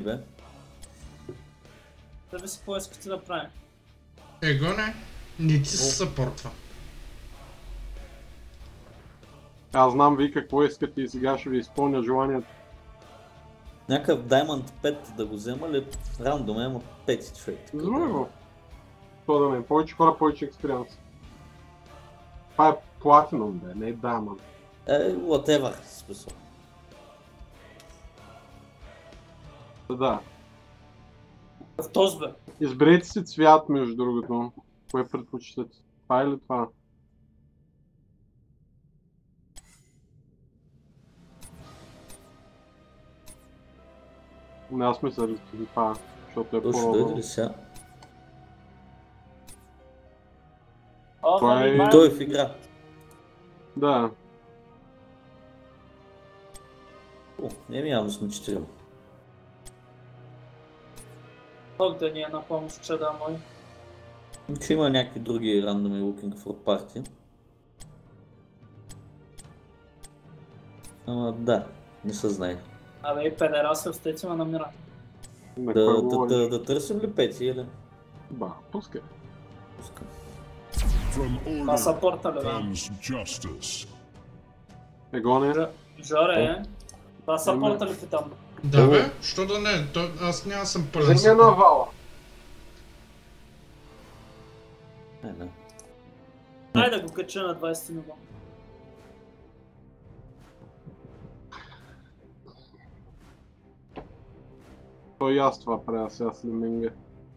бе. Зависи какво искате да правим. Его не ти се съпортва. Аз знам вие какво искате и сега ще ви изпълня желанието. Някакъв Diamond 5 да го взема ли? Рандом има 5 човек. Взимай го. Това да не, повече хора, повече експириенс. Това е Platinum, бе, не е Diamond. Whatever, смисъл. Да. В този бе. Изберете си цвят, между другото. Кое предпочитате? Това или това? Не, аз мисля да това, защото е То ще по-добро. дойде ли сега? Това е- Той е в игра. Да. О, не ми явно сме 4. Бог да ни е на помощ, че да мой. Че има някакви други рандоми looking for party. Ама да, не се знае. Абе и педераса остете ме намира. На кой говориш? Да търсим ли пети или? Ба, пускай. Пускам. Това са порта ли бе? Егоне. Жоре, това са порта ли питам? Да бе, що да не, аз няма съм пълен. Вземи една вала. Не. Дай да го кача на 20 ниво. Той и аз това правя сега с лиминга.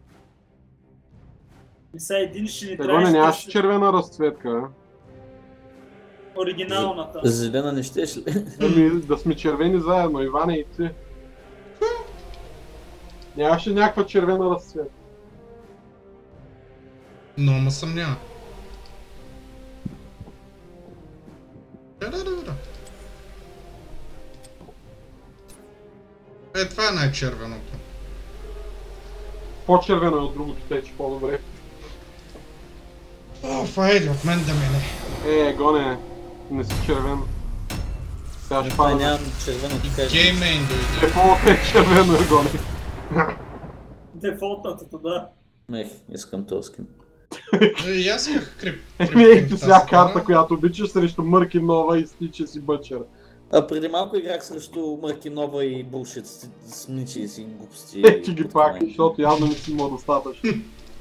И сега един ще ни Егоне, трябваше нямаш червена разцветка, бе. оригиналната. Зелена не щеш ли? Ами да сме червени заедно, Иване и ти. Нямаше някаква червена разцветка. Но ма съмнява. Да. Това е най-червеното. По-червено е от другото тече по-добре. Айде от мен да мине. Егоне, не си червен. Сега ще Това падаме. нямам червено ти кажа. Геймейн дойде. Дефолт е червено, Егоне. Дефолтната, да. Мех, искам този скин. И аз имах крип. Ей, сега карта, която обичаш срещу Мърки Нова и Стиче си Бъчер. А преди малко играх срещу Мърки Нова и булшит с ничи си глупости. Ти ги пак, защото явно не си имал достатъчно.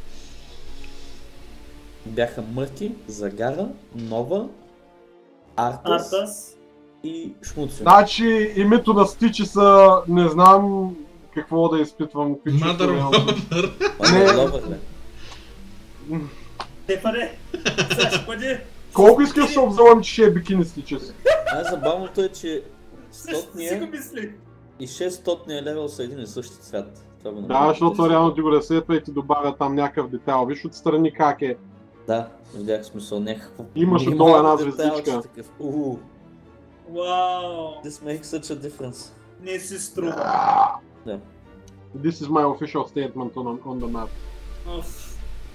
Бяха Мърки, Загара, Нова, Артас Артас. и Шмуци. Значи името на Стичи са, не знам какво да изпитвам. Mother of Не. Добър, бе. Стефане, сега ще бъде... Колко искаш да се обзавам, че ще е бикини Стичи си? Най-забавното е, че Си го 100-ния мислих. и 600-ния левел са един и същи цвят. Това го Да, намерих. защото реално ти го разсветва и ти добавя там някакъв детайл. Виж отстрани как е. Да, видях смисъл някакво. Имаш минимално отдолу една детайлче звездичка. такъв. Вау. This makes such a difference. Не си струва. Да. This is my official statement on the map. Оф.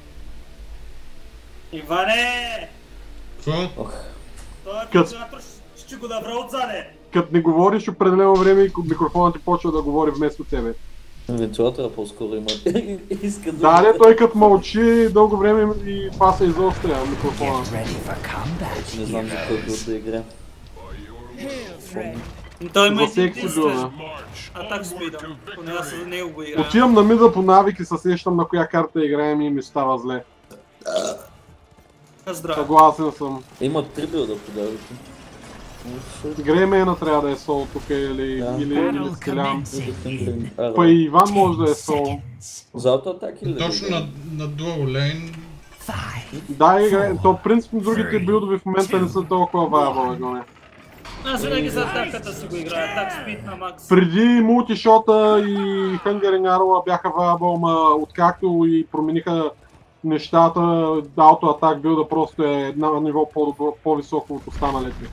Иване! Какво? Ох, Той Кът. вентилатор ще го добра отзаде. Като не говориш определено време и микрофонът ти почва да говори вместо тебе. вентилатора по-скоро има. Иска Да, не, той като мълчи дълго време и това се изостря микрофона. Не знам за кой бил да игра. Той има За секси единствен бил, атак спида. Поне аз за него го играя. Отивам на мида по навик и се сещам на коя карта играем и ми става зле. Здраве. Съгласен съм. Има 3 билда по давите. Греймейна трябва да е сол тук или Да. или Скелян. Па Па и Иван може да е сол. за автоатак или да Точно играем? на дуал лейн. Да, играем. То принципно другите билдове в момента не са толкова ваябъл, Егоне. Аз винаги за атаката си го играя. Атак спид на макс. Преди мултишота и Hungering Arrow бяха ваябъл, ма откакто и промениха нещата, автоатак билда просто е на ниво по-високо от останалите.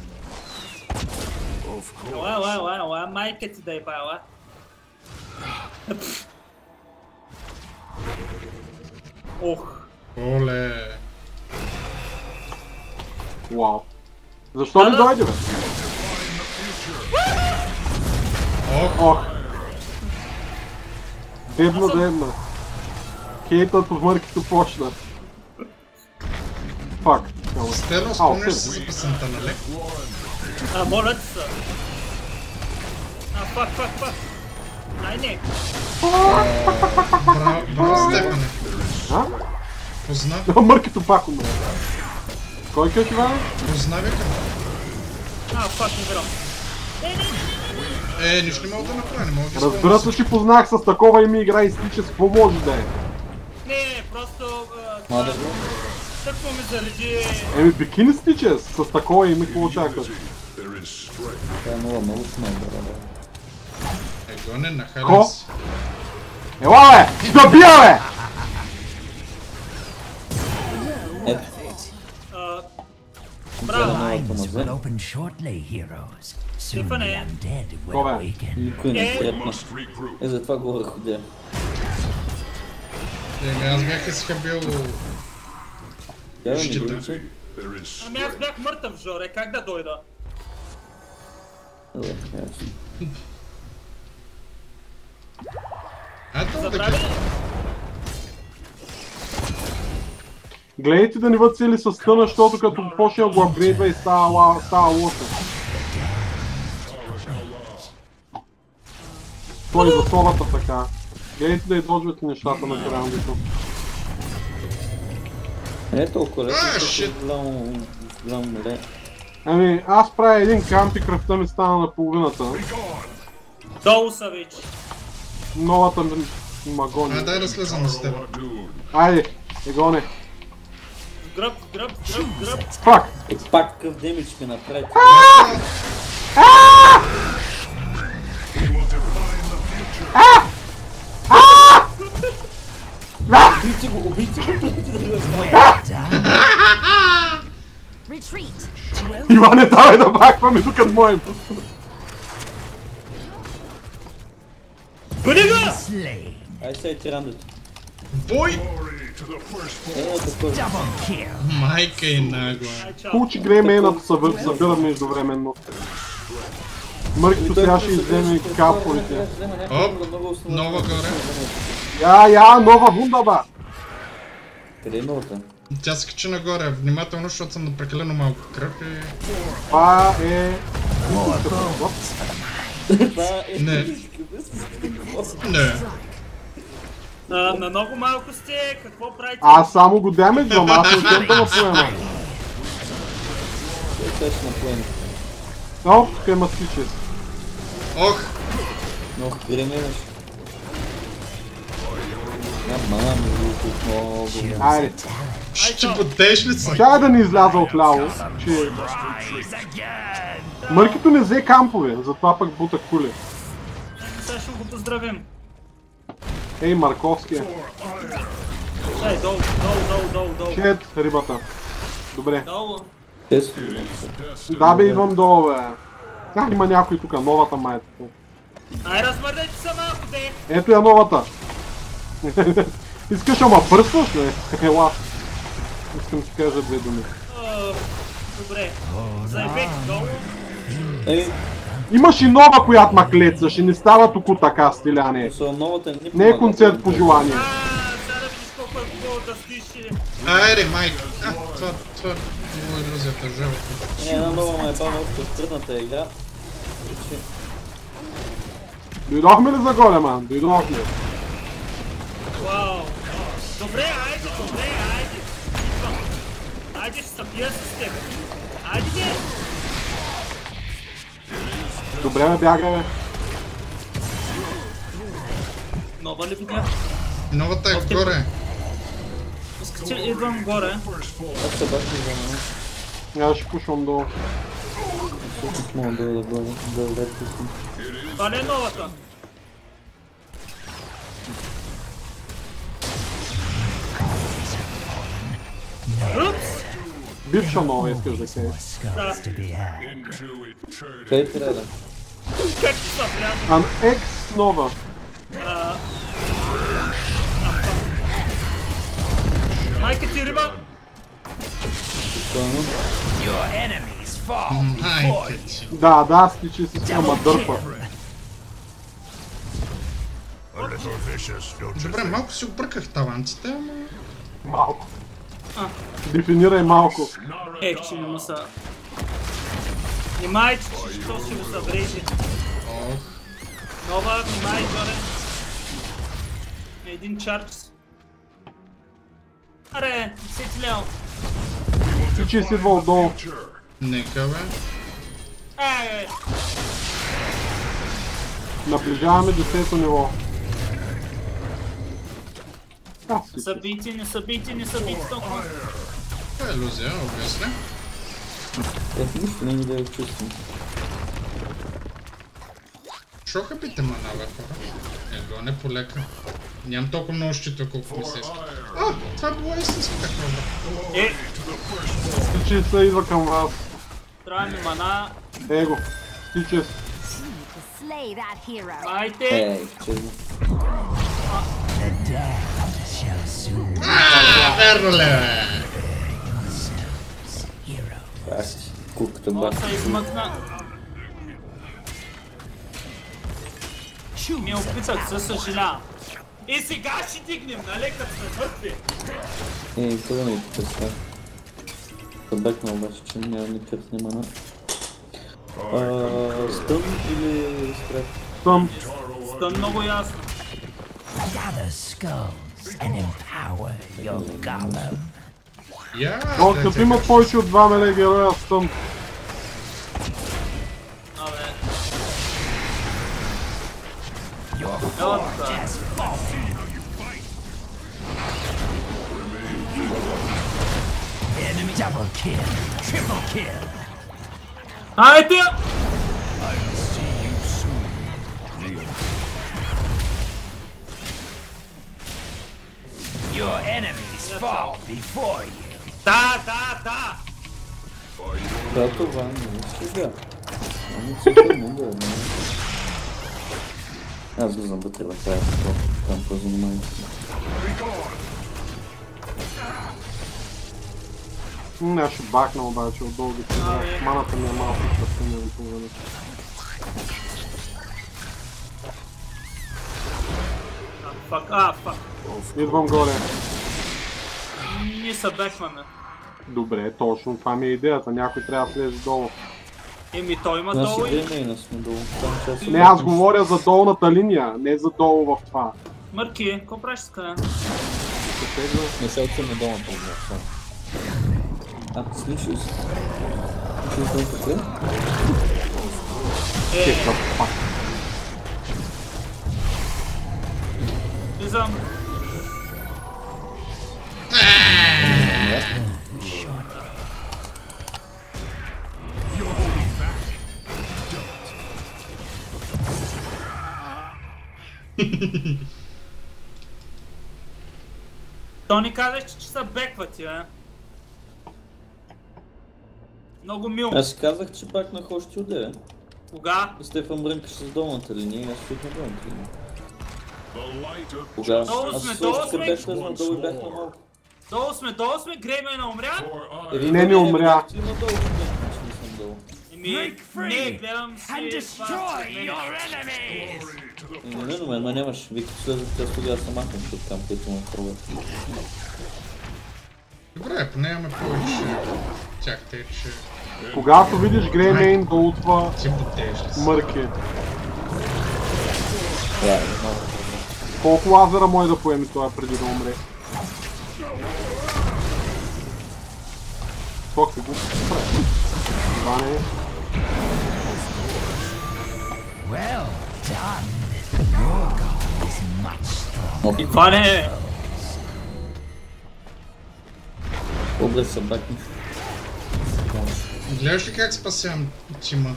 Ела, майка ти да е бала. Ох. Оле. Вау. Защо не дойде, бе? Ох, Ох. Дебна. Хейтът от мъркито почна. Фак. Стерно, спомняш си за песента, нали? Моля ти са. Фак. Ай, не. Браво, Стефане. А? Позна. Мъркито пак умре. Кой къщи, Иване? Позна века. Фак, не вирам. Нищо не мога да направя, не мога да Разбира се, че познах с такова име игра и стича с какво може да е. Не, просто... Мада го. Тъкво ми зареди... Бикини стича с такова име, какво очакваш? Това е много смел, бе. Гоне на Ко? Халес. Ела, бе! Ще да бия, бе! Ето, Браво! новата Will мазе. open shortly, heroes. Soon the Стефане. undead will Кога? awaken. Никой не трепна. Затова го ходя. Аз бях изхъбил... Тя ми Щита. гличи. Ами аз бях мъртъв, Жоре, как да дойда? Добре, така е. Ето Забрави така. ли? Гледайте да не бъдат цели с стъна, защото като почне да го апгрейдва и става лошо. Той за солата така. Гледайте да изложвате нещата на грандито. Не е толкова лесно, shit. голям море. Ами, аз правя един камп и кръвта ми стана на половината. Долу са вече. Новата ма гони. Дай да слезам с теб. Айде, гоне. Гръб. Фак! Пак какъв демидж ми направи. Убийте го, убийте го! Retreat. Иване, давай да бахваме тук от моем. Бъди го! Slain. Ай сега е тирандето. Бой! Такова. Double kill. Майка и нагла. Ай, чао. Хубаво, че греймейната събира междувременно. Мъркито трябваше да вземе каповете. Нова горе. Я, нова вундаба! Къде е новата? Тя се качи нагоре. Внимателно, защото съм на прекалено малко кръв и... Това е... Не. Не. На много малко сте, какво правите? Аз само го демеджвам, аз не съм да напоема. Той ще напоем. О, тук е мастичес. Ох! Много гремеш. Мама ми много. Айде. Ще потееш ли са? Чакай да не изляза от ляво, че... Мъркито не взе кампове, затова пък бута кули. Сега ще го поздравим. Ей, Марковски е. Ей, долу. Шет, рибата. Добре. Долу. Често. Да бе, идвам долу, бе. Има някой тук, новата майта. Ай, размърдайте се малко, де! Ето я новата. Искаш ама пръснаш, бе? Ела. Искам ти кажа две думи. Добре. Заебех долу. Ей, Имаш и нова, която ма клецаш и не става тук така, стиляне. са новата ни Не е концерт по желание. Сега да видиш колко е хубаво да стиш. Айде, майка. Това е ерозията, жалко. Не, една нова ме е бавна от тръдната игра. Дойдохме ли за голема? Дойдохме. Вау. Добре, айде. Идвам. Айде, ще се бия с теб. Айде, де! Добре ме бяга, бе. Нова ли видя? Новата е горе. Иска, че идвам горе. Аз се бах за мен. Аз ще пушвам долу. Всъщност мога да бъда да пуснем. Това ли е новата? Упс! Бивша нова искаш да кажеш. Skulls to be had. Къде трябва да? Как ти са вляза? Ан екс нова. Майка ти риба! Спокойно. Your enemies fall. Майка ти. Да, стичи си ама дърпа. Добре, малко си обърках талантите, ама... Малко. Дефинирай малко. Че не му са... Внимай, че що ще го съврежи. Ох. Нова, внимай, горе. Един чардж. Аре, 10 лева. Ти си идва отдолу. Нека бе. Наближаваме 10-то ниво. Събийте, не събийте толкова. Това е иллюзия, обясня. Нищо не ми да я чувствам. Шо хапите мана, бе, хора? Не полека. Нямам толкова много щита, колко ми се иска. Това било истинска такова. Стичи се идва към вас. Трябва ми мана. Его. Стичи се. Майте! Чезно. Верно ли, бе? Куката О, бак. се измъкна. Ми опитах, се съжалявам. И сега ще дигнем, нали, като сме мъртви? Това не е така. Събекна обаче, че няма ни кръпне мана. Стън или стреф? Стън. Стън много ясно. Gather skulls and empower your golem. О, като имат повече от 2 меле героя, стън. Абе. Enemy double kill, triple kill. Айде! Your enemies fall before you. Да! Да, това не е сега. Ами супер много е, Аз го знам вътре в тази там по-занимавайки. Не, ще бакна обаче отдолу да се върна. Маната ми е малко кръстена и половина. Фак. Идвам горе. Ние се бекваме. Добре, точно това ми е идеята. Някой трябва да влезе долу. Той има долу и... Наши сме долу. Не, аз говоря за долната линия, не за долу в това. Мърки, какво правиш с къде? Не се отсъмне долната линия. Ти слушаш? Слушаш какво? Влизам. Тони казах, че са беквати, бе. Много мило. Аз казах, че бакнах още от 9. Кога? Стефан брънкаше с долната линия и аз стоих на долната линия. Кога? Аз също бях слезнал долу и бях на малко. Долу сме, Греймен умря? Не умря. Не, гледам си... Не, но мен нямаш. Вика, слезах тя тогава съм махам, защото там, където му пробват. Добре, поне имаме повече. Чакайте, че... Когато видиш Греймейн да утва мърки. Колко лазера може да поеме това преди да умре? Скок се го прави. Това не е. Well done. Your god is much stronger. И това не е. Облез са бакни. Гледаш ли как спасявам Тима?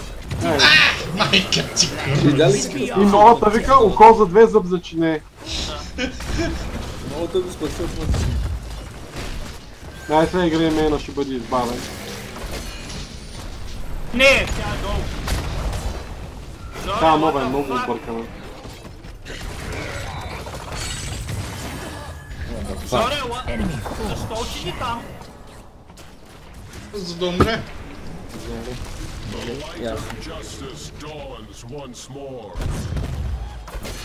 Майка ти! И новата вика око за 2 зъб за чине. Много да го спасят на си. Най-сега Греймейна ще бъде избавен. Не, тя е долу. Тя нова е много объркана. Жоре, защо отиди там? За да умре.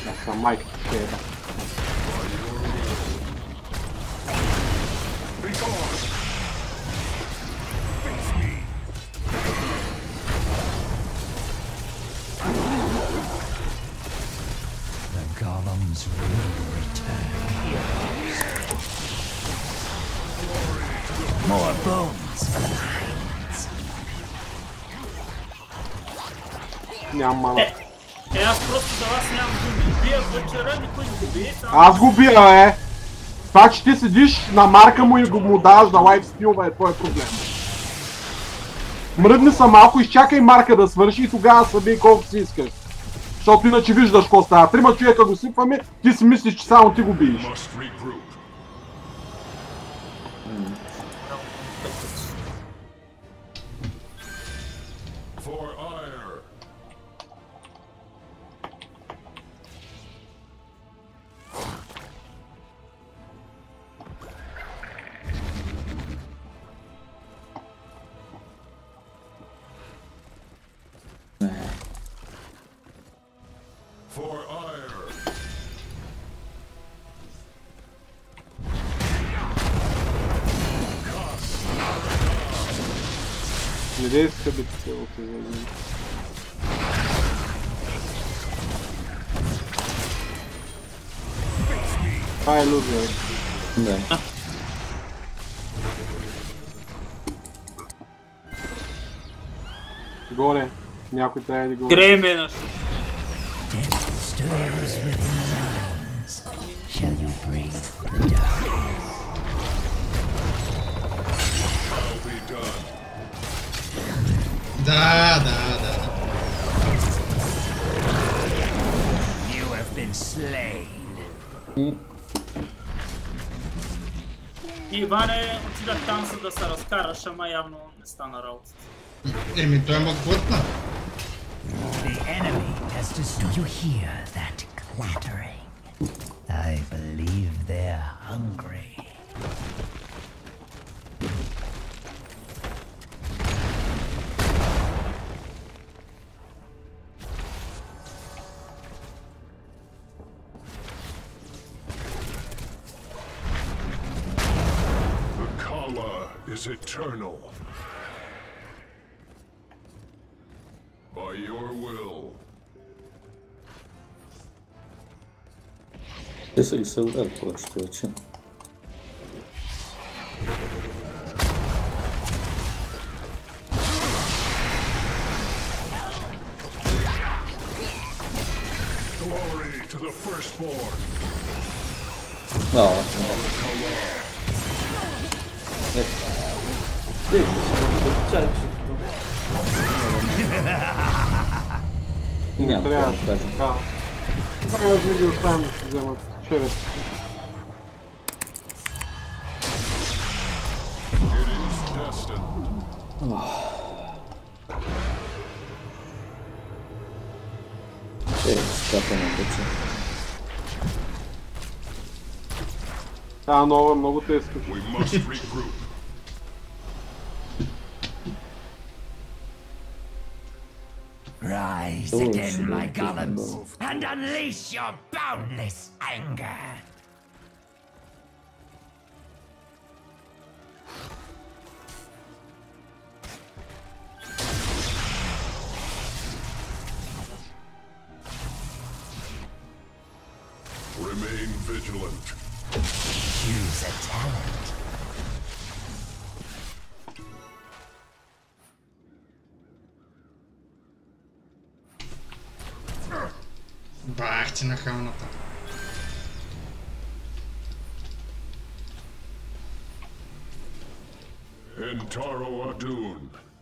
Аз съм майка, ще е. The golems will return. More bones for the mines. Нямам мана. Аз просто за вас нямам думи. Бия бъчера, никой не го бие. Аз го бия, бе! Това, че ти седиш на марка му и го му даваш да лайфстил, бе, твой проблем. Мръдни са малко, изчакай марка да свърши и тогава събий колко си искаш. Защото иначе виждаш какво става. Трима човека го сипваме, ти си мислиш, че само ти го биеш. Не дей се хъбите целото за един. Това е лузер. Да. Горе. Някой трябва да го... Греме на Death stirs within the mines. Shall you breathe the dark? Да. You have been slain. Иване, отидах там за да се разкараш, ама явно не стана работата. Еми, той ме глътна. The enemy has destroyed. You hear that clattering? I believe they're hungry. Is eternal. By your will. Те са ги се удари повечето вече. Glory to the firstborn. Не трябва така. Трябва да ги оставим да си вземат череп. Скапа на пътя. Тази нова много те искаш. We must regroup. Rise again, my golems, and unleash your boundless anger. Remain vigilant. Use a talent. Бах ти на хамната. Entaro Adun.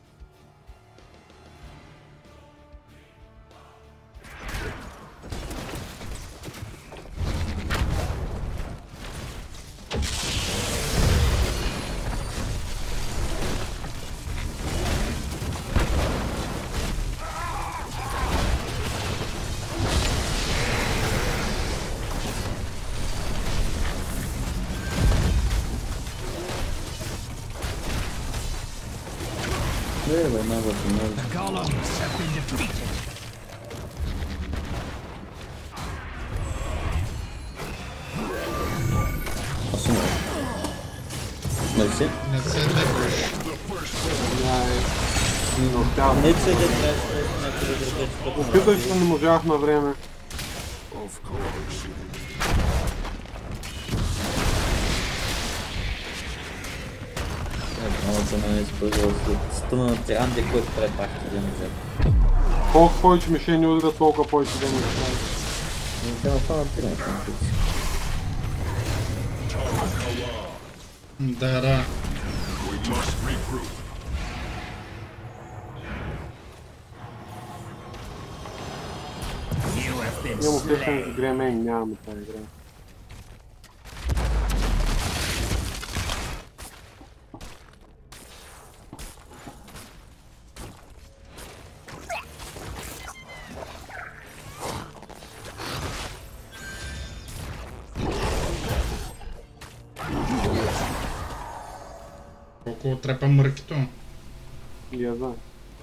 The golems have been defeated. Посумай. Мерси. Не се дебаш. Не успях. Не че да трябваше някой да държи пътно. Опитах се, не можах на време. Of course. Много за мен е изпълнил след стъна на Тиранде, който прави пак да не взема. Колко повече мишени ударят, толкова повече да не прави. Не те напълна Тиранде. Да. We must regroup. You have been Имам усещане, slain. че игре мен, нямаме тази игра. Колко трепа мъркито. И я знам.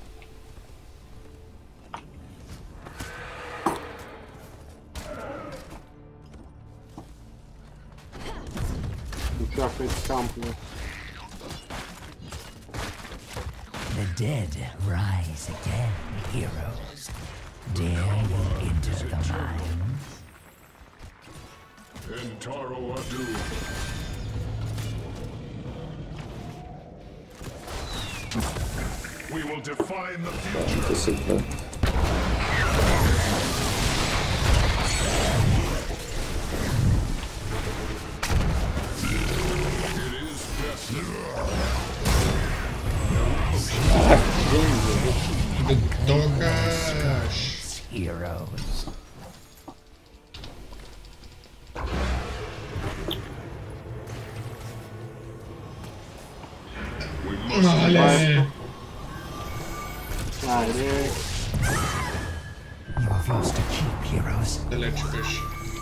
Очаквайте кампове. The dead rise again, heroes. Dare you enter the mines? Entaro Adun. We will define the future. Те се гледа. It is destiny. Догаш. Heroes. We must Але. Айде. You have lost a keep, heroes. Далече беше.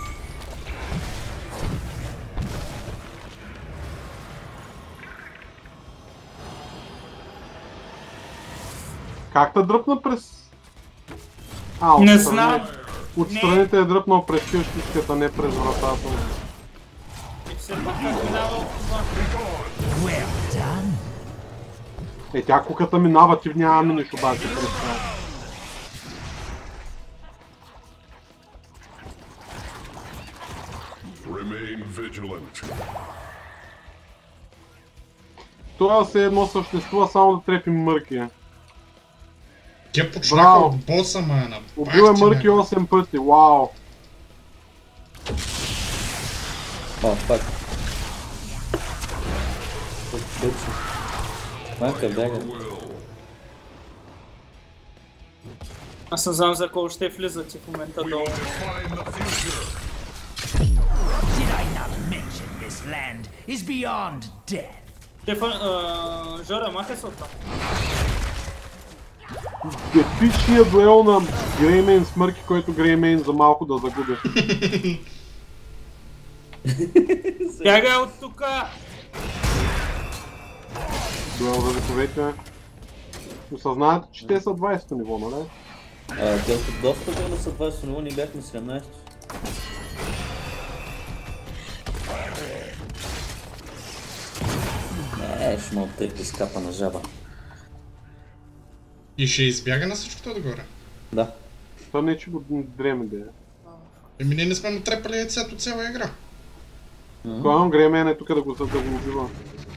Как те дръпна през... Не отстрани- знам. Отстрани те е дръпнал през къщичката, не през вратата. И все пак как минава от това. Well done. Тя куката минава, ти няма минеш обаче през това. remain vigilant. Това все едно съществува само да трепи мърки. Тя почнаха Браво. от боса, мана. Убил е мърки 8 пъти, вау! О, фак. Майка бяга. Аз не знам за кого ще влизате в момента We долу. will define the future. Did I not mention this land is beyond death? Жора, махай се оттам. Епичният дуел на Греймейн с мърки, който Греймейн за малко да загуби. Бягай от тука! Дуел за вековете. Осъзнавате, че те са 20-то ниво, нали? Те са доста време са 20 ниво, ние бяхме 17. Ще ме оттегли скапа на жаба. И ще избяга на всичкото отгоре. Да. То не че го дреме да е. Еми ние не сме натрепали яйцето цяла игра. Клавам Греймейн е тук да го убива.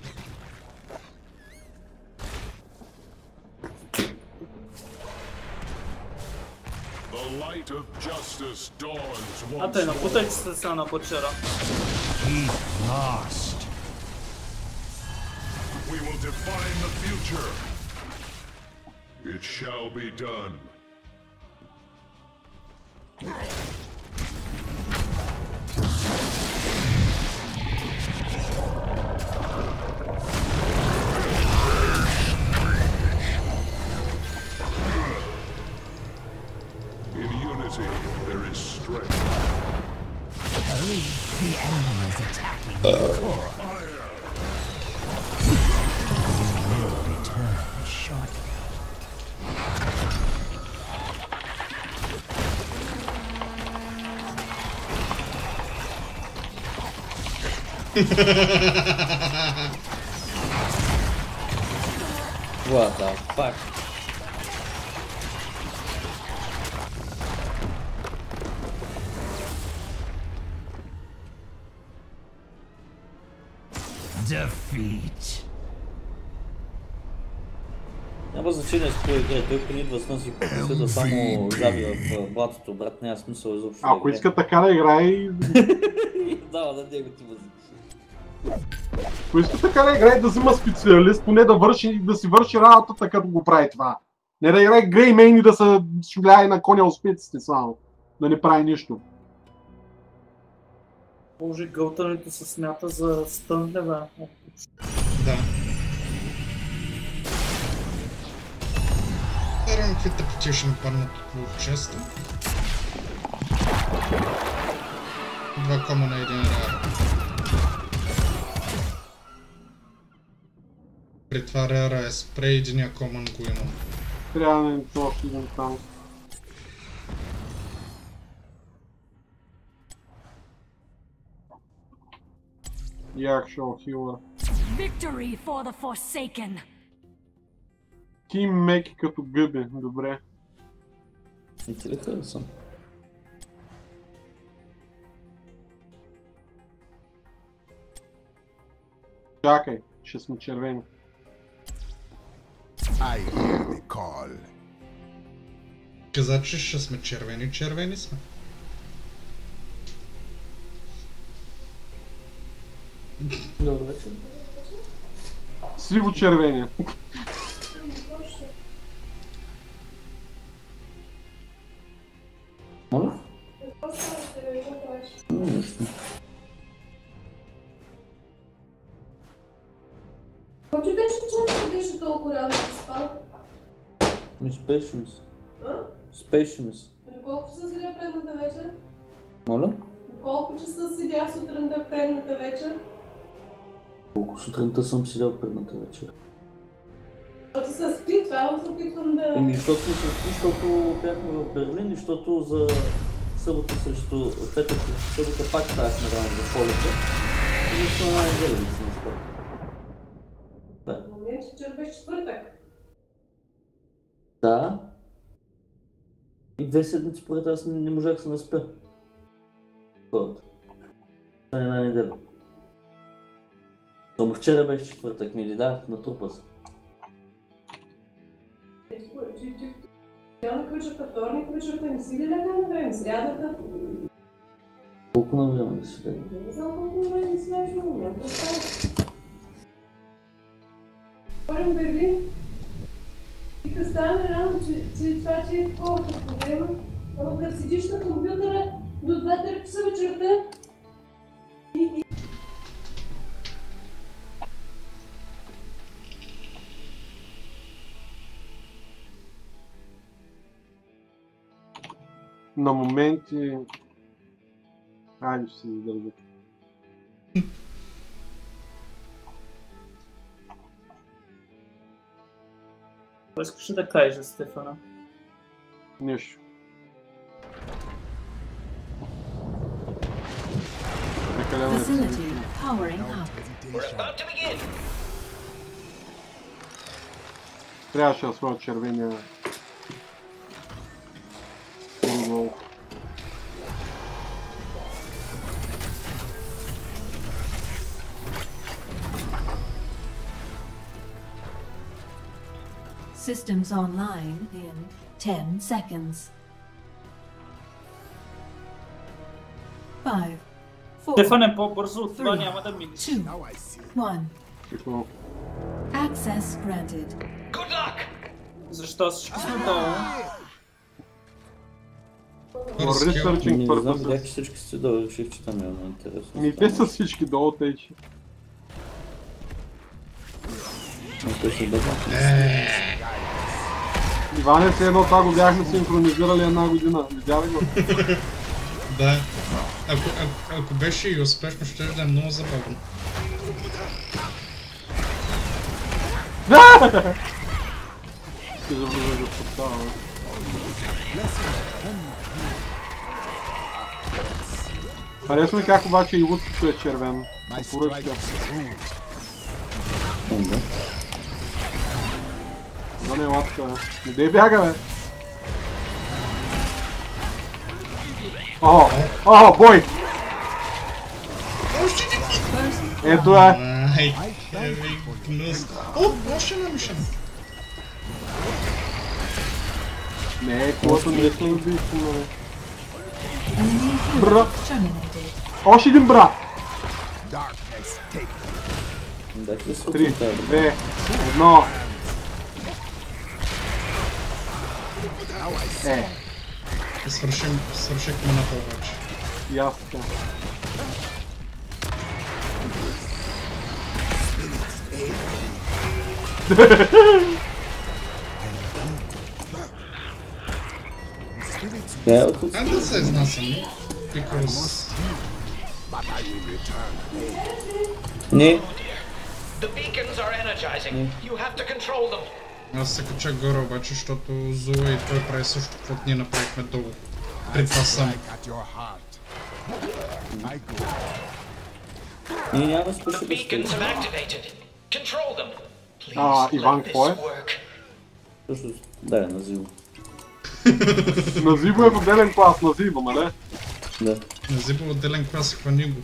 The light of justice dawns А те, once more. напутайте се сега на бочера. Keep lost. We will define the future. It shall be done. In unity, there is strength. Hurry, the enemy is attacking the core. You will return shortly. What the fuck? Defeat. Няма значение с кой играе, той като идва с нас и после да само заби в блатото, брат, няма смисъл изобщо да Ако иска така да играе, дава на него ти възможност. ако иска така да играе да взима специалист, поне да си върши работата като го прави това. Не да играе греймейн и да се шуляе на коня успеците само. Да не прави нищо. Боже, гълтането се смята за стън, бе. Да. Дарам какви тъпоти ще нападнат по честа. 2 кома на 1 реар. При това реара е спрей, единия коман го имам. Трябва да не още един там. Як шоу хила. Victory for the Forsaken! Тим меки като гъби, добре. И ти ли харесвам? Чакай, ще сме червени. I hear the call. Каза, че ще сме червени, червени сме. Добре, че. Сиво червени. Моля? Който беше чак, беше толкова рано да спал? Ми спешим се. Спешим се. Колко часа седя предната вечер? Моля? Колко часа седя сутринта предната вечер? Колко сутринта съм седял предната вечер? Защото се спи, това се опитвам да... Еми, защото се спи, защото бяхме в Берлин и защото за събота срещу петък, събота пак ставахме рано за полета. И защо неделя не съм спал. Да. В момент, че вчера беше четвъртък. Да. И 2 седмици поред аз не можах да се наспя. Хората. Това е една неделя. Но вчера беше четвъртък, ми ли да, натрупа се. Тя наключвата вторник, включвата не си ли легна на време? Срядата? Колко на време да си легна? Не знам колко на време си лежа, но няма да става. Говорим Берлин. И като стане рано, че това, че е такова проблема, ама като седиш на компютъра до 2-3 часа вечерта и... На моменти... Айде ще се задържа. Какво искаш да кажеш, Стефана? Нищо. Прекалено е. Facility powering up. Трябваше да своя червения гол. Systems online in 10 seconds. 5, 4, Стефан е по-бързо от това, няма да минеш. 2, 1. Какво? Access granted. Защо всички сме долу? Researching Не знам, purposes. видях, че всички сте долу, реших, че там е много интересно. Ми те са всички долу, тъй че. Но той ще бъде. Иване, все едно това го бяхме синхронизирали една година. Видя ли го? Да. Ако беше и успешно, ще да е много забавно. Ще завърза да подстава. Харесва ми как обаче и луцето е червено. Поръчка. Да не латка, бе. Не дей бяга, бе. О, бой! Ето е. Ай, Кеви гнус. О, още една мишена. Не, колата не е да убийство, бе. Enemy Бра! hero terminated. Още един бра! Дайте ли се 3, от тази? 2, 1. Свършихме на повече. Ясно. Не, от тук. Ай да се изнасяме. Because... Не, The beacons are energizing. You have to control them. Аз се кача горе обаче, защото Зула и той прави също, каквото ние направихме долу. При това сам. ние няма да спеши The да beacons спеши. have activated. Control them. Please Иван, let какво this е? work. Също, да, е називо. Називо е в отделен клас, називо, нали? Да. Назипа отделен клас, хвани го.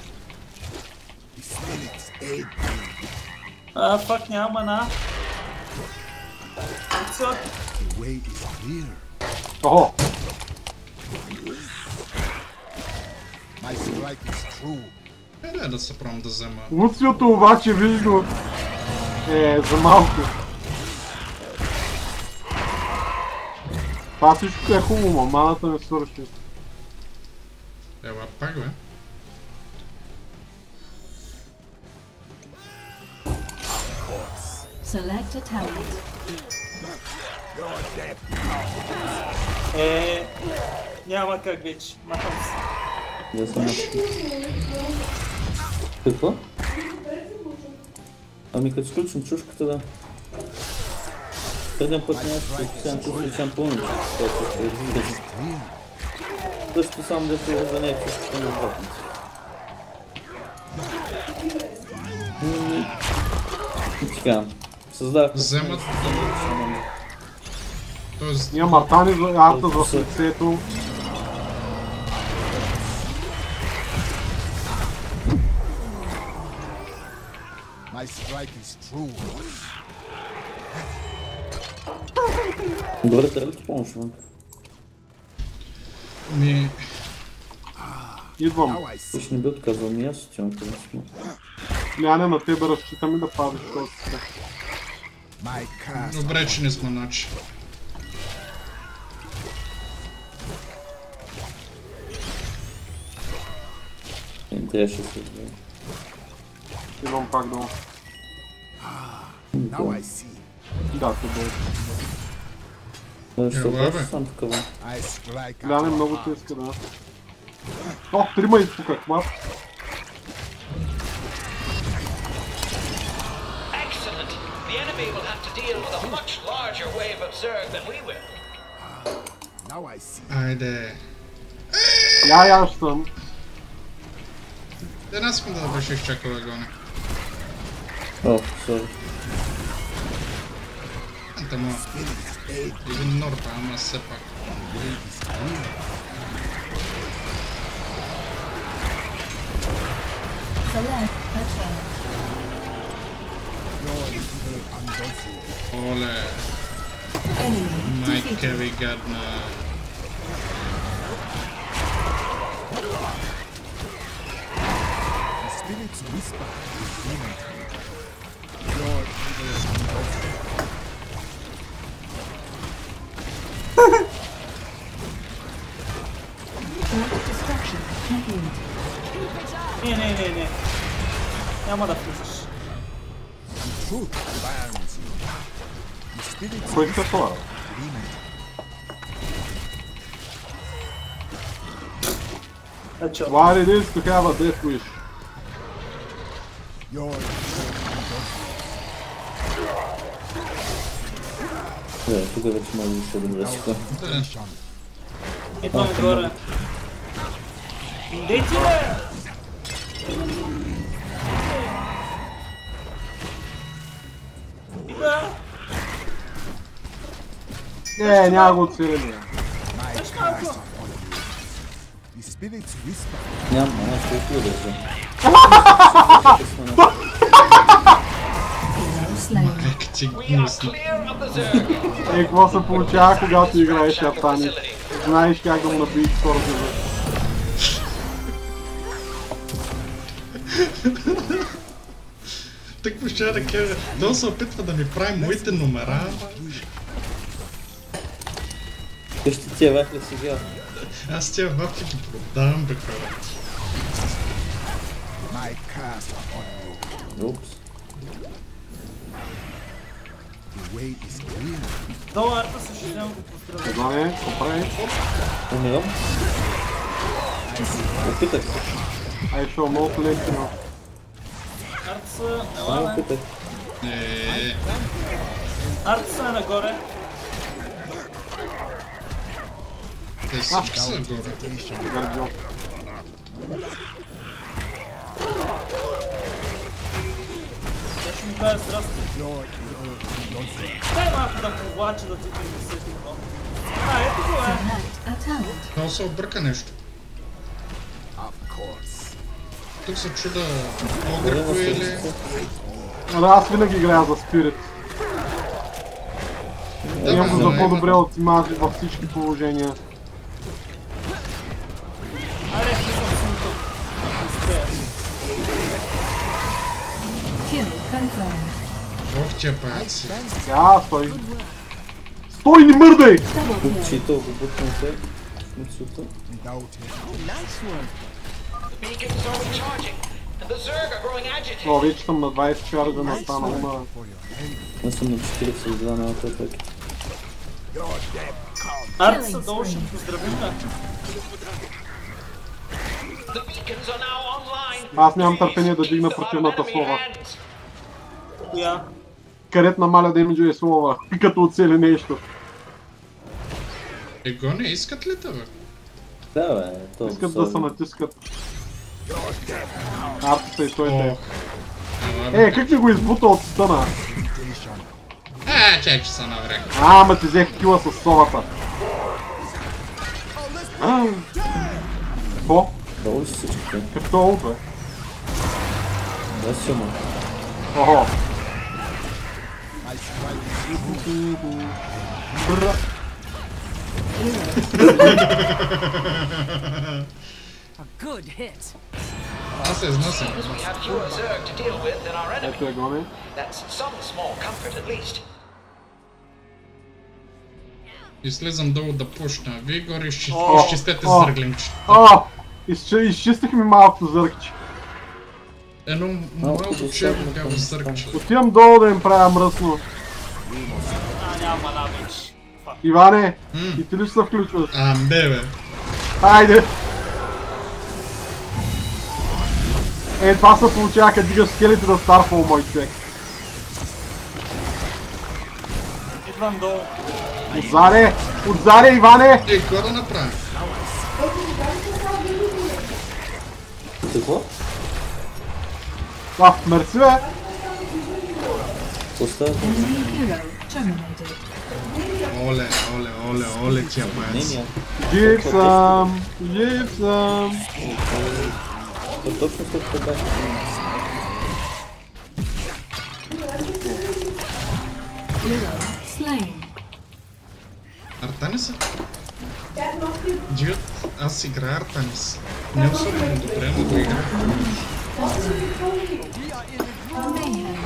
Фак, няма мана. Охо! Дай да се пробвам да взема. Луциото обаче, виж го, е за малко. Това всичко е хубаво, маната не свърши. Ела пак бе. Select a talent. Няма как вече. Махам се. Да съм. Какво? Ами като сключим чушката, да. Преден път нещо, сега чувствам, че съм пълничен. Също само да се развене чушката на вратници. Така, създавах... Вземат... Тоест... Има мартани за арта за лицето. Добре, трябва ли ти помощ, man? Ми... Идвам. Ти ще не би отказал ми аз, че имам принципно. Ляне, на тебе разчитам и да падиш този се. Добре, че не сме начи. Не трябваше да се разбере. Идвам пак долу. Да, те бъде. Да, ще се Ела, бе. опаша сам такава. Ляне, много ти иска, да. О, трима изпука, хват. Excellent. The enemy will have to deal with a much larger wave of Zerg than we will. Айде. Я съм. Една секунда да беше изчакал да гоня. О, сори. Ама... Един норта, ама все пак. Select a talent. Оле, Enemy май defeated. Кеви гадна. Select destruction complete. Не. Няма да влизаш. Кой иска това? Значи, Why it is to have a death wish? Да, тук вече може да се добре си. идвам горе. Индейци, бе! Ида! Не, няма го оцелени. Виж малко! Няма, ще го държа. Ека ти We are гнусна. clear of the Zerg. Какво се получава, когато играеш Артани? Знаеш как да му набиеш хората за... Тъкво ще да кажа, да се опитва да ми прави моите номера, ама... Те ще ти вафли сега. Аз тия вафли ги продавам, бе хора. Упс. Долу арта се ще взема го поздравя. Едва не, какво прави? Умирам. Опитах се. Ай, шо, много лесно. Арта са... Само Ела, бе. опитах. Арта са нагоре. Те всички са горе. Гардио. Те ще ми кажа здрасти. Дай малко да повлача да ти принесети това. Ето го е. Select a talent. Много се обърка нещо. Тук се чуда огърко или... Да, аз винаги играя за Спирит. Имам го за по-добре от имажи във всички положения. Аре, слизам си тук. Kill confirmed. Ох, тия паяци. Стой! Стой, не мърдай! Double kill. Чито го бутна се. Смисълта. The beacons are recharging, and the Zerg are growing agitated. О, вече съм на 20 чарга настанал на... Аз съм на 40 за на атаки. Арта са долу, ще поздравим, бе. The beacons are now online. Аз нямам търпение да дигна противната слова. Коя? Където намаля демиджа и слова, като оцели нещо. Его не искат ли те, бе? Да, бе, то Искат да се натискат. Арта и той те. Ох. Ела, бе. Как ми го избута от стъна? Чай, че са навряг. Ама ти взех кила с совата. Какво? долу си всичките. Какво ул, бе? Да си му. Охо. Бра. Аз се изнасям. We have fewer Zerg to deal with than our enemy. Ето я гони. That's some small comfort at least. И слизам долу да пушна. Вие горе О, изчистете о. зърглинче. Изчистих ми малкото зъркче. Едно малко черно бяло зъргче. Отивам долу да им правя мръсно. Няма мана вече. Иване, и ти ли ще се включваш? Не, бе. Хайде! Това се получава, като дигаш скелите да Старфол, мой човек. Идвам долу. Отзаре! Отзаре, Иване! Какво да направя? Какво? Мерси, бе! Поставя Enemy hero terminated. Оле, тия паяци. мнения. Жив съм! То точно след това. Hero slain. Артаниса? Дюд, аз играя Артанис. Не особено добре, но го играя. Mayhem.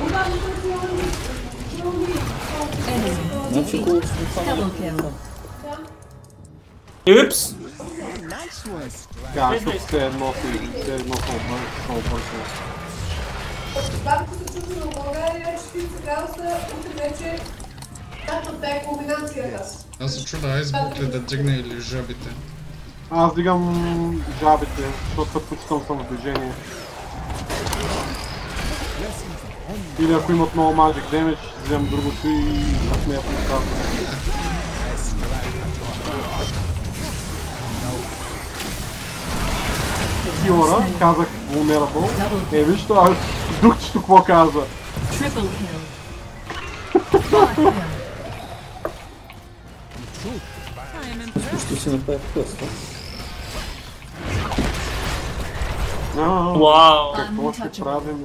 Enemy Значи defeat. го Double kill. Упс! Както все едно са объркали. Когато се чуха на България, 40 градуса, утре вече както е комбинацията. Аз се чуда айсбук ли да дигне или жабите. Аз дигам жабите, защото предпочитам съм в движение. Или ако имат много magic damage, вземам другото и насмея в нещата. хилъра, казах vulnerable. Виж това, духчето какво каза. Triple kill. Quad kill. Ще си направи късно. Вау! Какво ще правим?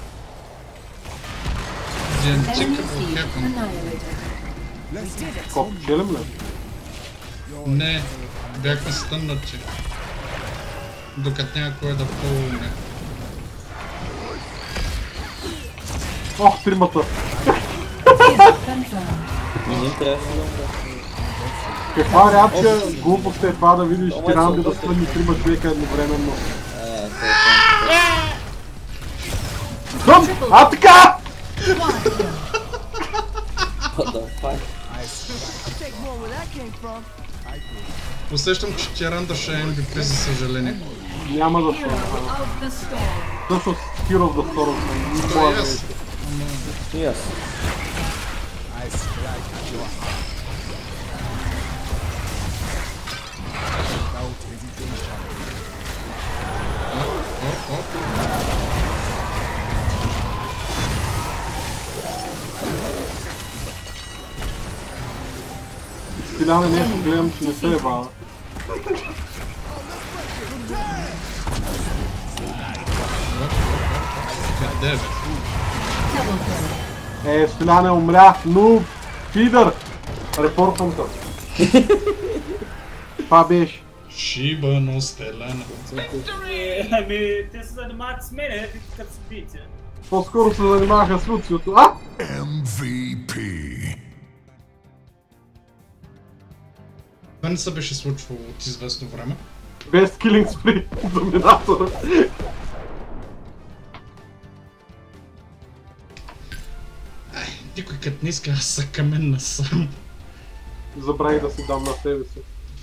Дженчика Enemy по team хепън. annihilated. Колко челем ли? Не, бяхме стъннати. Докато някой да пълне. Ох, тримата! Confirmed. Не трябваше да умре. Каква реакция глупост е това да видиш тиранди да стънни трима човека едновременно? Дъм! А така! Усещам, че Тиранда ще е MVP, за съжаление. Няма да Hero съм. of the storm. Всъщност Hero of the Storm. Той е аз. И аз. Стиляне нещо гледам, че не се е бава. Къде бе? Double kill. Стиляне умря, но фидър! Репортвам те. Това беше. Шибано Стеляне. Ами, те се занимават с мене, като се бийте. По-скоро се занимаваха с Луциото. А! MVP. Това не се беше случвало от известно време. Без килинг спри, доминатора. Никой като не иска, аз са камен насам. Забравих да си дам на себе си.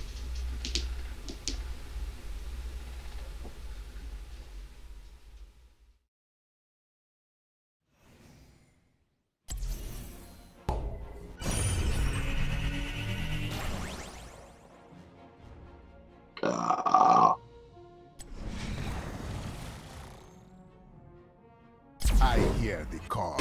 I hear the call.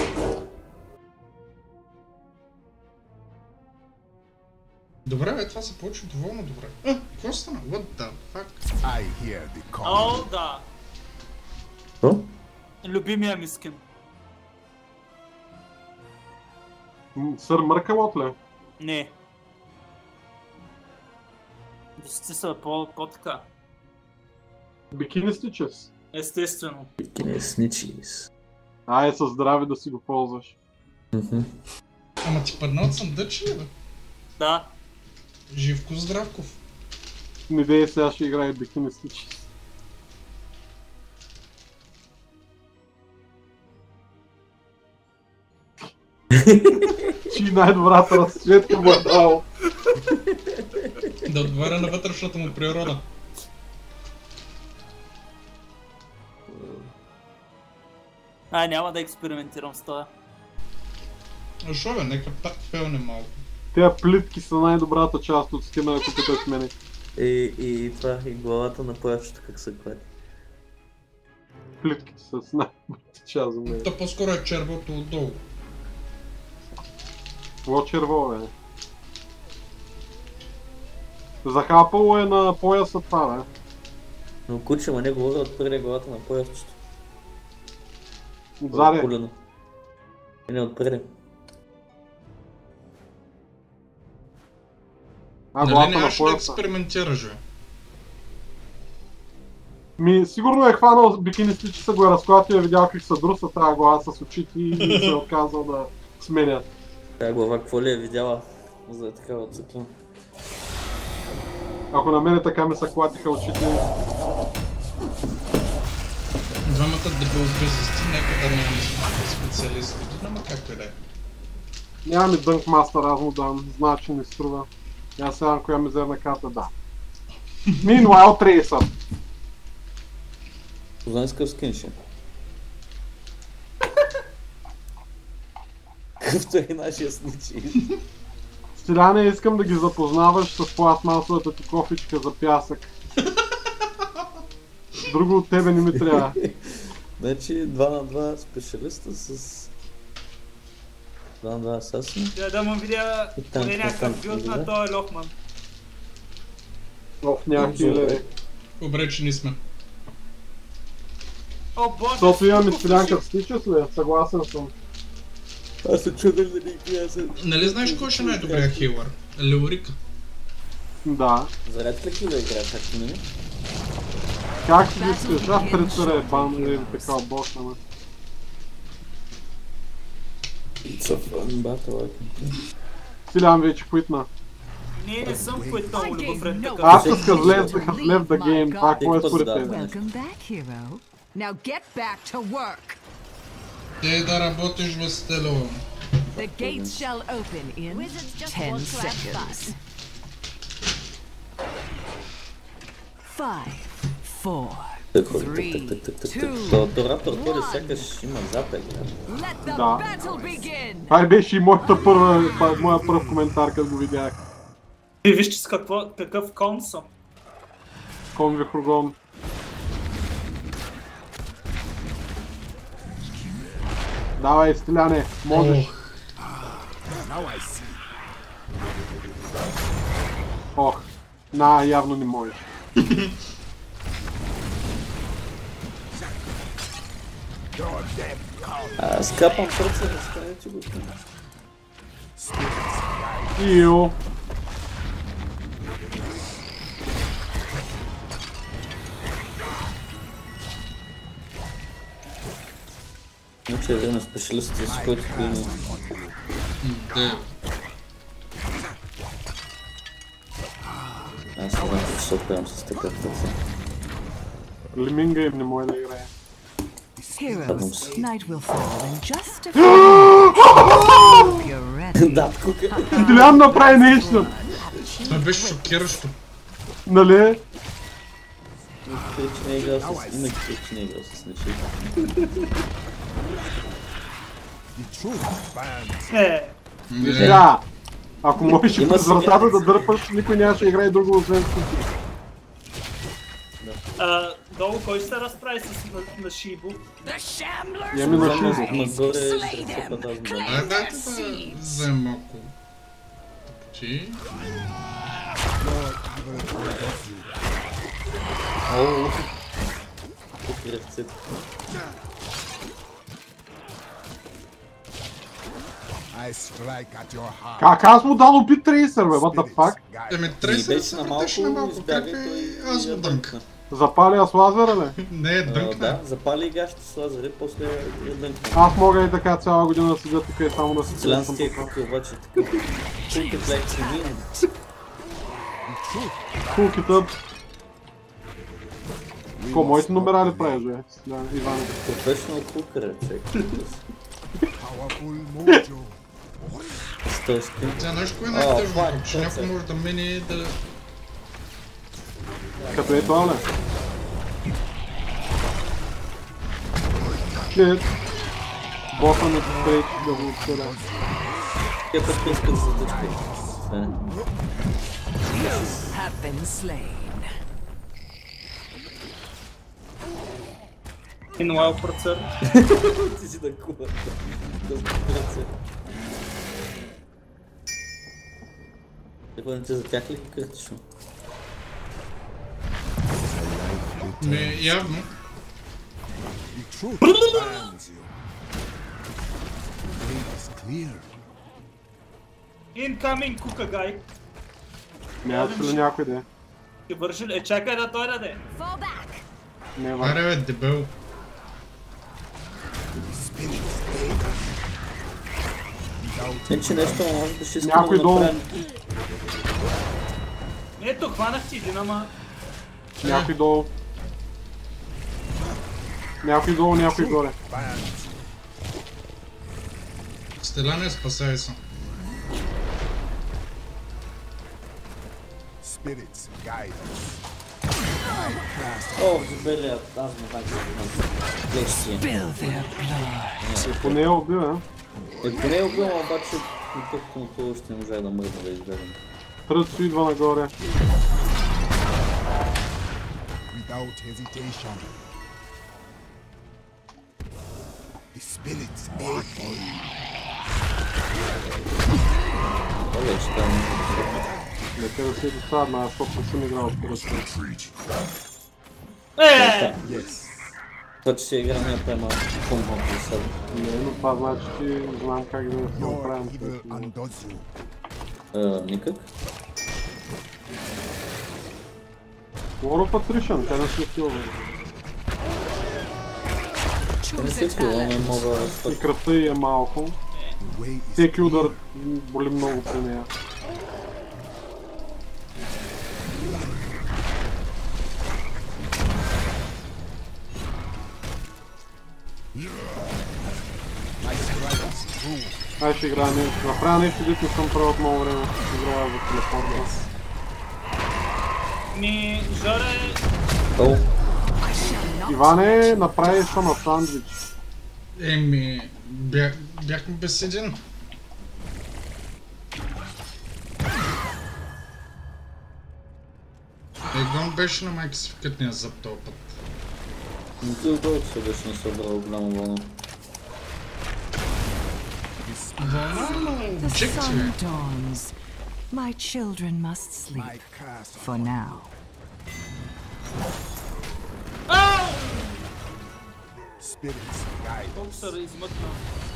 Добре, бе, това се получи доволно добре. Какво стана? What the fuck? I hear the call. О, да. Що? Любимия ми скин. Сър Мъркалот ли? Не. Вижте са по-така. Бикини Стичес. Естествено. Бикини сничис. Ай, със здраве да си го ползваш. Ама ти падна от съндъче ли, бе? Да. Живко Здравков. Не дей, сега ще играе Бикини Стичес. Чи най-добрата разцветка му е дал. Да отговаря на вътрешната му природа. Няма да експериментирам с това. Защо бе, нека пак фелне малко. Тея плитки са най-добрата част от скина, ако питаш мене. И това, и главата на поящото как се клати. Плитките са с най-добрата част за мен. То по-скоро е червото отдолу. Какво черво е? Захапало е на пояса това, бе. Но куче, ма не говоря отпреди главата на поящото. Отзаде. Колено. Не отпреди. А, Нали главата на нямаш да пояса. експериментираш, бе? Сигурно е хванал бикини Стичеса, го е разклатил и е видял как се друса тази глава с очите и се е отказал да сменя. Тая глава какво ли е видяла за такава цикла? Ако на мене така ми се клатиха очите. Двамата дебилсбезисти, нека да нямаме специалисти. Няма както и да е. Няма ми Dunk Master, аз му дам, значи не струва. Аз сега на коя мизерна карта, да. Meanwhile, Tracer. Познай с къв скинше. Какъвто е нашия сничи. Стиляне, искам да ги запознаваш с пластмасовата ти кофичка за пясък. Друго от тебе не ми трябва. Значи 2 на 2 специалиста с 2 на 2 асасин. Да му видя поне някакъв билд на този Лохман. Ох, няма хилери. Обречени сме. О боже! Защото имам изцелянка в стичес ли? Съгласен съм. Аз се чудя ли да играя се... Нали знаеш кой ще е най-добрият хилър? Леорика. Да. Заред ли ти да играеш, както не? Как си искаш? Аз трицара е бан или такава бокса, ме. It's a fun battle, I can think. Силян вече квитна. Не съм квитнал любопред такъв. Аз has left the game. Това какво е според тебе? Welcome back, hero. Now get back to work. Те да работиш в стело. The gates shall open in 10 seconds. 5, 4, 3, То раптор ходи сякаш има запел. let the Да. battle begin. Това беше и моя пръв коментар, като го видях. И вижте с какъв кон съм. Кон вихрогон. Давай, Стиляне, можеш. Ох, явно не можеш. Скапам сърце, да стане, че го снимаш. Ио. Значи е време специалистите, с който пием. Да. Аз не знам, че се оправям с такъв ръце. Лиминга им не може да играе. Heroes, night will fall in just a few minutes. You're ready. Да, кука. Стилян направи нещо. Това беше шокиращо. Нали? Имах че не е играл с нечи. Да. Ако можеш и през вратата да дърпаш, никой нямаше да играе друго освен с ти. Долу кой се разправи на Шибо? Ями на Шибо. Нагоре сред пътазно. Дайте да взем малко. Тъпчи. Ооо. Тук ръцете. Как аз му дал убит трейсър, бе, what the fuck? Еми, трейсър беше на малко крепи, аз го дънка. Запали аз лазера, бе? Не, дънкна. Да, запали и гащите с лазери, после я дънкна. Аз мога и така цяла година да седя тук и само да си Целянския куки обаче такъв. Куки флекси вин. Кулкитът. Ко, моите номера ли правиш, бе? Да, Иван. Професионал кукър, чек. Стълски. Сега нещо кое е най-тъжно, че някой може да мине и да... Като е това, бе? Шит. Боса не спрейч да го отселя. Те път искат за дъчка. Have been slain. Инуал процент. Ти си да куба. Да ръце. Какво не те затях ли критично? Не, явно. Incoming кука гай. Нямаше ли някой да е? Ще върши ли? Чакай да той даде. Не, бе. Аре бе, дебел. Не, че нещо може да ще искам Някой да долу. направим. Ето, хванах ти един, ама... Някой долу. Някой долу, някой горе. Стеляне, спасай се. О, забелия, аз не знам как плещи. Поне е убил, а? Поне е убил, обаче никакво още не можа да мръзна да изгледам. Тръцо идва нагоре. Without hesitation. The spirits aid me. Нека да си досадна, защото не съм играл в поръчка. Yes. Това, че си играл е малко по-малко за себе. Не, но това значи, че знам как да се Your оправям. evil undoes you. Никак. Лоро Патришън, те не си филма. Не си филма, не мога да И кръвта й е малко. Всеки удар боли много при нея. Ай ще играя нещо. Направя нещо, дето не съм правил от много време. Играя за телефона. Жоре... Иване, направи шама сандвич. Еми, бяхме беседен. Егон беше на майка си в кътния зъб този път. Дълго се беше не събрал голяма вълна. Вълна на The обжекти, sun бе. dawns. My children must sleep for now. Spirits guide. Боксър измъкна.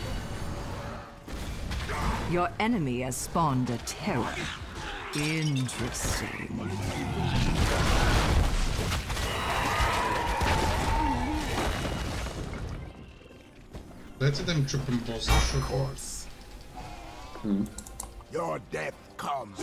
Your enemy has spawned a terror. Interesting. Дайте да им чупим боса, защото... Your death comes.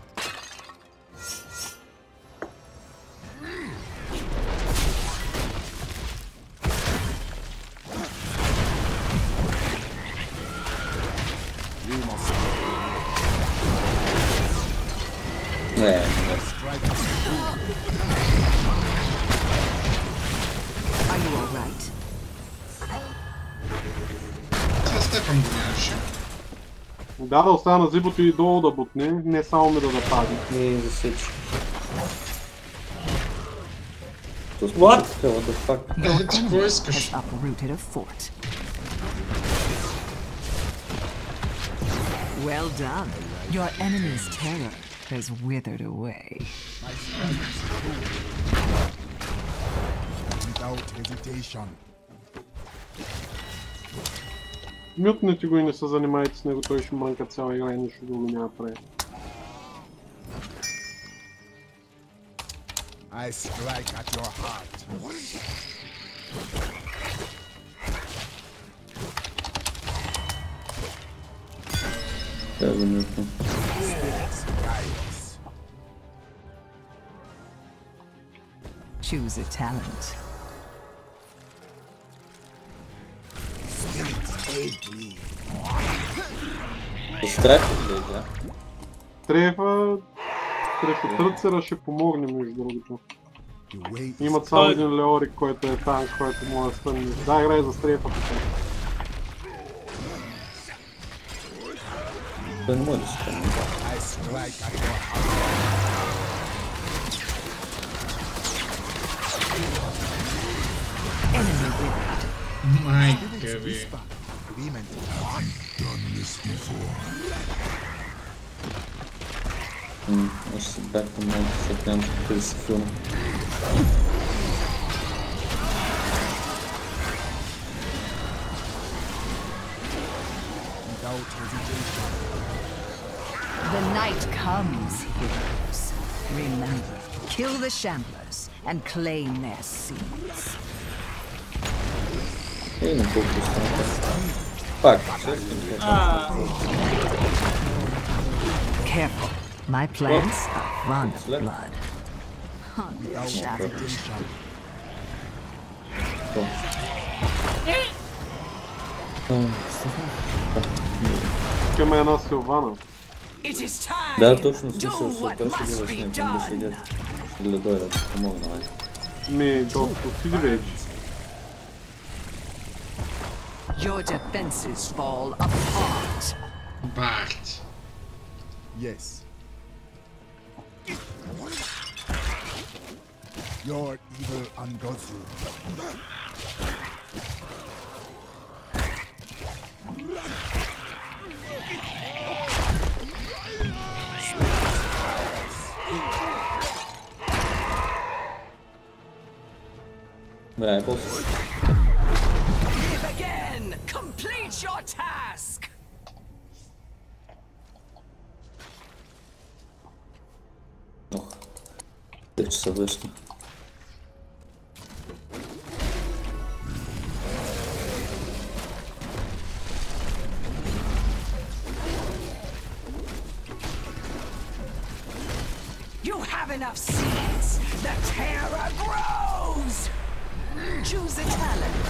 You must Не, Are you all right? Това Стефан го нямаше. Да, да остана зибото и долу да бутне, не само ми да запази. не засечи. What? What the fuck? Е, ти какво искаш? Has uprooted a fort. Well done. Your enemy's terror has withered away. without hesitation. Мютнете го и не се занимайте с него, той ще мънка цяла игра и нищо друго няма прави. I strike at your heart. Spirits guide us. Choose a talent. Spirits aid me. Страх ли игра? Трефотръцера ще помогне между другото. The way is Имат само един Леорик, който е танк, който може да стънне. Да, играй за стрефата. Той не може да се стане. I strike at your heart. Enemy withered. Майка ви. Agreement. Аз се бях на малко, защото нямам да се филма. Without hesitation. The night comes, heroes. Remember, kill the Shamblers and claim their seeds. Ей, на колко остана. Пак, честно. Careful. My plants are fond of blood. On the Without shadow. hesitation. Искаме една Силвана. It is time. Да, точно Do смисъл, what той ще ги must be възьме, там да done. седят. Или да дойдат, да помогна, ай. Доктор, отиди вече. Your defenses fall apart. Бахти. Yes. You're evil Angotsu. Beh, posso... Live again! Complete your task! Вече се връща. You have enough seeds! The terror grows! Choose a talent.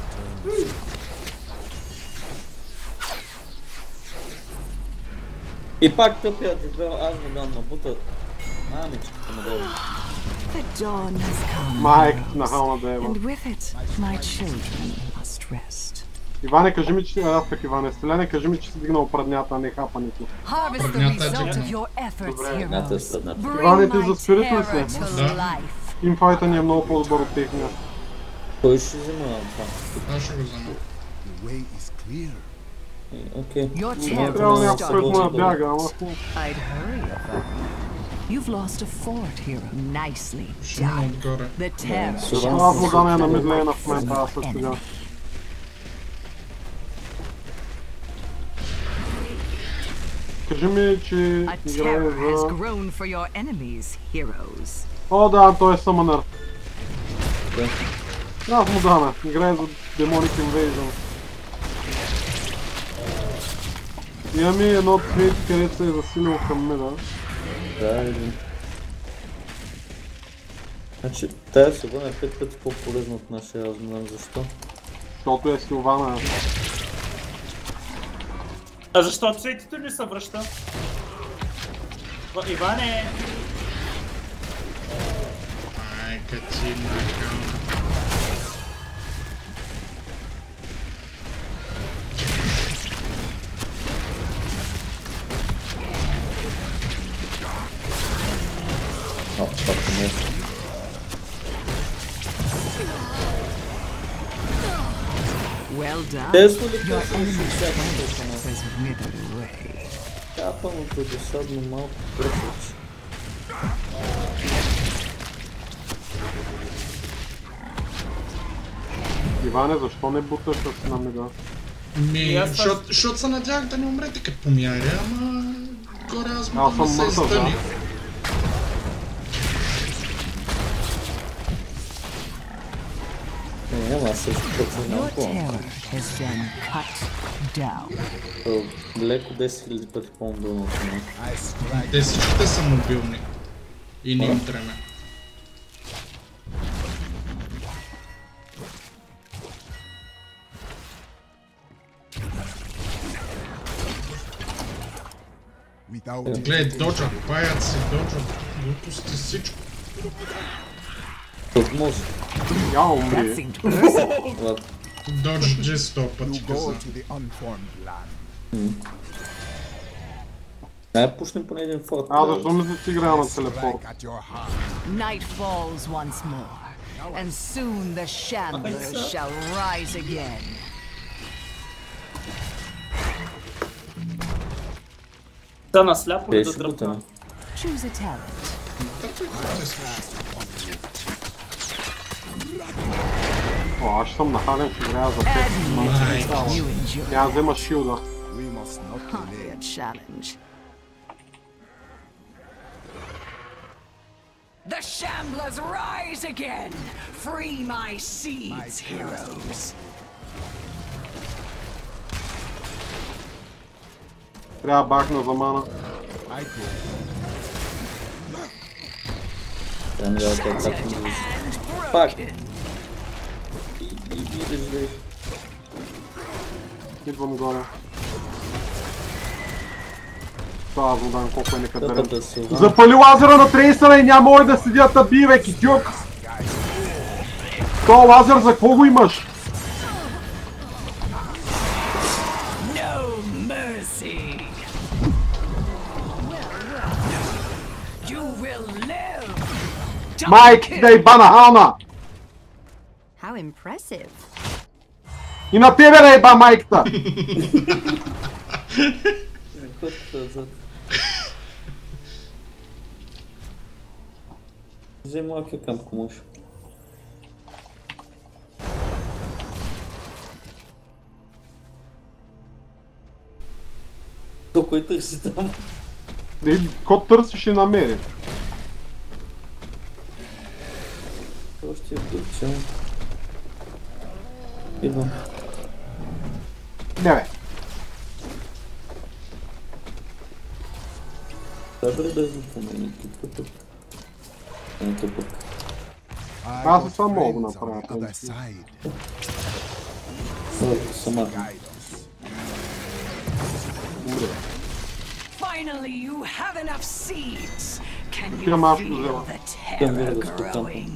И пак тъпият дебел, аз му дам на бута. Мамичката надолу. The dawn has come. Майката на Хална Дева. And with it, my children must rest. Иване, кажи ми, че... Аз пък Иване, Стеляне, кажи ми, че си дигнал преднята, а не хапането. Harvest the result of your efforts, heroes. Иване, Bring ти за my спирит ли terror си? to Да. life. Тимфайта ни е много по-добър от техния. Кой ще взема това? Аз ще го взема. The way is clear. Окей. Your Не terror трябва is някой който му starting. набяга, ама хубаво. I'd hurry if I were you. You've lost a fort, hero. Nicely Ще мина done. отгоре. The terror Аз shall му дам я на suffer мидлейна в from момента, аз the също сега. enemy. Кажи ми, че A играе terror has за... grown for your enemies, heroes. О, да, той е Summoner. Аз му даме. Играе за Demonic Invasion. Имаме едно трейд, където се е засилил към мида. Да, един. Значи, тая Силвана е 5 пъти по-полезна от нашия, аз не знам защо. Защото е Силвана. А защо цветето не се връща? Иване! Майка ти накъл. О, пак не е. Well done. Тесно ли Your късно enemy's си всяка strength has withered away. Капаното е досадно малко пръсъч. Иване, защо не буташ с на мида? Защото се надях да не умрете като помяре, ама... Горе аз му Аз да съм се мъртъв, издъни. Не, аз също път не знам Your какво. terror has been cut down. Леко 10 000 пъти по-мобилно от мен. I strike. Те всичките са мобилни. И не им треме. Without Гледай, доджа, паят си, доджа. Глупости всичко. Тук може. Я That умри. seemed personal. Ладно. Додж G 100 you пъти go каза. to the unformed land. Дай пушнем поне един форт. Аз защо мисля, че играя на телепорт? Strike at your heart. Night falls once more, and soon the Shamblers shall rise again. Та на сляпо ли да Беше дръпна? бутане. Choose a talent. О, аз ще съм нахален, ще играя за 5. Admit you enjoy. Няма да взема шилда. We must not Hardly delay. a challenge. The Shamblers rise again! Free my seeds, heroes! Трябва бахна за мана. I go. Тя не дава това как не вижда. Пак. И виждаш. Идвам горе. Това аз му дам колко е некадърен. Тъпата Силвана. Запали лазера на трейсъра и няма мой да седят да бие, бе, китюк! То лазер за какво го имаш? No mercy! You will live Майк, да ебана Ана! How impressive. И на тебе да еба майката! Взей малкия камп, ако можеш. То кой търси там? Ко търсиш и намери. Още е дърчал. Идвам. Не бе. Добре да измъкваме китка тук. Ето пък. Аз и сам мога да направя. Сама. Finally, you have enough seeds. Can you Тя малко feel взела. the terror growing?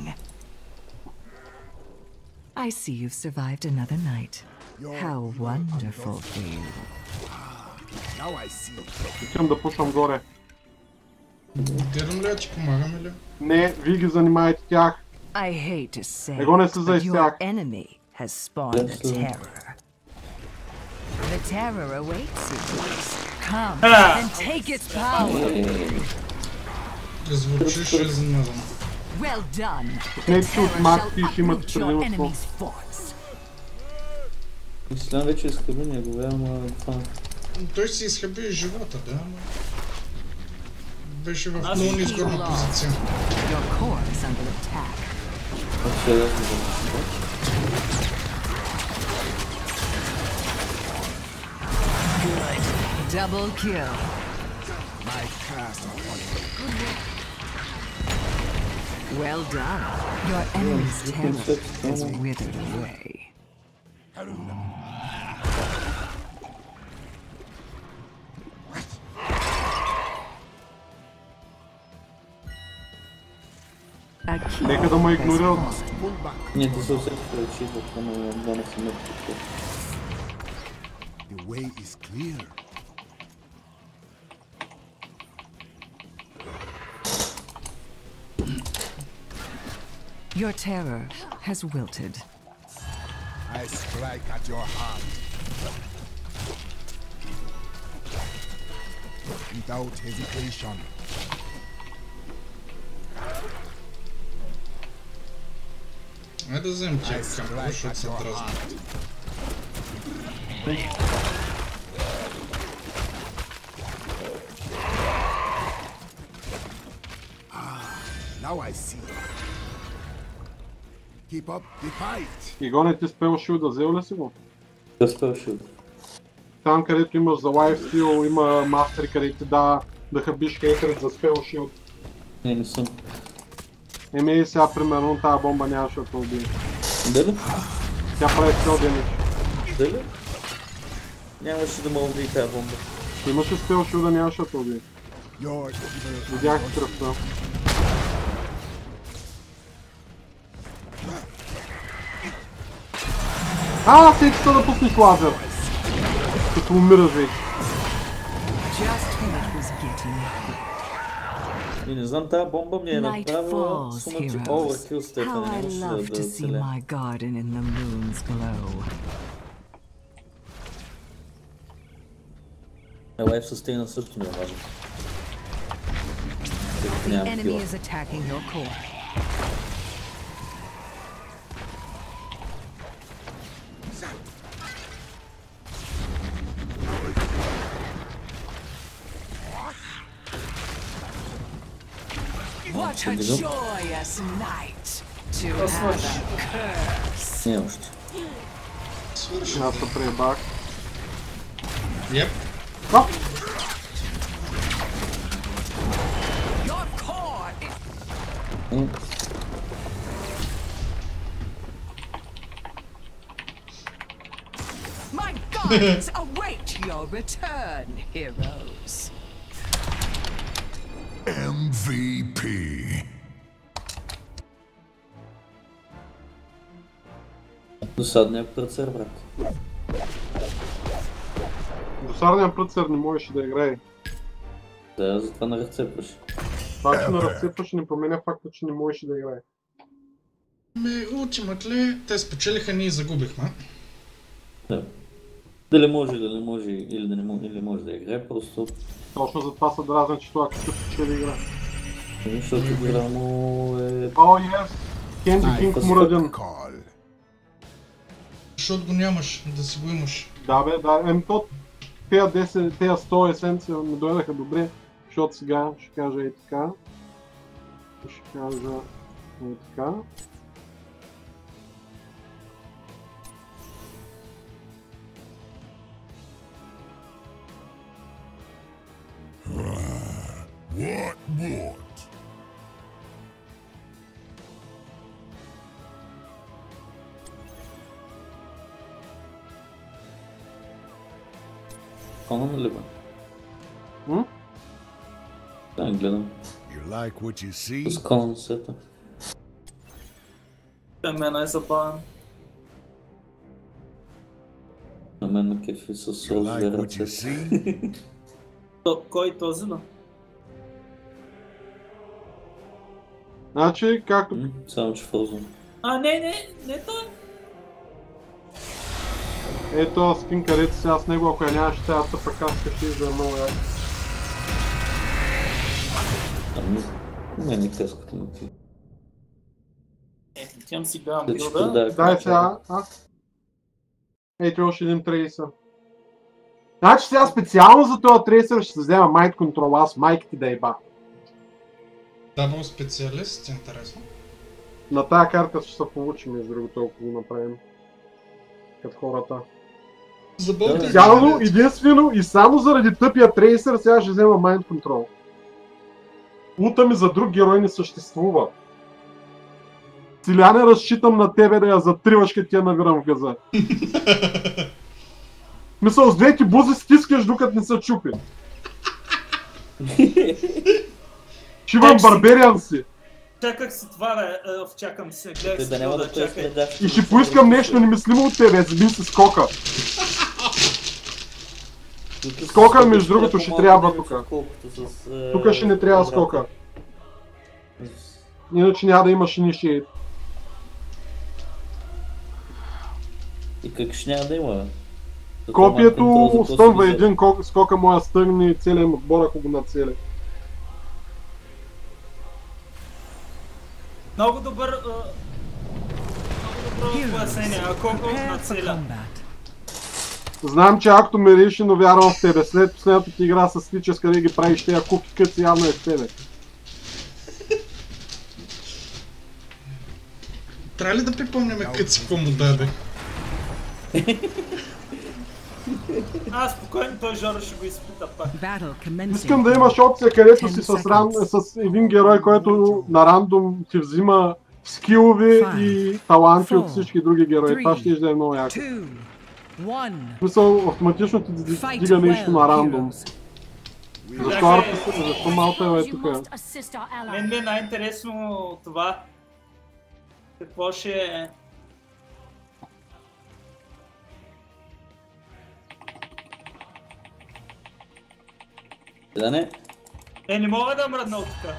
I see you've survived another night. How wonderful for you. Now I see. Искам да пушвам горе. Дирам ли, че помагаме ли? Не, вие ги занимаете тях. I hate to say, Его не се but your заистях. enemy has spawned the terror. The terror awaits you. Come and take its power. Звучиш изненадан. Well done. Не, The че от terror Макс shall ще имат uproot your предимство. enemy's forts. Мислям вече изхъби негове, ама това... Той си изхъби и живота, да, ама... Беше в много неизгодна позиция. Your core is under attack. Още е ясно да Good. Double kill. My cast upon Well done. Your enemy's terror is withered away. A key Нека да ме игнорират. Не, ти се усетих да учи, защото да не си мъртви. the way is clear. Your terror has wilted. I strike at your heart. Without hesitation. Айде да вземем тия кампа, защото са дразни. Now I see. Keep up the fight. И гонете спел шилда, взел ли си го? Да спел шилда. Там където имаш за лайфстил, има мастери, където ти да хабиш хейтерът за спел шилд. Не съм. Еми сега примерно тази бомба нямаше да те убие. Дали? Тя прави цел демидж. Дали? Нямаше да ме убие тази бомба. Ако имаше спел шилда, нямаше да те убие. Видях кръвта. Всеки са да пуснеш лазер. Като умираш вече. И не знам, тази бомба ми е направила сумати overkill степен, нямаше да оцеля. Лайф състейна също ми е важно. Нямам кила. What a joyous night to have a curse. Не още. Аз се приебах. Yep. Оп! Your core is... My gods await your return, heroes. MVP. Досадният пръцер, брат. Досадният пръцер не можеше да играе. Да, затова на ръце пръши. Това, че на разцепва ще не променя факта, че не можеше да играе. Ultimately, те спечелиха, ние загубихме. Да. Дали може, да не може, или да не може, или може да играе, просто... Точно за това са дразни, че това като спечели игра. Защото игра му е... О, yes! Кенди Кинг Мурадин. Защото го нямаш, да си го имаш. Да бе, да. Тези 100 есенция ми дойдеха добре, защото сега ще кажа и така. Ще кажа и така. What? Конан ли бе? Да, гледам. You like what you see? С Конан сета. Мен е забавен. На мен ме кефи с зверата. Кой този, да? Значи, както... Само че Фроузен. Не той. Ето скин, където сега с него, ако я нямаш тази тъпакаска, ще изда много яко. Не ми къс като му ти. Тям си гледам билда. Дай сега, Ето още един трейсър. Значи сега специално за този трейсър ще се взема Mind Control, аз майка ти да еба. Дабл специалист, интересно. На тая карта ще се получи, между другото, ако го направим. Като хората. Цяло, единствено и само заради тъпия трейсър сега ще взема Mind Control. Лута ми за друг герой не съществува. Силяне, разчитам на тебе да я затриваш, като я навирам в газа. Мисъл, с двете бузи стискаш, докато не се чупи. Шивам барбериан си. Чаках си това, бе. Чакам се, гледах си да чакай. И ще поискам нещо немислимо от тебе, заби си скока. Скока, между другото, ще трябва тук. Тук ще не трябва скока. Иначе няма да имаш ниши. И как ще няма да има, бе? Копието стънва един скока моя стъгне целият отбор, ако го нацеля. Много добър пояснение, ако нацеля. Знам, че акто ме реши, но вярвам в тебе. След последната ти игра с Личес, къде ги правиш тези куки къци, явно е в тебе. Трябва ли да припомняме къци какво му даде? Спокойно, той Жоро ще го изпита пак. Искам да имаш опция, където си с един герой, който на рандом ти взима скилови и таланти от всички други герои. Това ще да е много яко. В смисъл, автоматично ти дига нещо на рандом. Защо малта е тук? Мен ми е най-интересно това. Какво ще е... Да не? Не мога да мръдна от тук.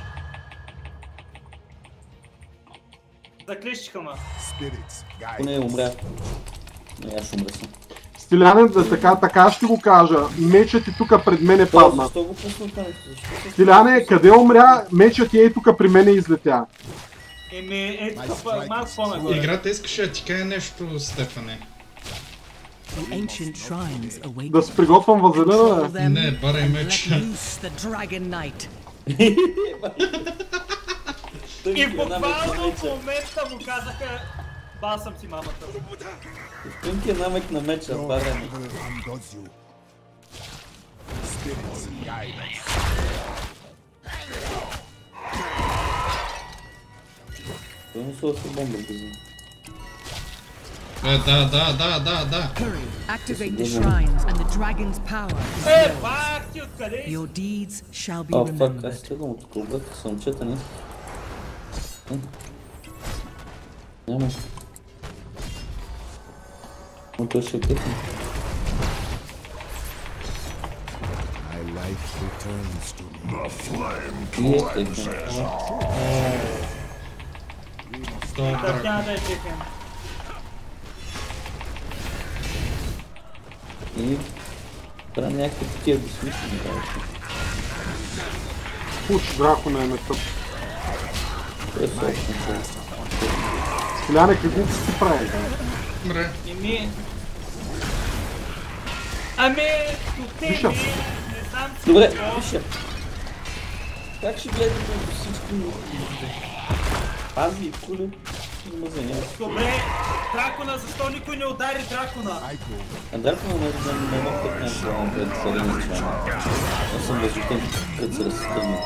Заклещиха ма. Поне умря. Не, аз умря съм. Стиляне, така ще го кажа. Мечът ти тук пред мен е падна. Защо го пусна там? Стиляне, къде умря? Мечът ти е тук при мен излетя. Тук малко по-нагоре. Играта искаше да ти кажа нещо, Стефане. Да се приготвям вазелина, бе? Не, барай меча. И буквално в момента му казаха: бал съм си мамата. Тънки е намек на меча, барай. Той му слова си бомба безо. Да. Activate the shrines and the dragon's power. Пак ти откъде? Your deeds shall be remembered. Аз стигам от тук, обратих съм чета, не? Няма. Но той ще е петен. life returns to me. The flame cleanses Так, няма да я чекам. И трябва някакви такива безсмислени работи. Пуч, дракона е на тъп. Това е собствено. Сляне, какво си прави? Мре. Виша. Не знам си Добре, какво. виша. Как ще гледаме до всички нужди? Пази и кули. Добре, дракона, защо никой не удари дракона? А дракона не мога път някаква пред сърени члена. Аз съм възлютен, пред се разтърнат.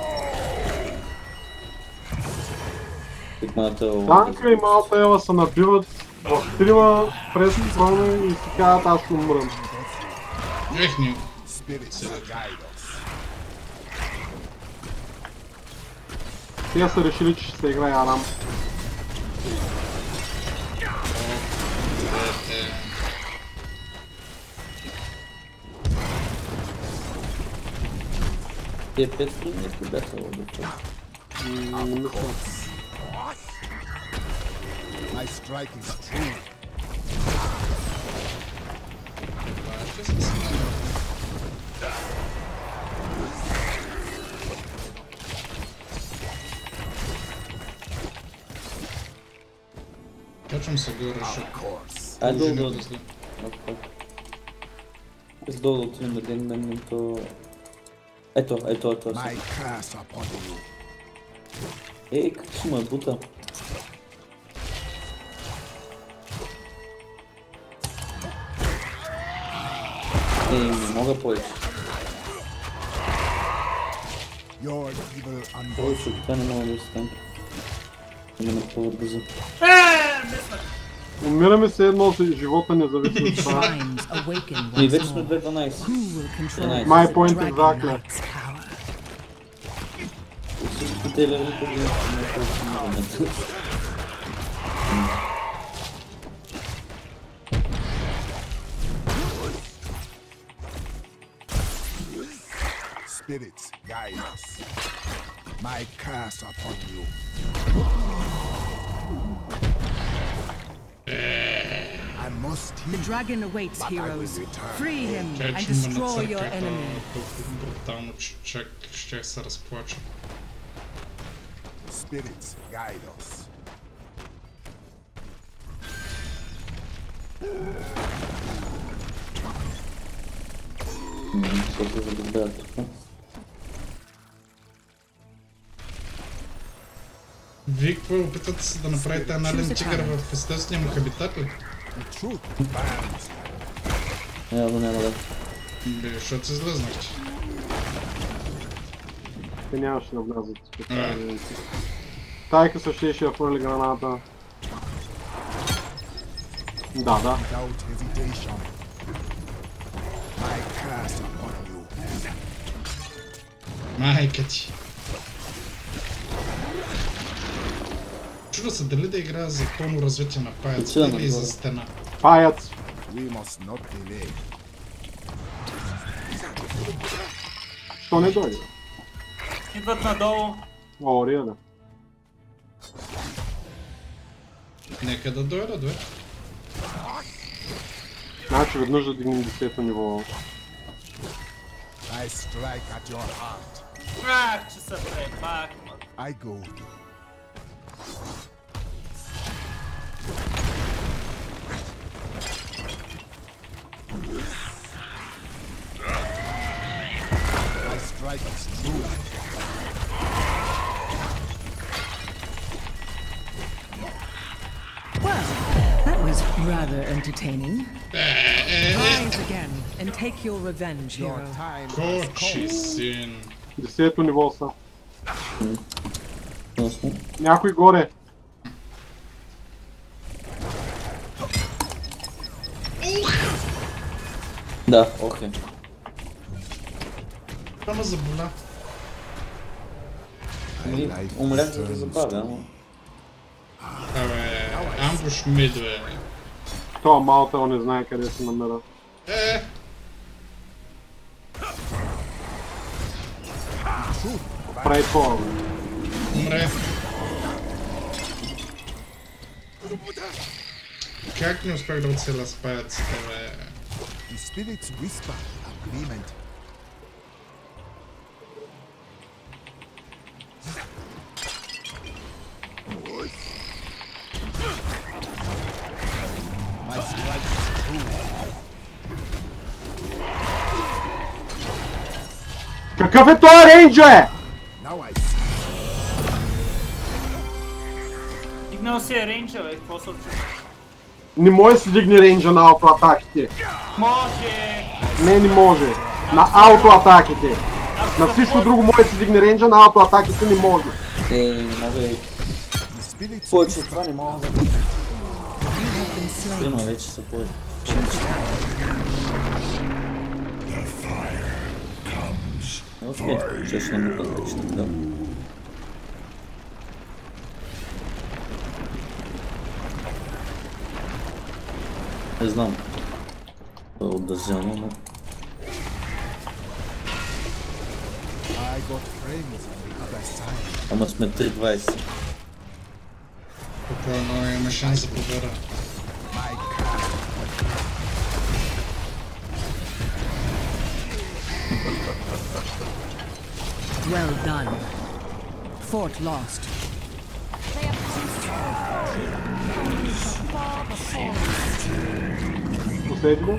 Танка и малата Ева се набиват в трима през трона и си казват аз ще умрам. Ехни. Те са решили, че ще се играе Арам. Те 5 страни бяха лодата. Не мисля. My strike is true. Точно се го реша. Айде долу да след. Без долу да отидем да гледнем то... Ето. Как ще му е бута? Не мога повече. Повече, това не мога да стане. Има напълно бързо. Умираме се едно си живота не зависи от това. И вече сме 2-12. My point exactly. Всичките левели погледнат. Spirits guide us. My curse upon you. I must heal. The dragon awaits, But I will heroes. return. Free him Тя and че ме destroy your нацърква enemy. толкова брутално, че чак ще се разплача. Spirits guide us. Защото да го гледат тук. Вие какво опитвате се да направите анален тигър в естествения му хабитат ли? Няма да. Бе, защото се излезнахте. Те нямаше да влязат. Тайка се ще я фърли граната. Да. Without hesitation. My curse upon you. Майка ти. Чува се дали да играя за пълно развитие на паяц или за стена. Паяц. We must not delay. Що не дойде? Идват надолу. О, реда. Нека да дойдат, бе. Значи веднъж да дигнем 10-то ниво. I strike at your heart. Че са пребак. I go. My strike is true. Well, that was rather entertaining. Rise again and take your revenge, Your hero. time Кочи син. 10-то ниво са. Някой горе. Да, окей. Това ме заболя. Умрях за да забавя, ама... Абе, амбуш мид, бе. Това малата не знае къде се намира. Прави това. Умре. Как не успях да оцеля с паяците, бе? The spirits whisper agreement. My strike is true. Какъв е това рейнджа, е? Now I see. Дигнал си е рейнджа, бе, какво се отчува? Не може да се дигне рейнджа на аутоатаките. Може! Не може. На аутоатаките. На всичко друго може да се дигне рейнджа, на аутоатаките не може. Не може. Повече от това не мога да... Трима вече са повече. Окей, че ще не му подречна, да. Не знам. Това е отдържано, но... I got friends on the other side. Ама сме 3-20. Спокойно, имаме шанс за победа. My craft. Well done. Fort lost. Последно.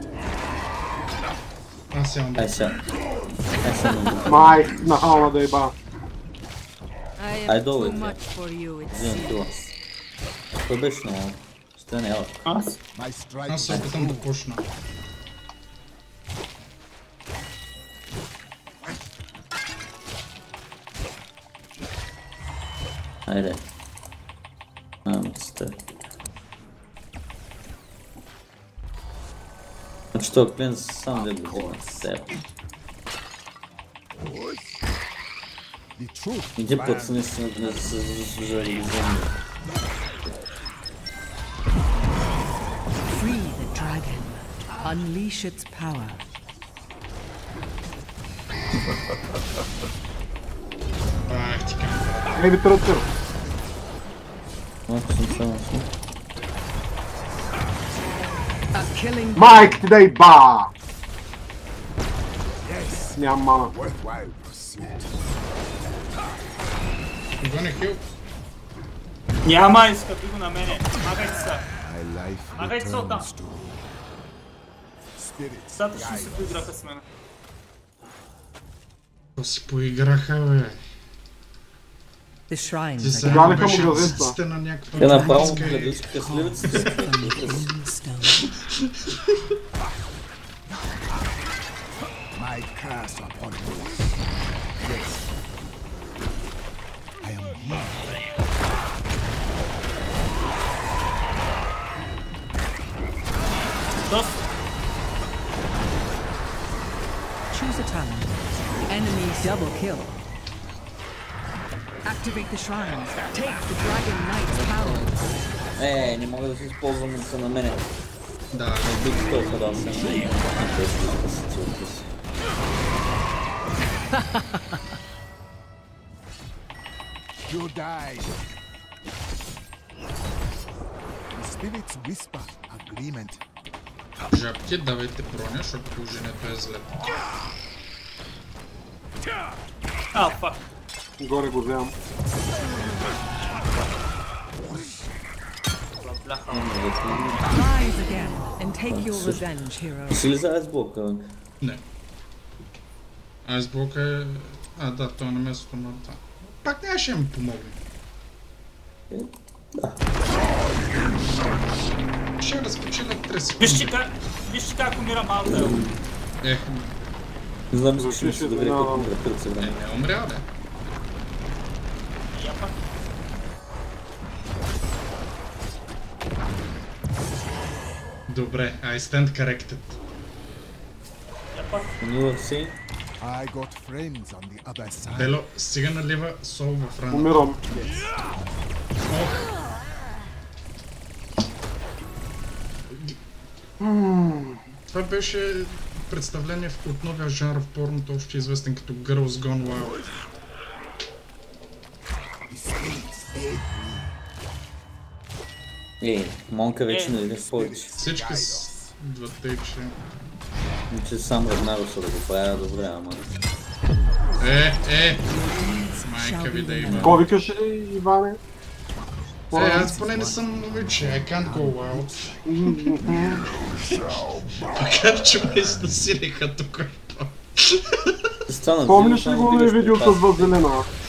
Аз имам. Ай сега. Ай сега не. Май, нахална да еба. I Ай am долу too е. much for you, it Взимам seems. това. Това беше много. Стане ела. Аз? My strike Аз is се опитам да почна. Айде. Ама сте. Значи това клин сам да го взима с теб. the truth. Един път са наистина да не се заслужава да ги взема. Free the dragon. Unleash its power. Ах, ти към. Еби тръцър. Малко съм само си. A killing Майк ти да еба! Нямам мана. Worthwhile pursuit. Гоня хил. Няма, иска би го на мене. Магайте са. My life Магайте са оттам. returns to spirits. Достатъчно се поиграха с мен. То си поиграха, бе. the shrines Ти are сега Галяха му беше газетата. сте на някаква... Те направо градска и- гледачка сливицата. stone. My curse upon you. Yes. I am here. Доста. Choose a talent. Enemy double kill. Activate the shrines. Take the Dragon Knight's power. Не мога да се използвам да са на мене. Да, Не бих толкова да съм на мене. You died. The spirits whisper agreement. жабки, давайте броня, защото положението е зле. А, фак. Горе го вземам. Rise again and take your revenge, hero. Ще ли за айсблока? Не. Айсблок е... А, да, той е на местото на това. Пак нямаше да ми помогне. Ще разпочина 3 секунди. Вижте как умира малка. Е, Не знам, защо ми се доверя като ми ръкът се време. не умря, да. Я пак. Добре, I stand corrected. Я пак. Умила си. I got friends on the other side. Бело, сега налива сол в раната. Умирам. Това беше представление от новия жанр в порното, общо известен като Girls Gone Wild. Монка вече не иде в повече. Всички идват тъй, че сам Рагнароса да го правя добре, ама... Майка ви да има. Ко викаш, Иване? Аз поне не съм момиче, I can't go out. Макар че ме изнасилиха тук. Помниш ли го на видео с Вазелина?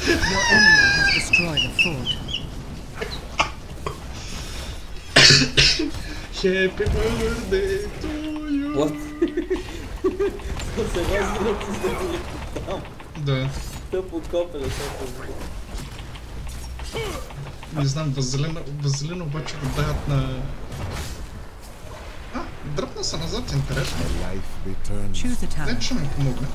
Happy birthday to you. What? Сериозно ти сдадили там? Да. Тъпо копеле, Не знам, Вазелина обаче го дават на... Дръпна се назад, интересно. Не, че ми помогне.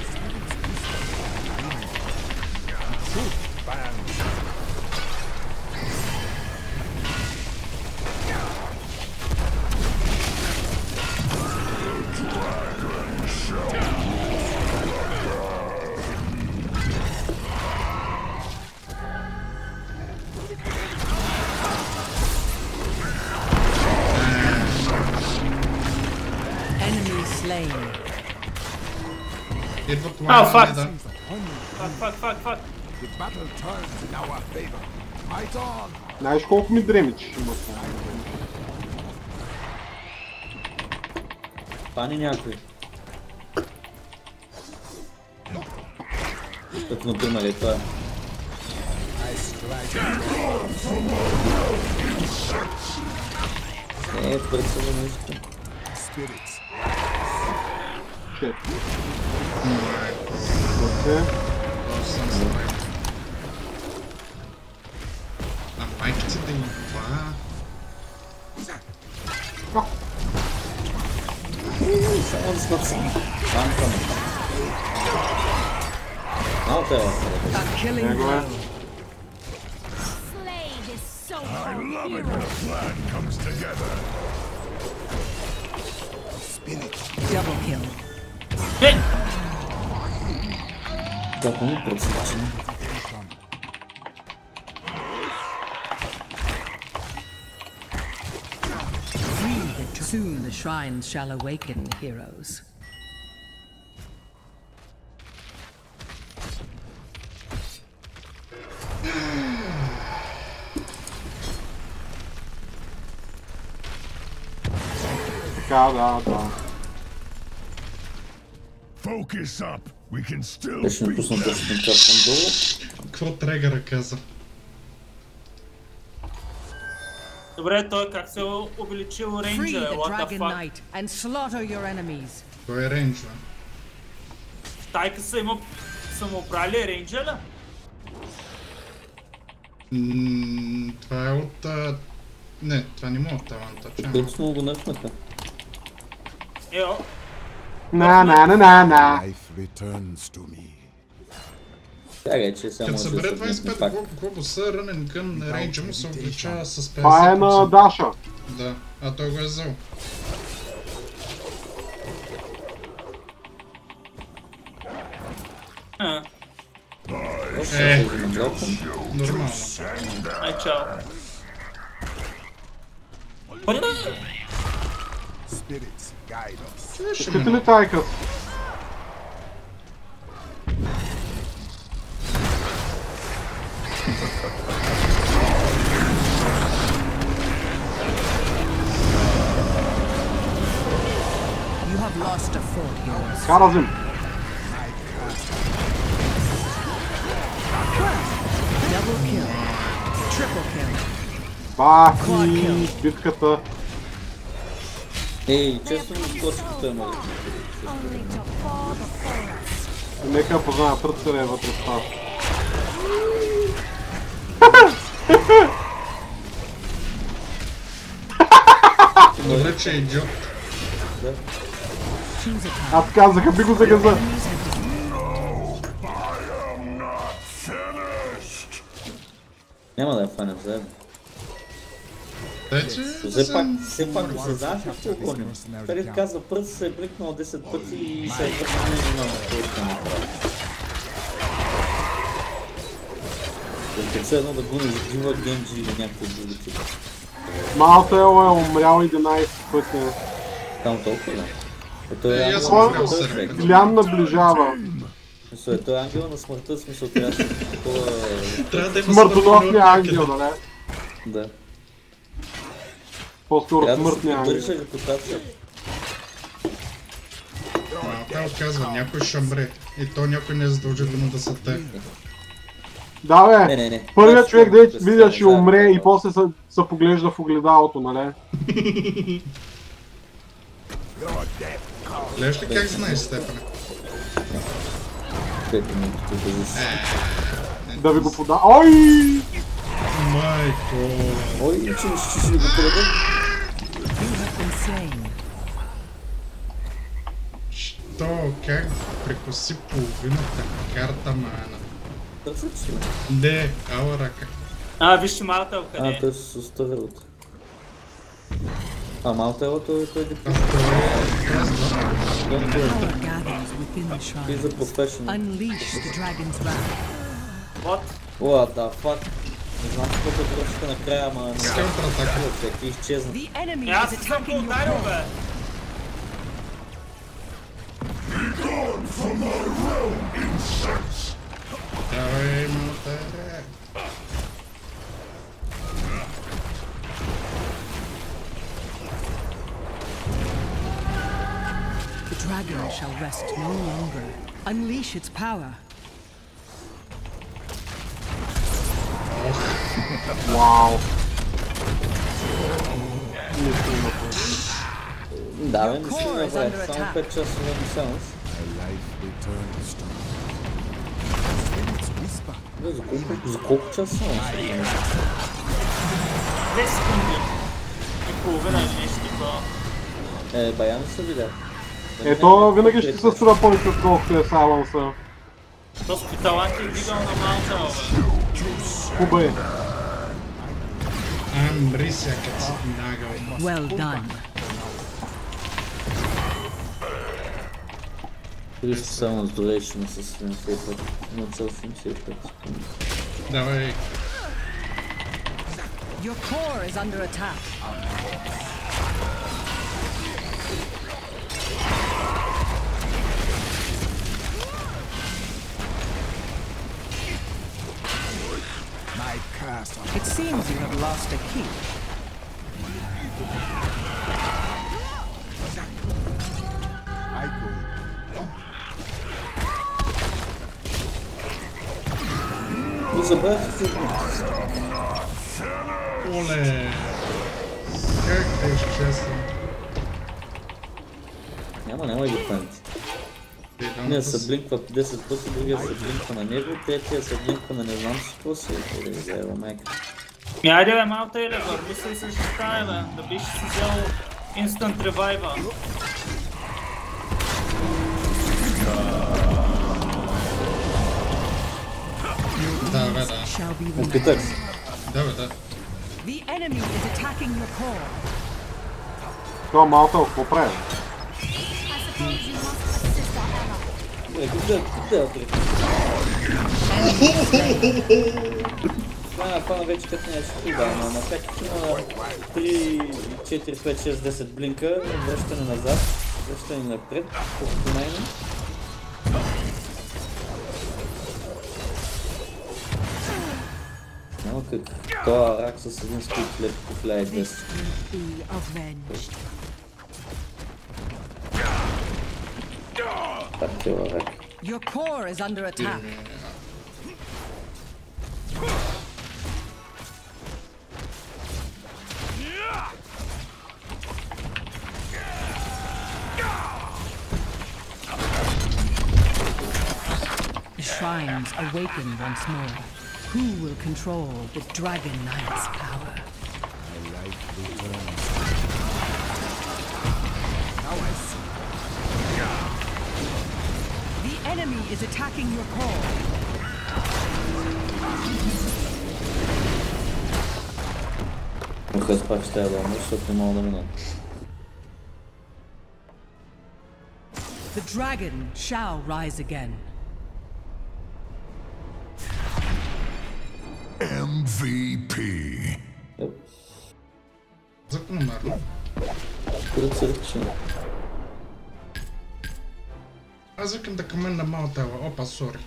Идват лайна, fuck. да. Fuck. Знаеш колко ми дремич има? Пани някой. Като например е това. Пръцава нещо. На майките да им това... Само да сме сами. Малко е. I love it when a plan comes together. Double kill. Как му пресече? Soon the shrines shall awaken, heroes. Да. Focus up. We can still Беше beat напуснат да them. се капвам долу. Какво Трегъра каза? Добре, той как се увеличил рейнджа? Free the What the Dragon fuck? Knight and slaughter your enemies. Кой е рейнджа? В тайка са му брали рейнджа ли? Това е от... Не, това не му от таланта. Които сме го нърфнаха. Ео. На. Life returns to me. Тягай, че само Като събере 25 глобуса, рънен гън на рейнджа му се увеличава с 50%. Това е на Даша. Да, а той го е взел. Нормално. Ай, чао. Spirits guide us. Искате ли тайка? You have lost a fort, heroes. Каразим. Double kill. Triple kill. Бахи, битката. Ей, често ми скочих той мой. Нека познава тръцаря вътре в това. Добре, че е идиот. Аз казаха, би го загаза. Няма да я фанем заедно. Все пак осъзнаваш ли ще оконя? Ферит казва, пръст се е бликнал 10 пъти и се е върнал на това ще направи. Все едно да го не загива Генджи или някакви други типа. Малтел е умрял 11 пъти. Там толкова, да. Лян наближава. Той е ангел на смъртта, в смисъл трябваше такова... Смъртоносния ангел, нали? Да. По-скоро смъртния ангел. Държа репутация. Малтел казва, някой ще мре. И то някой не е задължително да са те. Да бе, първият човек да видя ще умре и после се поглежда в огледалото, нали? Гледаш ли как знаеш Стефане? Да ви го пода... Ой! Майко! Ой, че ли го подаде? Що? Как прекоси половината карта, мана? Търсят си? Не, ала рака. Вижте Малтел къде е. Той се оставилото. Малтелото той е депо. He's a professional. Unleash the dragon's wrath. What the fuck? Не знам каквото е връща накрая, ама... Всеки изчезна. Аз не съм го ударил, бе! Давай, Малтеле! The dragon shall rest no longer. Unleash its power. Вау! Да, бе, не си направи. Само 5 часове мисълност. За колко часа само се? 2 секунди. И половина или нещо такова. Баян се видя. Ето, винаги ще се струва повече отколкото е Сайленса. То с питаланки е дигал на Малтел, бе. Хубаво. Мри сякът си нагъл. Well done. Вижте само с дорейшена с 75. 0,75 секунди. Давай. Your core is under attack. It seems you have lost a key. Забравяйте се. Оле! Как беше честно? Няма и го памет. Ние се блинква 10 пъти, другия се блинква на него, третия се блинква на не знам си какво си е, да изява майка. Айде бе, малта или върви се и се ще стане, бе, да биш си взел Instant Revive. Да, бе, да. Опитах се. Да, бе, да. The enemy is attacking your core. Това Малтел, какво прави? Това вече като не е шкуда, но как има 3, 4, 5, 6, 10 блинка, връщане назад, връщане напред, колкото най-не. Няма как. Това рак с един скуп след куфля е 10. Так тела рак. Your core is under attack. The shrines awaken once more. Who will control the Dragon Knight's power? The enemy is attacking your core. Тук аз пак ще трябва да умра, защото не мога да мина. The dragon shall rise again. MVP. Закономерно. Ръцърче. Аз викам да към мен на малта, опа, сори.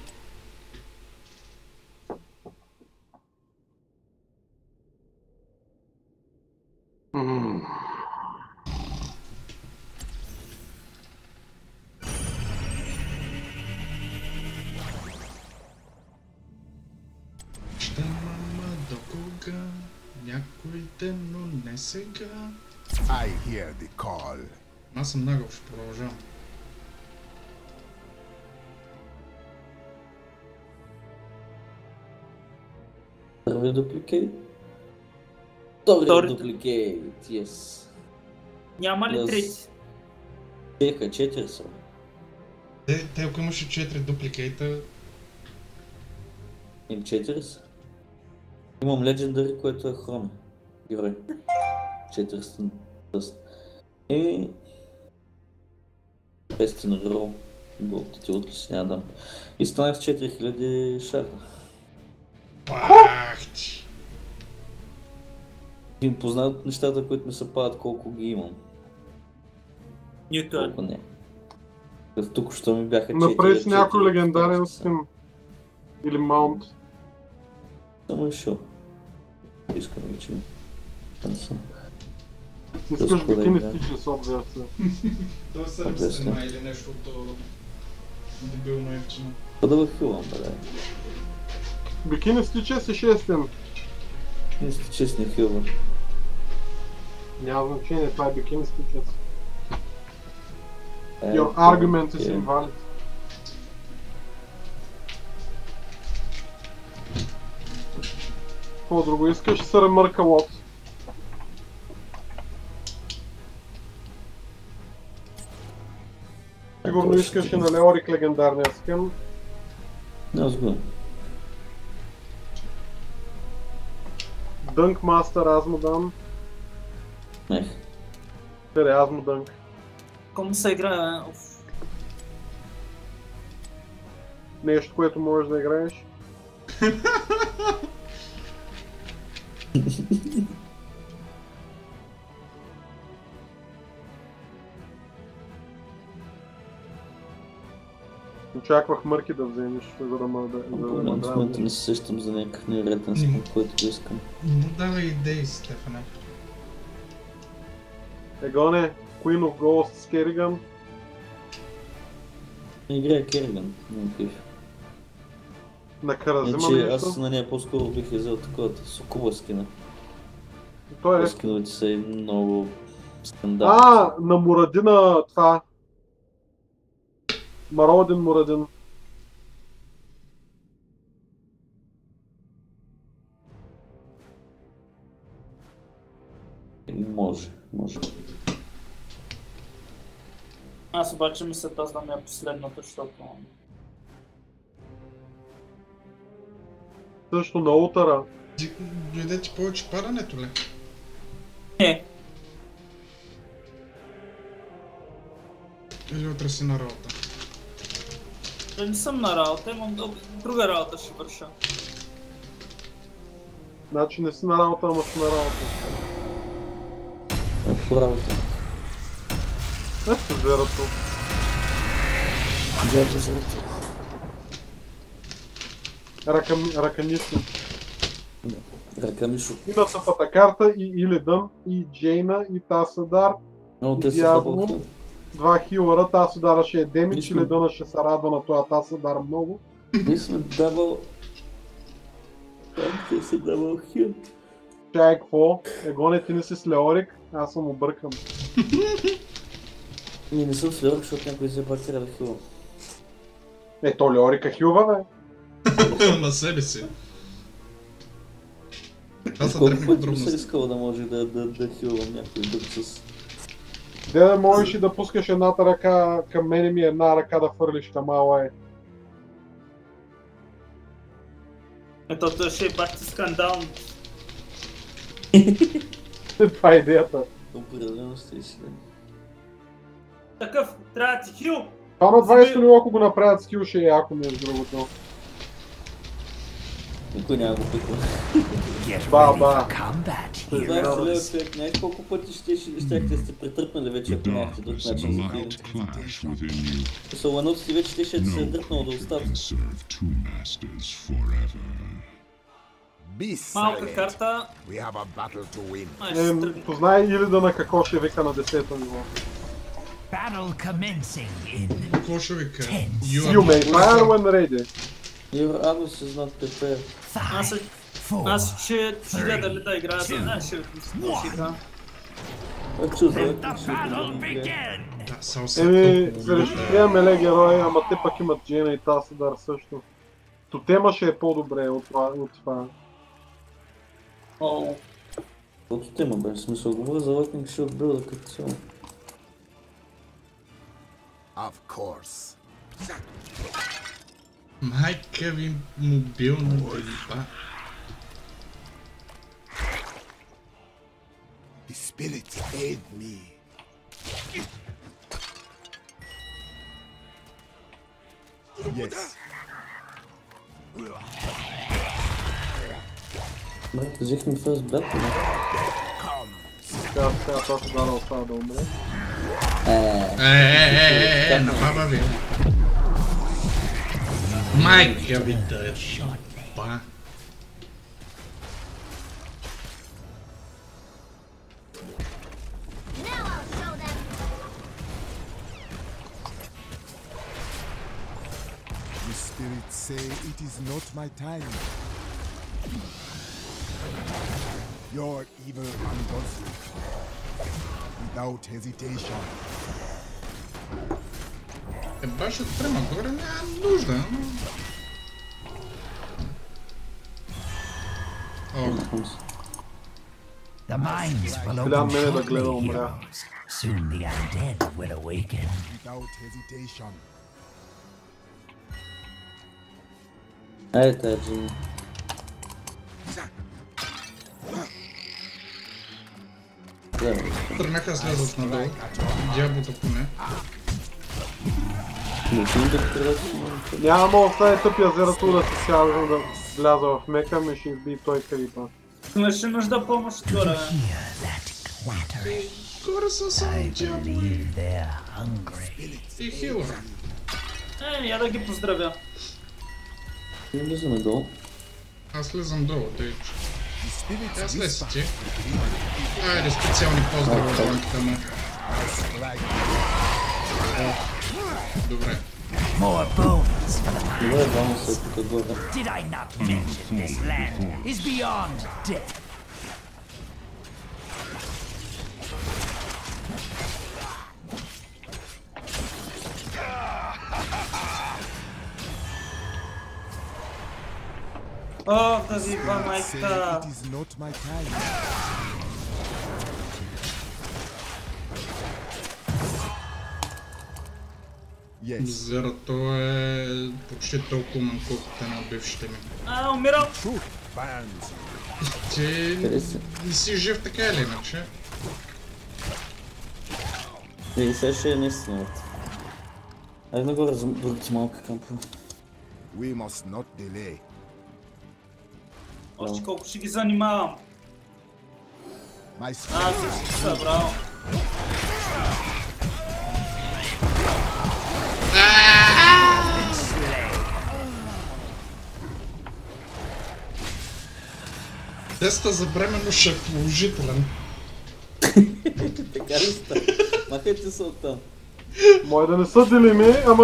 Ще мама до кога, някой ден, но не сега. I hear the call. Аз съм нагъл, ще продължавам. Първи дупликейт. Втори дупликейт, yes. Няма ли трети? Чека, 4 са. Те ако имаше 4 дупликейта... Им 4 са. Имам Legendary, което е Хроме. Герой. 400. И... 500 на грол. Болтите отли няма дам. И станах с 4000 шарна. Пахти! Им познават нещата, които ми се падат, колко ги имам. Нито е. Колко не. Тук що ми бяха 4. Направи си някой легендарен стим. Или маунт. Само решил. Искам да чуя. Искаш бикини стичи с обверсия. Това се репсима или нещо от дебилно евчина. Да хилвам, бе. Бикини стичи си 6-тен. Не сте честни хилва. Няма значение, това е бикини стичи. Your argument is invalid. Какво друго искаш? Сърмърка лот. Сигурно искаш и на Леорик легендарния скин. Аз го. Дънк мастер, аз му дам. Не. Тере, аз му дънк. Кому се играе? Нещо, което можеш да играеш. Очаквах мърки да вземеш, за да ме дам. Не се сещам за някакъв невероятен скин, който искам. Ну давай идеи, Стефане. Егоне, Queen of Ghosts с Кериган. Не играя Кериган, не пише. На Каразима нещо? Аз на нея по-скоро бих взел такова Сукуба скина. Той е. Скиновете са и много скандални. На Мурадина това. Мародин Мурадин. Може. Аз обаче мисля тази да ми е последната, защото... Също на утъра. Дойде ти повече падането ли? Не. Или утре си на работа? Не съм на работа, имам друга работа ще върша. Значи не си на работа, ама си на работа. Какво работа? Ето зверото. Раканисо. Ракамишо. И на съпата карта, и Илидан, и Джейна, и Тасадар, и Диабло. Два хилъра, Тасадара ще е демидж, Илидана ще се радва на това Тасадар много. Ние сме дабъл... Те са дабъл хил. Чай, какво? Егоне, ти не си с Леорик, аз съм объркан. Не съм с Леорик, защото някой се пак трябва да хилва. То Леорика хилва, бе. На себе си. Колко пъти би се искал да може да хилвам някой друг с... Да можеш и да пускаш едната ръка към мене ми, една ръка да фърлиш към Алай. Ето това ще е бахти скандално. Това е идеята. Определено ще си. Такъв, трябва да ти хил. Това на 20 ниво, ако го направят скил, ще е яко между другото. Никой няма го пиква. Ба. Знаеш, лева човек, знаеш колко пъти щяхте сте претръпнали вече, ако нямахте друг начин за пирите. Посълваното си вече ще се е дръпнало до устата. Малка карта. Познай или да на какво ще вика на 10-то ниво. Какво ще вика? You may fire when ready. Your arrows is not prepared. Аз ще видя дали да играя, знаеш, ще игра. Срещу тия меле герои, ама те пък имат Джена и Тасадар също. Тотема ще е по-добре от това. От тема бе, смисъл, говоря за Lightning Shield билда като цяло. Of course. Майка ви мобилна делба. The spirits aid me. Yes. Брат, взехме фърст брат, не? Сега точно да остава да умре. На баба ви. Майка ви да е ба. The spirits say it is not my time. Your evil undoes it without hesitation. Баш отпрема горе, няма нужда. The mines will open shortly, heroes. Soon the undead will awaken. Without hesitation. Ей, тая Джини. Тръгнаха слезат надолу. Дяволата поне. Няма мога остави тъпия Зература си сядам да вляза в мека, ми ще изби той крипа. Имаше нужда помощ горе. Горе са само дяволи. И хила. Я да ги поздравя. Не влизаме долу. Аз слизам долу, тъй. Аз слез ти. Айде, специални поздрави от банката му. Добре. More bones for the mines. Did I not mention this land is beyond death? Тази два майката. It is not my time. Зерато е почти толкова мън, колкото на бившите ми. Умирам! Ти не си жив така или иначе? И сега ще е наистина. Айде нагоре за другите малка кампа. We must not delay. Още колко ще ги занимавам. Всички са, браво. Теста за бременно ще е положителен. Така ли сте? Махайте се оттам. Може да не са делими, ама...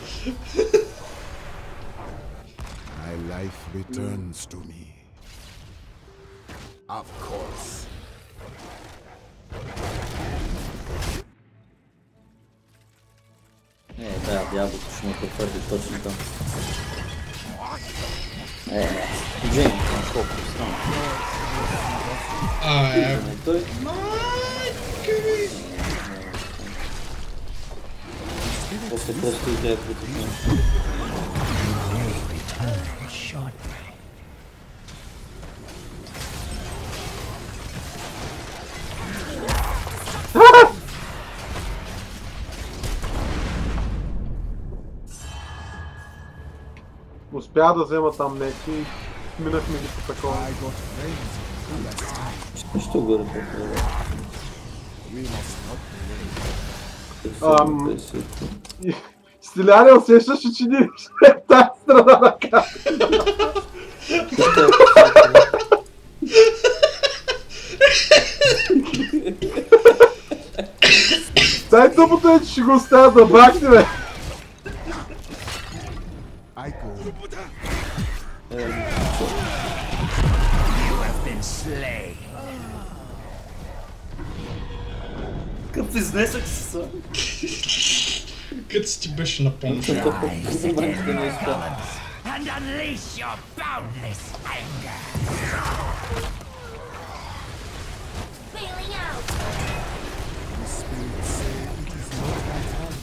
My life returns to me. Of course. Да, дяволото ще ме потвърди точно там. Джейн, колко стана. Той... После просто идея против него. Успя да взема там някакви и минахме ги по такова. Ще горе по-добре. Стиляне усещаше, че ни е тази страна на карта. Дай тъпото е, че ще го оставя да бахне, бе! Къп изнесък си са. Къде си ти беше на помощ? And unleash your boundless anger. Feeling out. The spirits say it is not my time.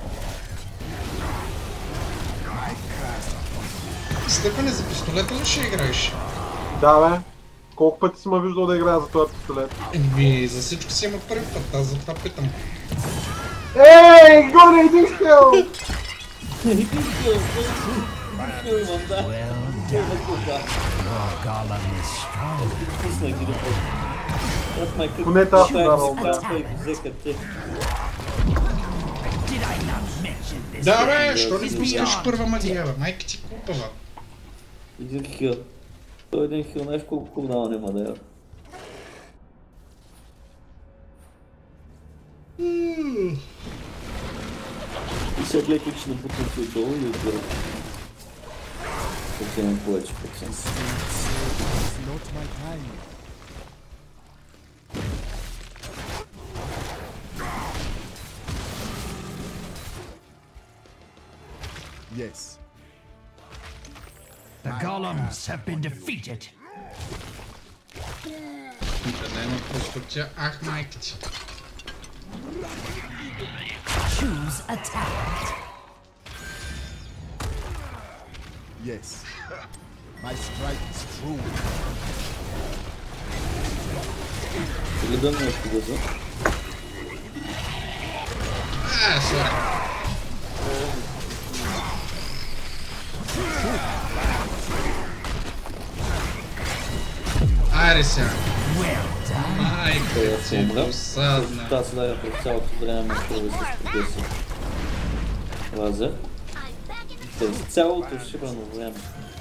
My craft. Степане, за пистолета ли ще играеш? Да, бе. Колко пъти си ме виждал да играя за този пистолет? Еми, за всичко си има първи път, аз за това питам. Ей, горе, един хил! Един хил имам, да. Поне тази ще дарал, да, бе, що не спускаш първа магия, бе? Майка ти купава. Един хил. Той един хил, знаеш колко кулдауна нема да я. И сега гледай как ще набутам си отдолу и отдолу. Ще вземем повече процент. Yes. The golems have been defeated. Да няма просто тя, ах майка ти. Choose attack. Yes. My strike is true. Гледам нещо глаза. Сори. Айде сега. Майка ти, досадна. Аз лая през цялото време ме струва с прогреси. Лазер. През цялото шибано време.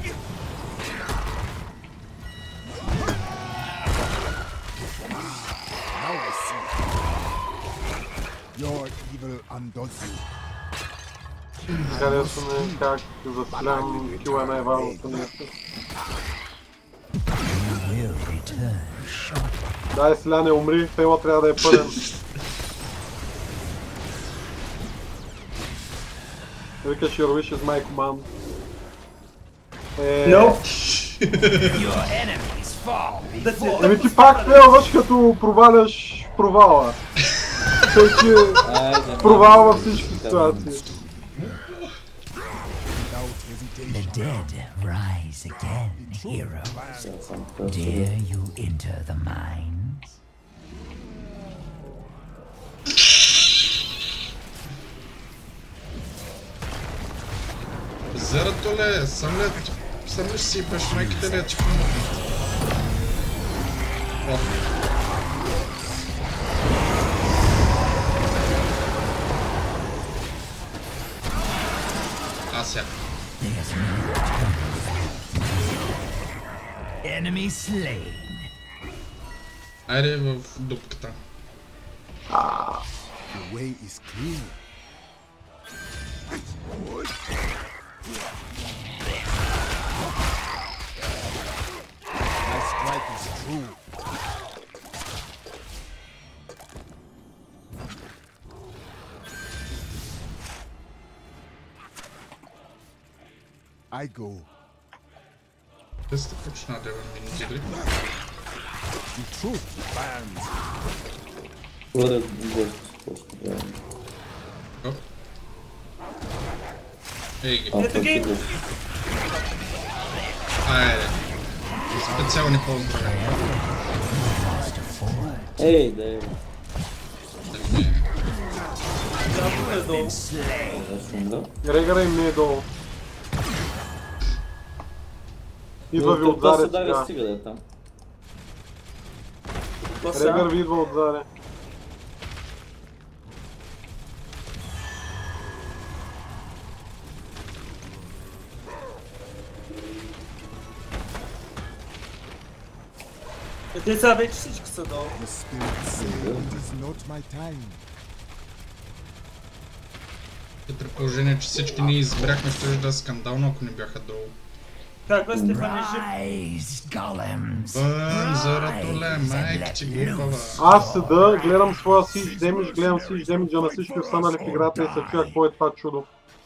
Your evil undoes you. Харесва ми как застрелям кила най-важното нещо. Дай, Селяне, умри, фейла трябва да е пълен. Викаш Your wish is my command. Еми ти пак фейлваш като проваляш провала. Тъй че провал във всички ситуации. The dead rise again, heroes. Dare you enter the mines? Зарато ли, сам ли си пеш майките ли, че помогна? Сега. Enemy slain. Айде в дупката. The way is clear. My strike is true. I go. This is the function of the mini. The truth burns. Ей, айде. Специални поздрави. Ей, да е. Регара им не е долу. Идва ви отзаде сега. Стига да е там. Регър ви идва отзаде. Те сега вече всички са долу. При положение, че всички ние избрахме, ще да е скандално, ако не бяха долу. Как бе Стефан Бън, Заратуле, майка ти глупава. Аз седа, гледам своя Siege Damage, гледам Siege Damage на всички останали в играта и се чуя какво е това чудо.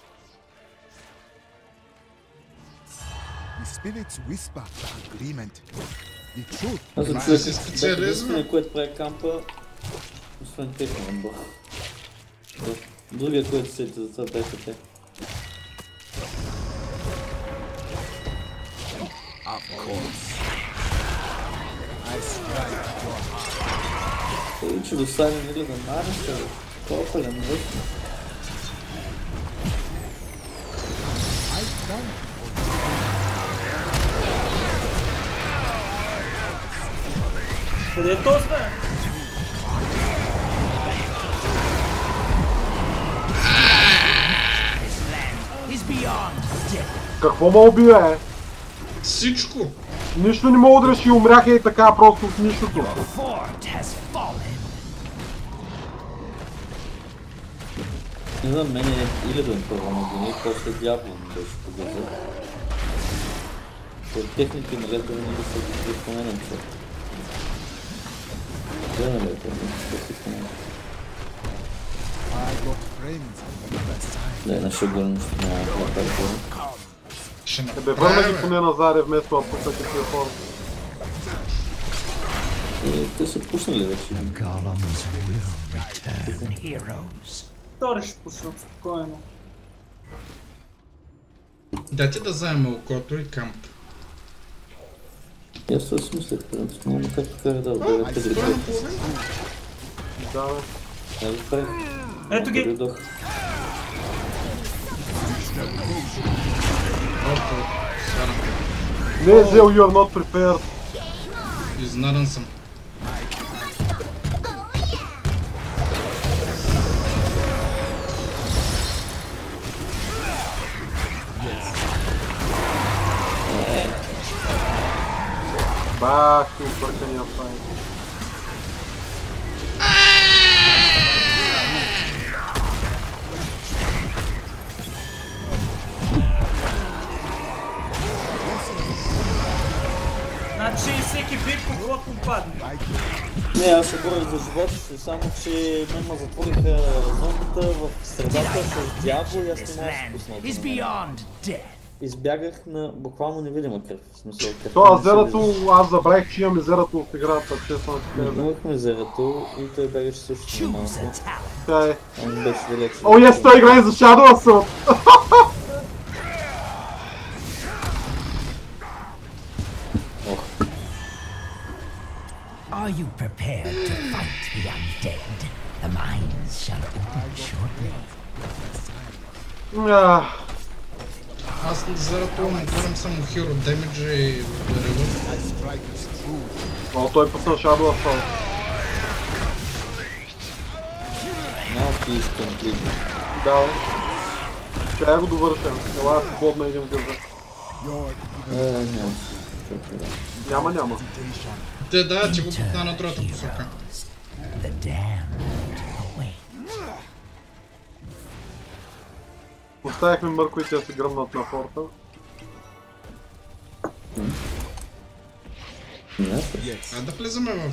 Аз за човек единствено, което прави кампа, освен техния бах. Другия, който сети за това бяха те. Ей, че достане нали да нареша, толкова ли мръсно. Къде е този бе? Какво ме убива, Всичко! Нищо не мога да реши, умрях и така просто от нищото. Не знам, мене е Илидън първо на години, после Дявол ми беше погаза. От техните налета не да се споменам това. Де налета, не се споменам. Да, на шагърно ще няма това паркора. Бе, върна ги поне на Заре вместо да пусна такива хора. Те са пуснали вече. Втори ще пуснат спокойно. Дайте да вземем окото и камп. Аз се смислях, принцип, няма как така да отбере тези ребята. Да, бе. Ето прави. Ето ги! Не, Зел, you are not prepared. Изнаран съм. Бах, ти объркания файт. Значи всеки бит по глот му падне. Не, аз се боря за живота си, само че мен ме затвориха зомбата в средата с Дявол и аз не мога да се пусна. Избягах на буквално невидима кръв. В смисъл кръв. Това зерато, аз забравих, че имаме зерато в играта, честно да ти кажа. Имахме зерато и той бягаше също на малко. Тя е. Он беше далеч. О, yes, той играе за Shadow Assault! Are you prepared to fight the undead? The mines shall open shortly. Аз заради това му гледам само Hero Damage и Reload. О, той пусна Shadow Assault. Малко искам трудно. Да, бе. Ще я го довършам. Ела си подна един гърза. Няма. Те да, че го путна на другата посока. Оставихме Мърко и те се гръмнат на форта. Да влизаме в...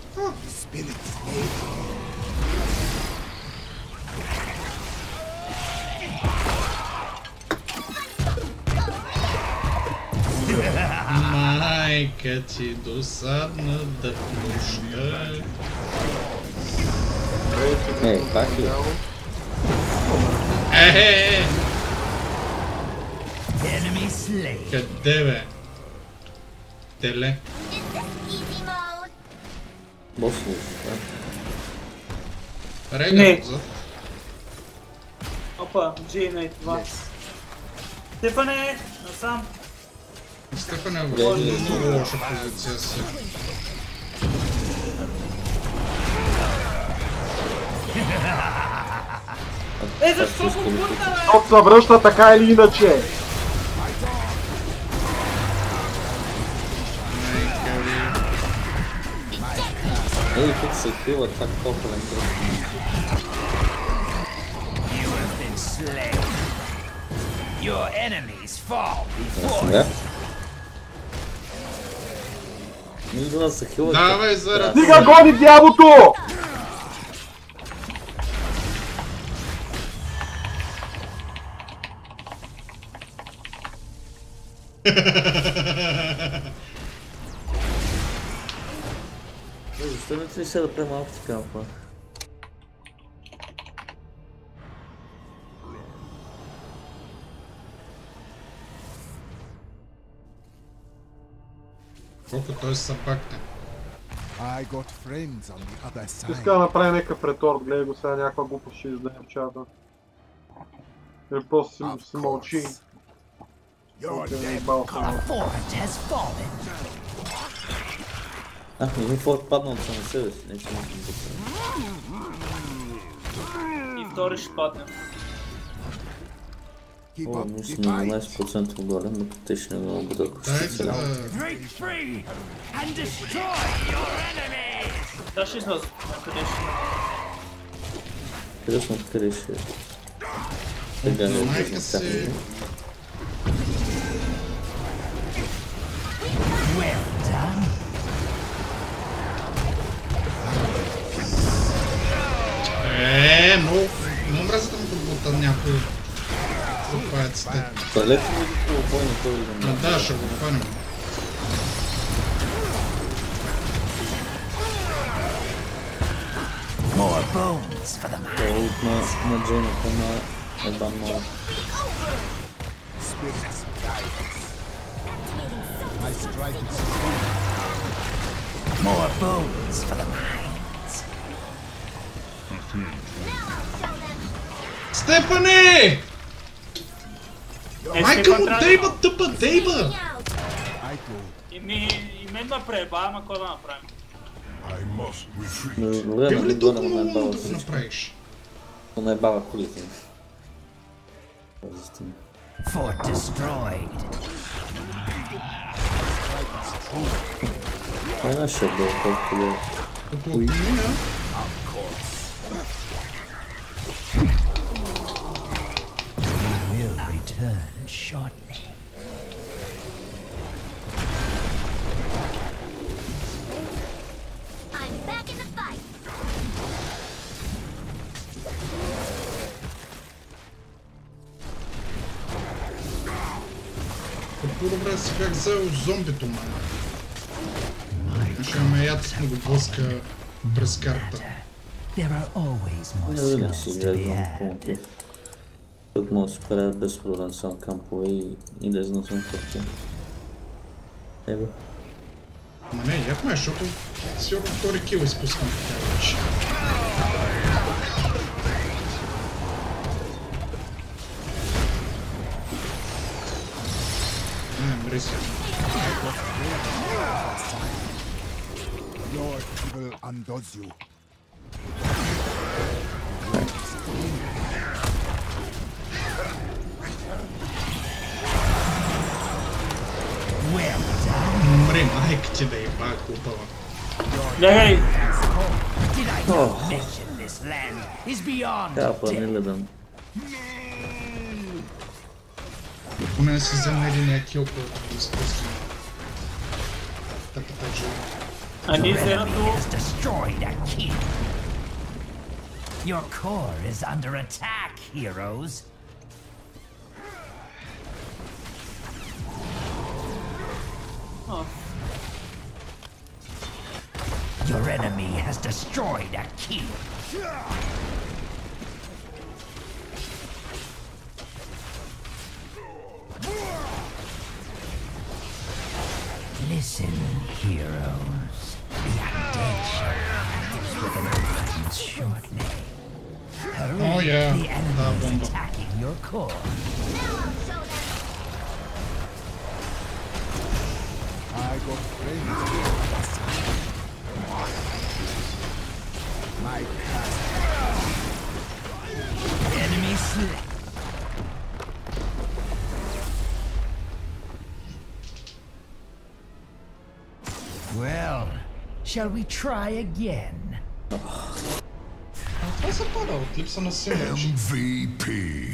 Майка ти досадна да пуща. Пак ли? Къде бе? Теле? Босно. Регър отзад. Опа, Джейна и това. Стефане, насам. Стефан е в много лоша позиция си. Защо го бутна, бе? Защото се връща така или иначе. Ей, тук се хила так толкова интересно. You have been slain. Your enemies fall before Да? Не идва да се хила. Давай заради. Стига гони дявото! Защо не ти се да премалко ти кампа? Колко той се съпакне. I got friends on the other side. Иска да направи някакъв реторт, гледай го сега, някаква глупост ще издаде в чата. Или просто си мълчи. Fort has fallen. Един форт падна от само себе си, не че не съм И втори ще падне. О, мисля на 12% отгоре, но те ще не го бъда ако ще се работи. Break free and destroy your enemies. Да, ще изляза. Къде ще? Интересно откъде ще е. Сега не е Майка си. Well done. Много мразя да му подбута някой запаяците. Далеко ми ги по-бойни той да не. Да, ще го хванем. More bones for the mind. От на Джейната на Ебан Мора. More bones for the minds. Стефане! Майка му дейба, тъпа дейба! И мен ме преба, ама кой да направим? Добре, Бива нали ли го толкова да много наебава да го всичко? направиш? Да наебава колите. Fort destroyed. Това е нашия бил, колко е. Около мина. Will return shortly. I'm back in the fight. По-добре си бях взел зомбито, май. Ще ме яд сме го блъска през карта. There are always more Не знам skills си to be гледам had. помните. Тук мога да се правят без проблем сам кампове и да износвам пътя. Ево. Ма не, яхме, защото сигурно втори кил изпускам така вече. Мриси. Your evil undoes you. Well done. Мри, майка ти да еба глупава. Легай! Did I not mention this land is beyond Капа, не death? гледам. Поне да си взема един кил, който да изпускам. Тъпата жива. А ние Your enemy зеното... has destroyed a key. Your core is under attack, heroes. Your enemy has destroyed a key. Listen, heroes. The undead shall rise with an audience shortly. Hurry, Oh, yeah. the enemy is bomba. attacking your core. got friends at my side. My path. Enemy slain. Well, shall we try again? Това се пада от липса на синерджи. MVP.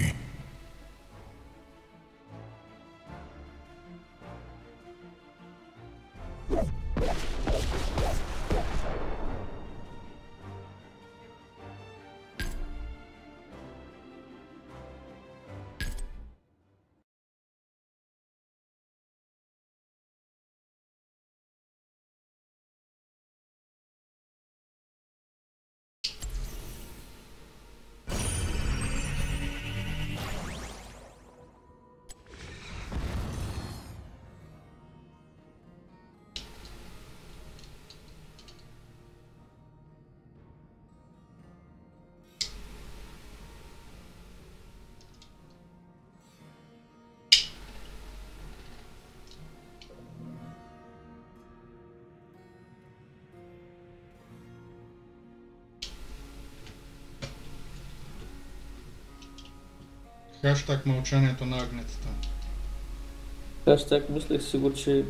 Хаштаг мълчанието на агнетата. Хаштаг мислех си го, че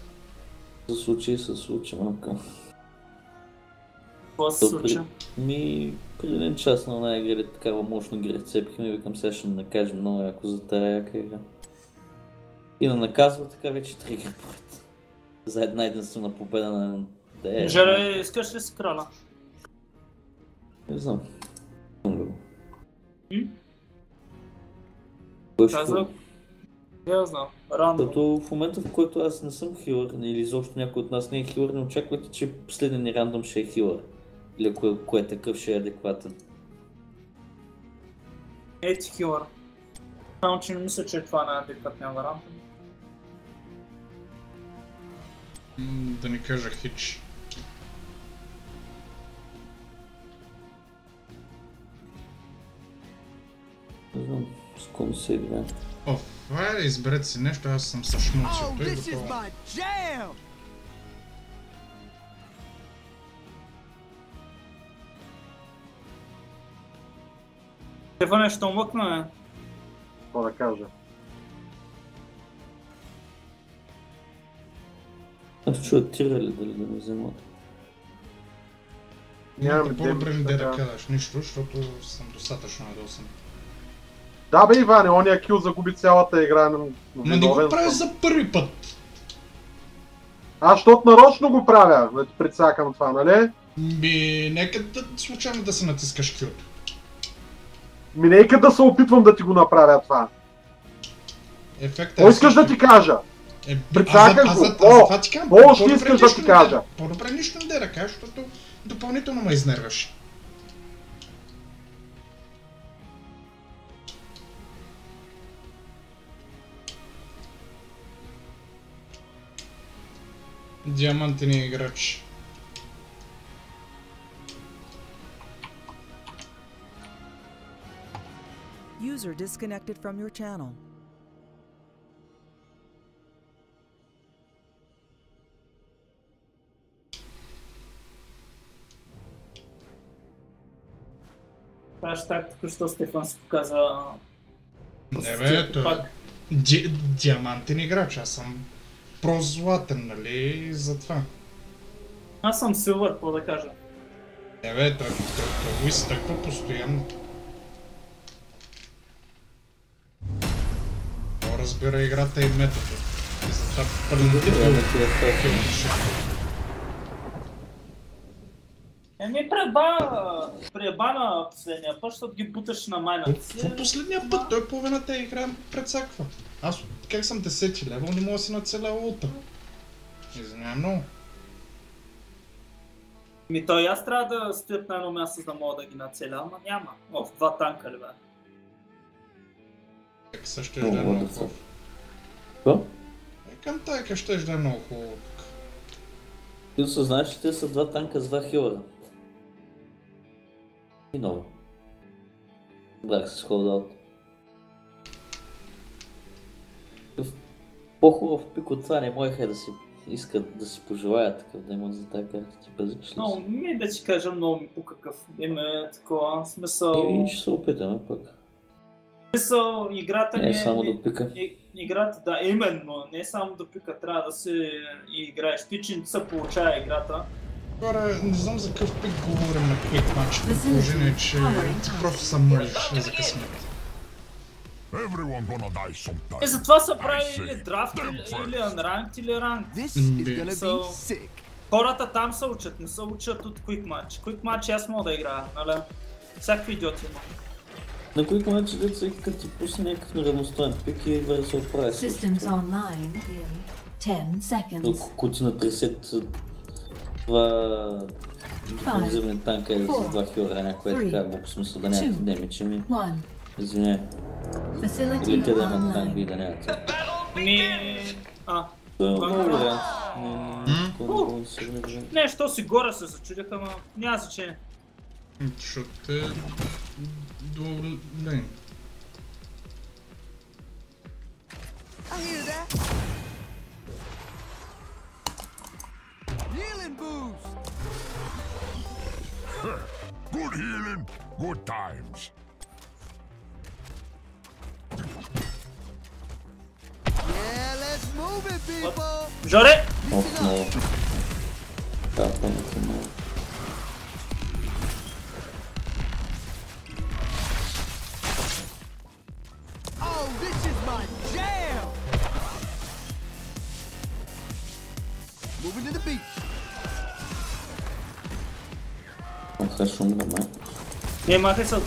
се случи малко. Какво се случи? Преди един час на оная игра такава мощна игра цепихме и викам сега ще накажем много яко за тая яка игра. И на наказва така вече 3 игри поред. За една единствена победа на ДЕ. Желе, искаш ли си краля? Не знам. Казах? Я знам. Рандом. Като в момента, в който аз не съм хилър, или изобщо някой от нас не е хилър, не очаквате, че последния ни рандом ще е хилър. Или кое е такъв ще е адекватен. Ети хилър. Само че не мисля, че това не е адекватния вариант. Да не кажа хич. Не знам, с ком се играе. Хайде, изберете си нещо, аз съм със шмуци. Той готова. Тева нещо мъкна, Какво да кажа? Аз чуя тира ли дали да ме вземат? Нямаме по-добре ми да кажеш нищо, защото съм достатъчно ядосан. Да бе, Иване, ония кил загуби цялата игра на Но не го правиш за първи път. Аз защото нарочно го правя, да ти прецакам това, нали? Нека случайно да се натискаш килто. Нека да се опитвам да ти го направя това. Какво искаш да ти кажа? Прецакаш го, какво ще искаш да ти кажа? По-добре нищо не да кажеш, защото допълнително ме изнерваш. Диамантени играч. User disconnected from your channel. Хаштаг току-що Стефан си показа... Не бе, диамантен играч, аз съм прозлатен, нали, затова. Аз съм силвър, какво да кажа. Не бе, той го изтъква постоянно. Той разбира играта и метода. И затова преба на последния път, защото ги буташ на майната си. По последния път, той половината игра прецаква. Аз как съм 10 левел, не мога да си нацеля улта. Извинявай много. То и аз трябва да стоят на едно място, за да мога да ги нацеля, ама няма. В 2 танка ли бе? Така също ще е много хубав. Какво? Към тайка ще е много хубаво. Ти осъзнаеш, че те са 2 танка с 2 хилъра. И много. Брах с холдаут. По-хубав пик от това не можеха да си искат да си пожелаят такъв демон за тази карта, ти бъзиш ли? Но ми да ти кажа, много ми по какъв име такова смисъл. И ще се опитаме пък. Смисъл, играта не е само да пика. Играта, да, именно, не е само да пика, трябва да си играеш. Ти, че не се получава играта. Хора, не знам за какъв пик говорим на Quick Match, при положение, че ти просто съм можеш за късмет. Затова са прави или драфт, или unranked, или ranked. Хората там се учат, не се учат от Quick Match. Quick Match аз мога да играя, нали? Всякакви идиоти има. На Quick Match деца като ти пусне някакъв неравностоен пик и да се оправи. Ако ти на 30 това дефензивен танк е за 2 хилера, някой е така, в смисъл да няма демичи ми. Извиняй. Или те да имат танк и да няма това. Това е много вариант. Не, що си горе се зачудях, ама няма значение. Защото е до лейн. Healing boost! Good healing, good times. Yeah, let's move it, people! Жоре! Ох, много. Капането много. Oh, this is my jam! Moving to the beach. Махай шум да май. Не, махай се.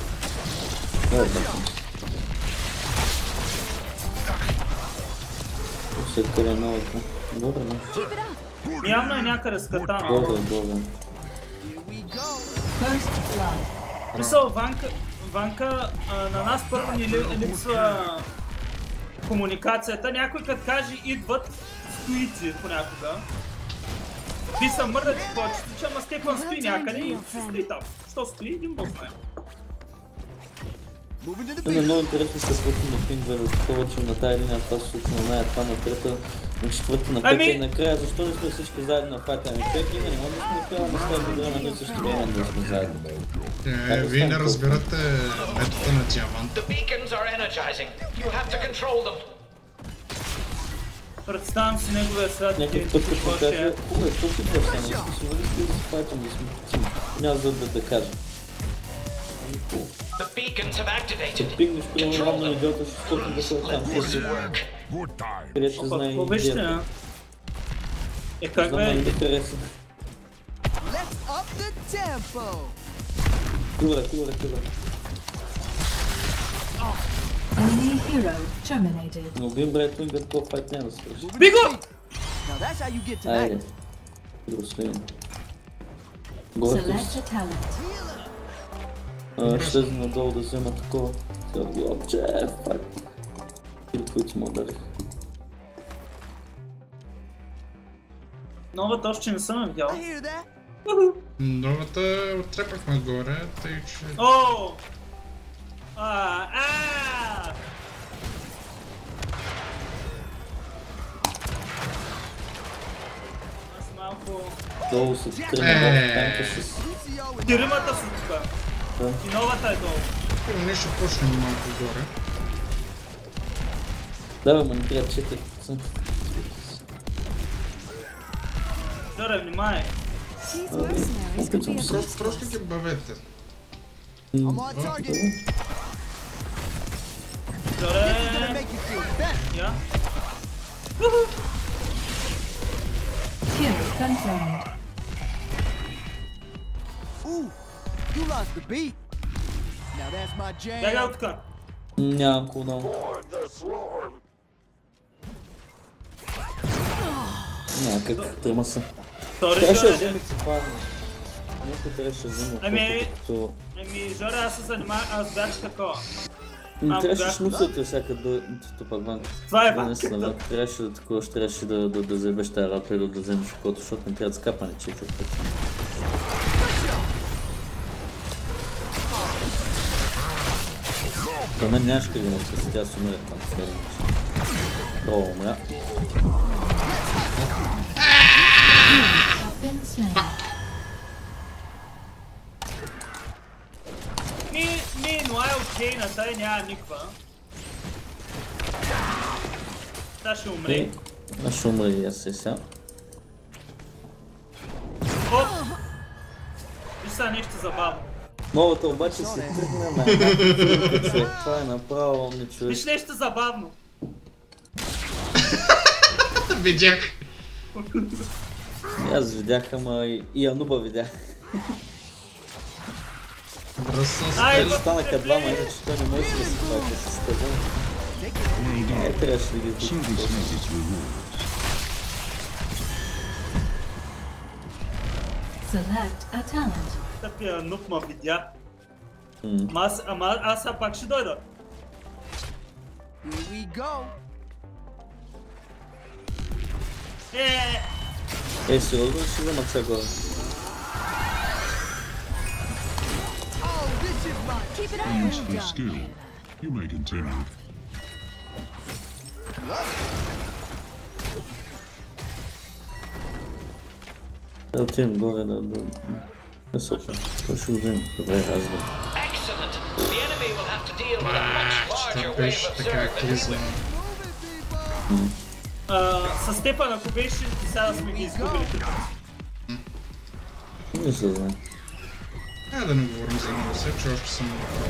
Се къде новото. Добре, не. Явно е някъде с катана. Добре. Мисъл, Ванка, на нас първо ни липсва комуникацията. Някой като каже идват, стоици понякога. Би са мърдат и повечето, че ама Стефан стои някъде и стои там. Що стои, един бог знае. Това е много интересно каквото на пингва да повече на тази линия, това се случва на това на трета, на четвърта, на пета и накрая. Защо не сме всички заедно на файта? Ами човек има, не може да сме направили на стая игра на ние също време да сме заедно. Вие не разбирате метода на диамант. Представям си неговия свят. Някакъв път като ми каже, хубаво, що си това само, си вали си да се файтам да сме тим. Няма за да кажа. Като пигнеш примерно равно идиота, ще скопим да се там, където ще знае идеята. Как бе? Знам да хареса. Кубра. Enemy hero terminated. Но убим брат Уингър, такова файт няма да свърши. Биго! Айде. Друслин. Горе ще слезе надолу да взема такова. Сега глобче, файт. Или които му ударих. Новата още не съм видял. Новата оттрепахме горе, тъй че... Ооо! Аз малко... Долу са тръгнали в танка с... Диримата са тука. И новата е долу. Ние ще почнем малко горе. Да, ма не трябва 4%. Жоре, внимай! Опитвам се. Просто ги бавете. Жоре! Я? Kill confirmed. Ooh, you lost the beat. Now that's my jam. Бягай от тука! Нямам кулдаун. Няма как, тъма са. Трябваше да вземе цифарно. Някой трябваше да вземе отколкото... Ами, Жоре, аз се занимавам, аз бях такова. Трябваше шнусата всяка да... Това пак Ванка. Това е Ванка. Трябваше да такова, ще трябваше да вземеш тази работа и да вземеш окото, защото не трябва да скапане, че човек. За мен нямаш къде да се тя се умере там следващи. О, умря. Но е окей, на тая няма никва. Та ще умре. Аз ще умре и аз сега. Оп! И сега нещо забавно. Новата обаче се тръгна на една човек. Това е направо не човек. Виж нещо забавно. Видях. Аз видях, ама и Ануба видях. Станаха двама, иначе той не може да се пака с теб. Трябваше да ги дадим. Select a talent. Тъпия нуп ма видя. Ама аз сега пак ще дойда. Here we go. Сериозно ще вземат сега горе. Useful skill. You may continue. Да отидем горе да сопа. Това ще го вземем. Добре, разбира. Това беше така активизъм. С Степан, ако беше, сега сме ги изгубили. Не се знае. Да не говорим за много се, че още съм направо.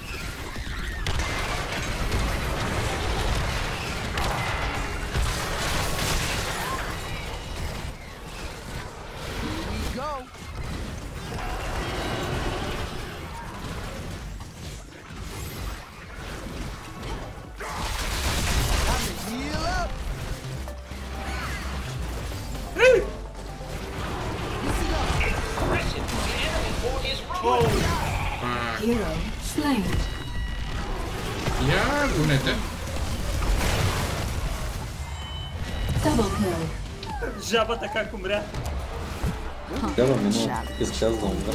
Hero slain. Я гонете. Double kill. Жабата как умря. Жаба минало, изказва да умра.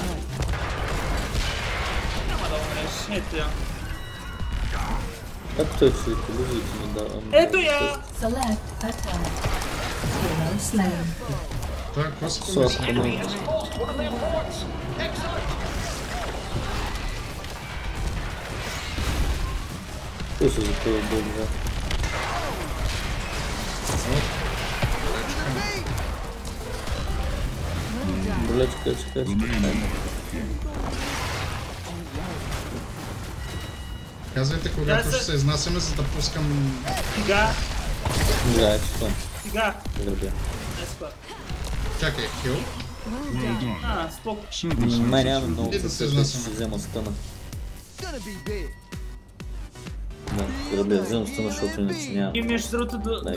Няма да умреш, ето я. Как той ще колюзи и ти ми дава? Ето я! Select a talent. Hero slain. Това какво се помисли? Той се запълва добре. Болечка, чекай. Казвайте когато ще се изнасяме, за да пускам... Сега! Да, това. Сега! Гърбя. Чакай, хил. Споко. Май нямаме много да се ще взема стъна. Да, гърбя, вземам стъна, защото иначе няма. И между другото,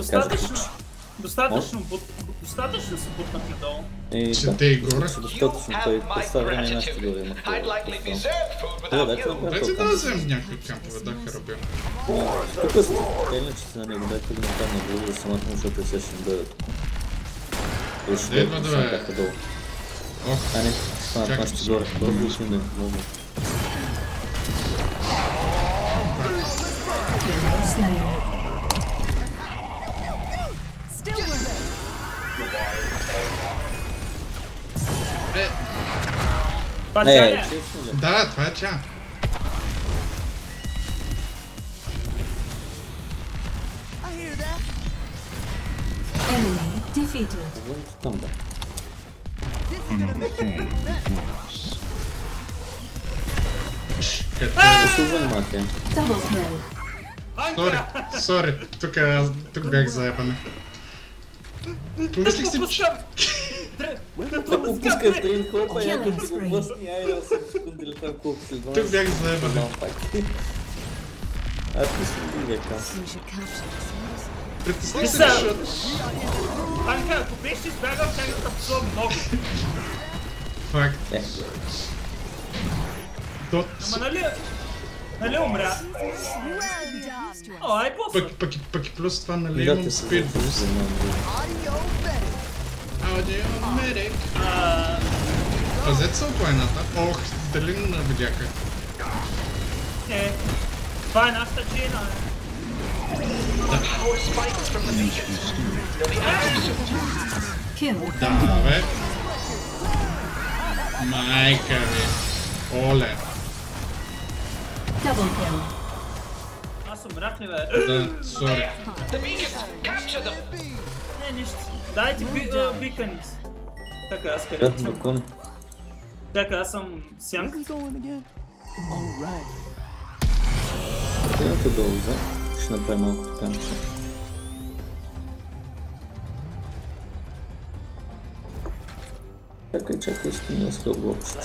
достатъчно се бутнах надолу. Че те и горе? Достатъчно, той представя време и нашите горе има. Дайте да вземем някакви кампове, да храбя. Тук сте, иначе си на него, дайте да там на друго, да самата му, защото сега ще им дойдат. Идва да бе. А не, станат нашите горе, бързо ще да много. Да, това е тя. Enemy defeated. Там да. Сори, тук бях заебане. Помислих си... Ако пускай в трин хлопа, някой ти го блъсни, айде 8 секунди или там колко си 12. Тук бях заебане. Аз ти си бях там. Притесних се, защото... Анка, ако беше избягал, тя да псува много. Факт. Ама нали умря? О, ай после. Пък и плюс това, нали имам спид буст. Аудиомедик. Пазете се от войната. Ох, дали не видяха? Това е нашата Джина. Power spikes from the beacons. They'll be active soon. Kill. Да, бе. Майка ви. Оле. Double kill. Аз умрях ли, бе? Да, сори. The beacons! Capture them! Не, нищо. Дайте бикъните. Така, аз къде Пет съм? бакони. Така, аз съм сянк. Където долу, за? Ще направим малко така. Чакай, ще ми иска облъпче.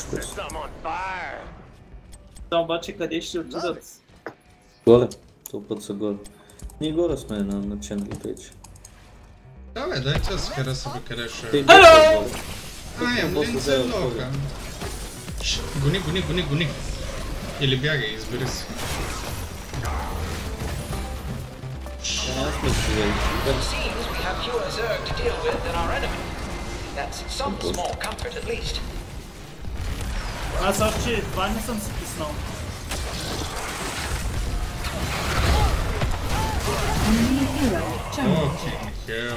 Да, обаче къде ще отидат? Горе. Това път са горе. Ние горе сме на Ченгли Пейдж. Да, бе, дайте да се хареса, бе, къде ще... Hello! Линце лока. Гони. Или бягай, избери си. It seems we have fewer Zerg to deal with than our enemy. That's some small comfort at least. Аз още това не съм си писнал. Окей, хел.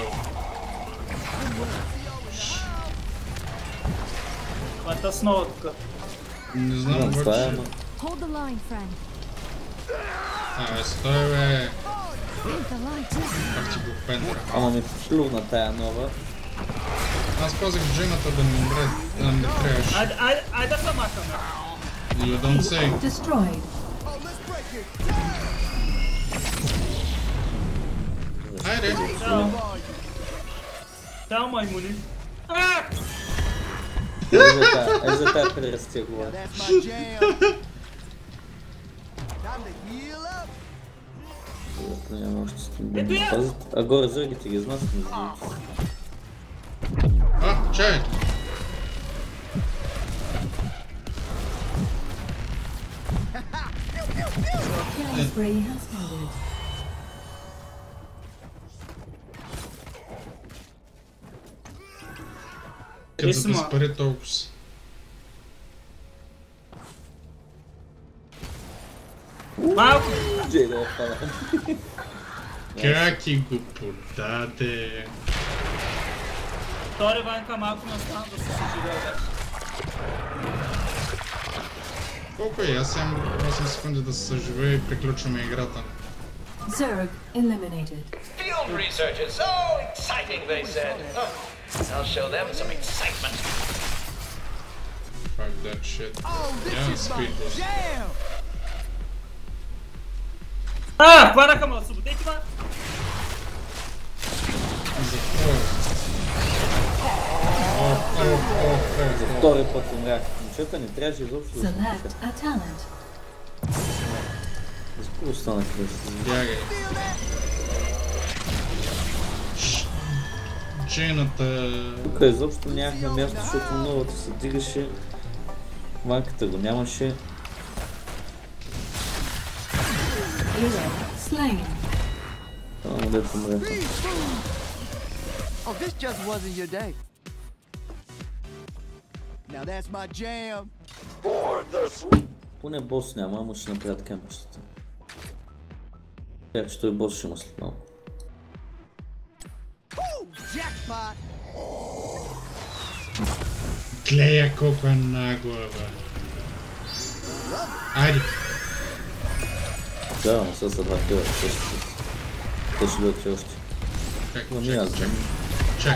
Това е снова тук. Не знам обаче. Hold the line, friend. Абе, стой, бе. Пак ти го пендра. Ама ми плювна тая нова. Аз пазих джината да ми умре, да ми трябваше. Айде да се махаме. You don't say. Destroyed. Айде. Чао, маймуни. Е за тая прерастия глава. Няма още стимбен да пазят. А горе зъргите ги знат между другото. А, чай! Като да спари толкова си. Малко! Джей да отпада. Как ти го подаде? Втори Ванка малко не остана да се съживее вече. Колко е? Аз имам 8 секунди да се съживее и приключваме играта. Zerg eliminated. Field research is so exciting, they said. I'll show them some excitement. Fuck that shit. Yeah, speed boost. Хванаха ме, освободете ме! За втори път умрях. Момчета не трябваше изобщо да Select a talent. За какво останах да се бягай. Джейната... Тук изобщо нямахме място, защото новата се дигаше. Ванката го нямаше. Slain. Само дето умре. Oh, this just wasn't your day. Now that's my jam. Поне бос няма, ама ще направя така мъщата. Че той бос ще има след малко. Клея колко е нагла, бе. Айде. Да, но сега са два кила, те ще дойдат още. Чакай.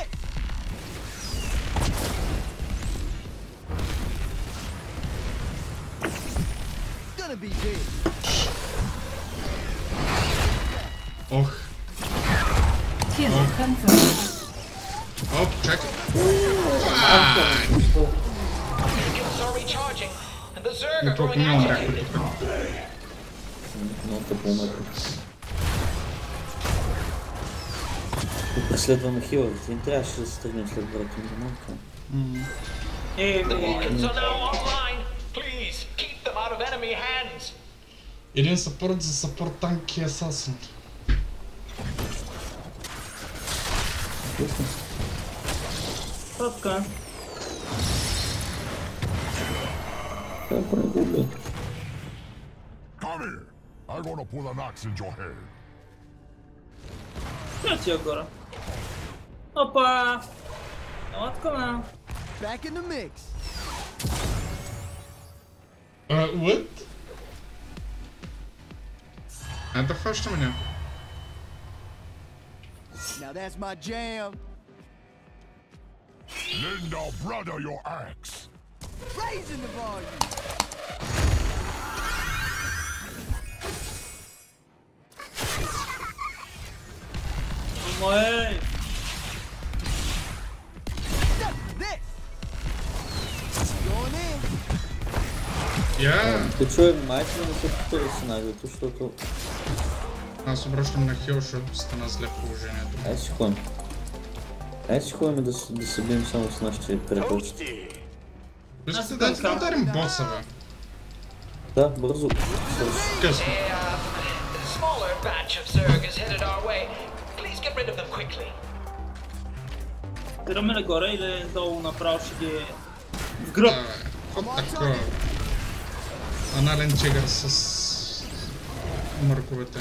Ох. Оп, чакай. Не толкова не умряхме тук. Много тъпо умряхме. Преследваме хиловете. Им трябваше да се тръгнем след брата ми до малка. Един съпорт за съпорт танк и асасин. Така. Какво не го убил? Come here. I'm gonna put an axe in your head. Не отива горе. Опа! Ела такова. Back in the mix. What? Да фащаме ня. Now that's my jam. Lend our brother your axe. Raising the volume. Мой! This. Going in. Я. Те чуем майка да се потърси нагрето, защото... Аз обръщам на хил, защото стана зле положението. Айде си ходим. Айде си ходим да се бием само с нашите приятелчета. Искате да ударим боса, бе? Да, бързо. Късно. Smaller batch of Zerg is headed our way. Please get rid of them quickly. Тираме нагоре или долу направо ще ги... в гръб? От такова. Анален чегър с... мърковете.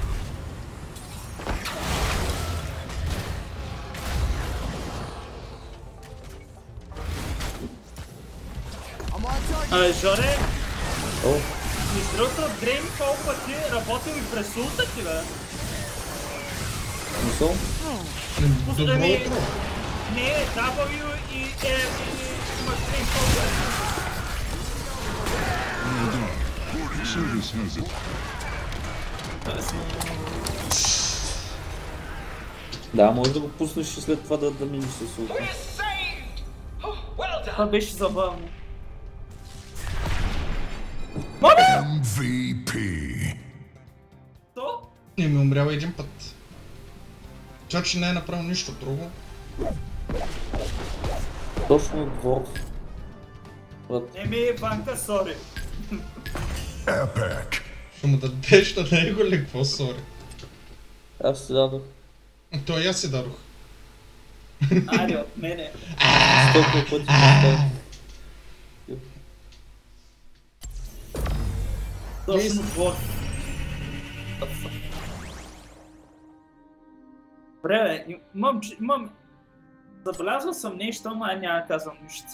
Жоре! О! Между другото, Дрейм колко пъти работил и през улта ти, бе? Мисъл? Добро утро! Не, W и R и имаш Дрейм колко Service has it. Да, може да го пуснеш и след това да минеш с улта. Това беше забавно. MVP. То? Не ми умрял един път. Чачи не е направил нищо друго. Точно двор. Еми, банка, сори. Epic. Ще му дадеш на него ли, какво сори? Аз си дадох. Той аз си дадох. Айде от мене. Столкова пъти поставих. Точно двор. Добре, бе, имам... Забелязал съм нещо, ама няма да казвам нищо.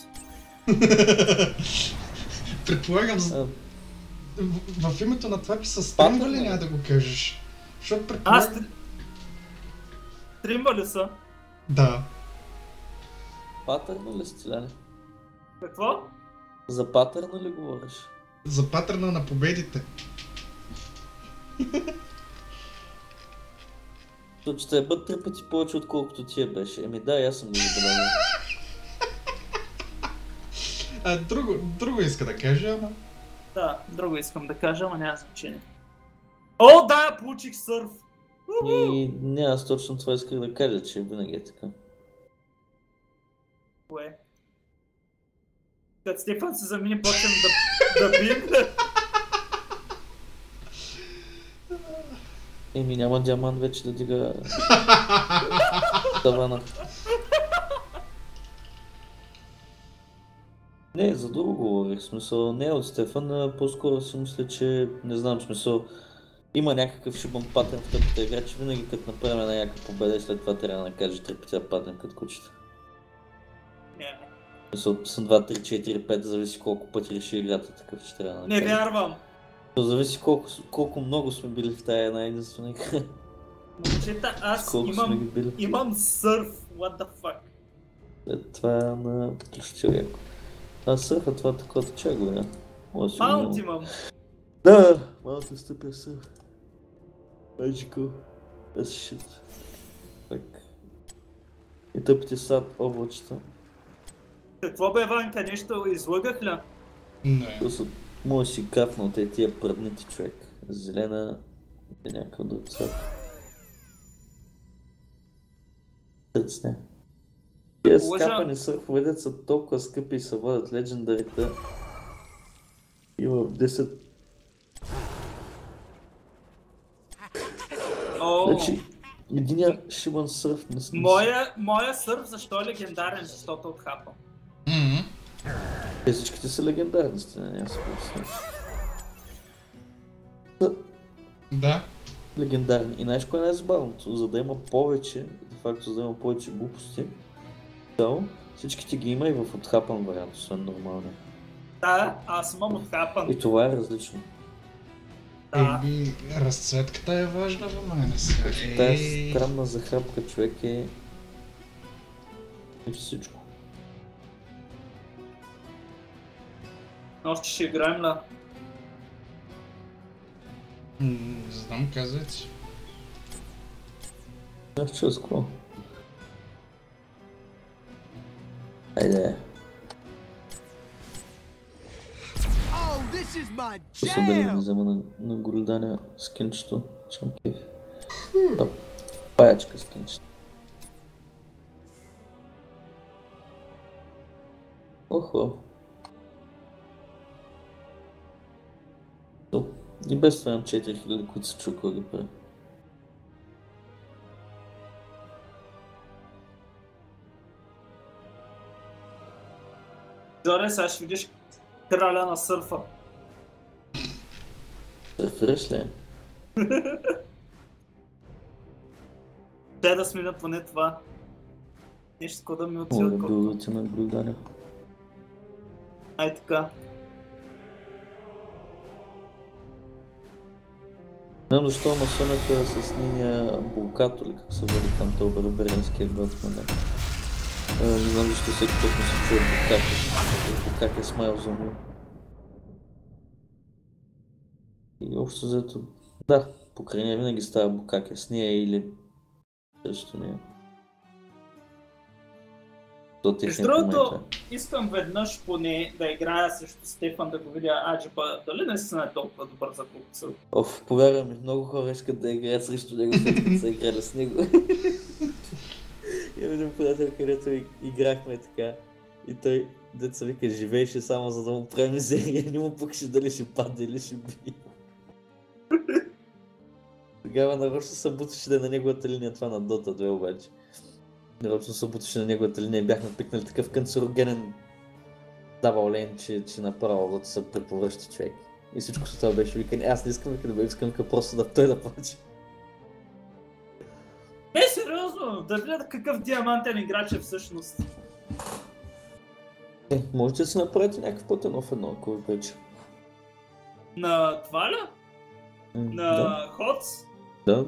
Предполагам, в името на това са стримвали няма да го кажеш. Защото предполагам... Стримвали са? Да. Патърна ли си, Ляне? Какво? За патърна ли говориш? За патърна на победите. Защото ще бъд 3 пъти повече отколкото тия беше. Еми да, аз съм го забелязал. Друго иска да кажа, ама... Да, друго искам да кажа, ама няма значение. О, да, получих сърф! И не, аз точно това исках да кажа, че винаги е така. Кое? Като Стефан се замине, почвам да бием. Еми няма диамант вече да дига тавана. Не, за друго говорих, смисъл, не от Стефан, а по-скоро си мисля, че не знам, смисъл, има някакъв шибан патърн в тъпата игра, че винаги като направим една яка победа и след това трябва да накаже 3 пъти да паднем като кучета. Смисъл, съм 2, 3, 4, 5, зависи колко пъти реши играта такъв, че трябва да накаже. Не вярвам! Зависи колко много сме били в тая една единствена игра. Момчета, аз имам сърф, what the fuck. След това на ключил яко. Аз сърфа това такова че го е. Маунт имам. Да, малко стъпя сърф. Magical as shit. Так. И тъпите сад облачета. Какво бе, Ванка, нещо излъгах ли? Не. Може си кафна от тия пръднити човек. Зелена и някакъв друг цвят. Търцне. Тия скапани сърфове са толкова скъпи и са водят легендарите. Има 10. Значи, единия шибан сърф не съм. Моя сърф защо е легендарен? Защото отхапам. Те всичките са легендарни, стена, няма се представя. Да. легендарни. И знаеш кое е най-забавното? За да има повече, де факто за да има повече глупости, всички ти ги има и в отхапан вариант, освен нормалния. Да, аз имам отхапан. И това е различно. Еми, разцветката е важна в мене сега. Тая странна захапка, човек, е всичко. Още ще играем на... Не знам, казвайте. Аз чуя с какво? Айде. Просто дали не взема на Гульданя скинчето, чамкев. Паячка скинчето. Охо. И без това имам 4000, които се чуква да прави. Жоре, сега ще видиш краля на сърфа. Сърфираш ли? Те да сменят поне това. Нещо такова да ми отсилка. Мога да било на Гульданя. Ай така. Не знам защо масонята с нейния булкато или как се води там този берберенския готман. Не знам защо всеки път ми се чуе Букак е смайл за него. И общо взето, да, покрай нея винаги става Букак с нея или срещу нея. Между другото, искам веднъж поне да играя срещу Стефан, да го видя Аджипа, дали наистина е толкова добър за купца. Повярвай ми, много хора искат да играят срещу него, след като са играли с него. Имам един приятел, където играхме така и той, деца вика, живееше само за да му прави мизерия, не му пукаше дали ще падне или ще бие. Тогава нарочно се буташе да е на неговата линия, това на Dota 2 обаче. Нарочно се буташе на неговата линия и бяхме пикнали такъв канцерогенен дабъл лейн, че направо да се преповръща човек. И всичко това беше викане, аз не искам да бъде, искам просто да той да плаче. Сериозно, да видят какъв диамантен играч е всъщност. Можете да си направите някакъв пътен в едно, ако ви пречи. На това ли? На Хотс? Да.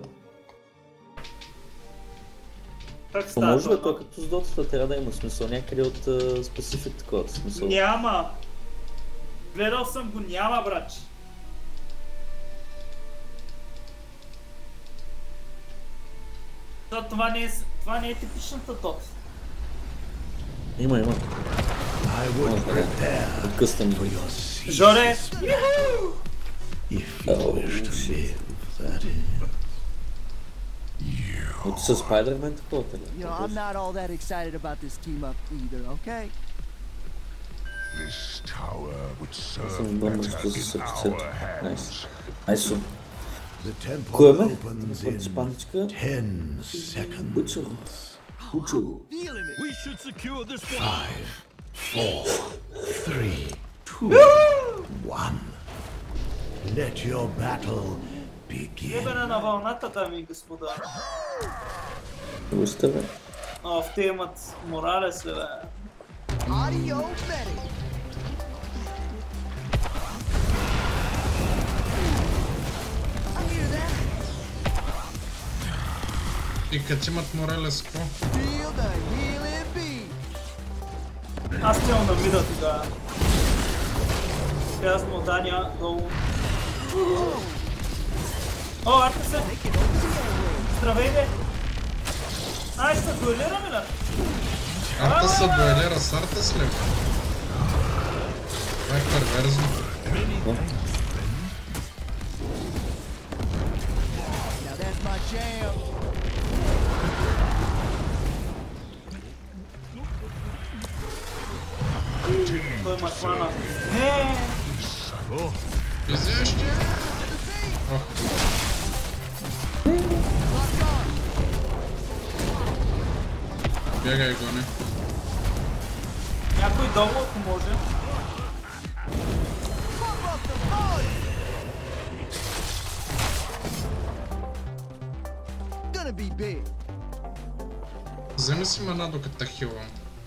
Как става? Може да, като с дотата трябва да има смисъл, някъде от специфик такова смисъл. Няма! Гледал съм го, няма, брач. Това не е типичната тот. Има. Откъстам. Жоре! От със Spider-Man такова ли? I'm not all that excited about this team up either, okay? This tower would serve better in our hands. Айсо. The temple Кой ме? opens in 10 seconds. We should secure this 5, 4, 3, 2, 1. Let your battle begin. Ебена на вълната, дами и господа. Гостта, бе. В те имат Моралес, бе. Audio ready. И като имат Моралес, какво? Аз цяло да видя тогава. Сега сме отданя долу. О, арта се! Здравей, бе! Ай, ще се дуелираме, ли? Арта се дуелира с Артас ли? Това е перверзно. Now that's my jam. Той ма хвана. Не! Пизящи! Бягай, гони. Някой долу, ако може. gonna be big. Вземи си мана докато те хилвам.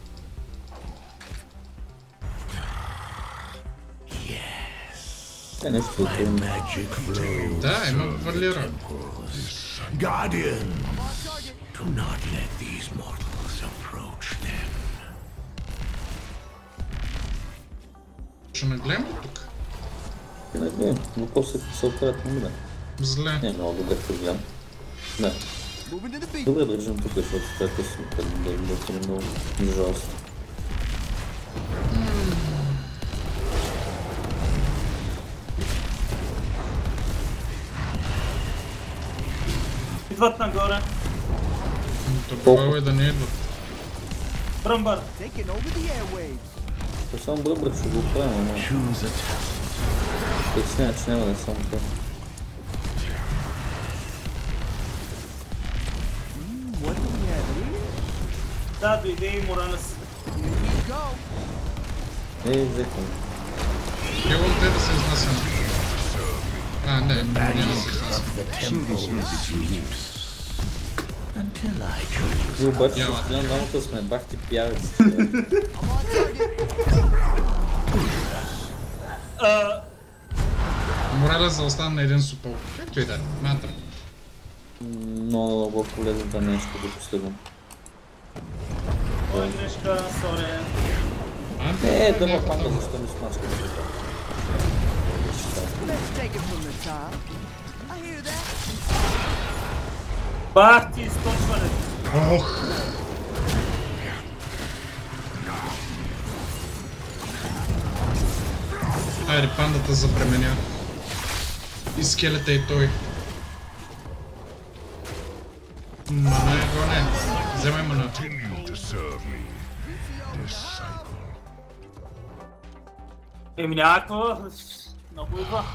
Да, има валира. Guardian, do not let these mortals approach them. Ще нагледам ли тук? Не гледам, но после се оправят на мене. Зле. Не, много добре ще гледам. Да. Добре държим тук, защото това е късно, да е много жалост. Идват нагоре. Добре е да не идват. Бръмбър. Това само Бръмбър ще го оправим, но... Тъй че няма да е само това. Да, дойде и Моранес. Взехме. Хилвам те да се изнасям. Не да се изнасям. Ти обаче ще стоя науката сме бахти пиявец. Моралес да остане на един супъл. Както и да е, мятам. Много полезно да нещо да последвам. Ой, грешка, сори. Да ме панда, защо ми смачка. Бах ти източването. Ох! Айде, пандата забременя. И скелета и той. Мана е гоне. Вземай мана. Някаква... Много идва.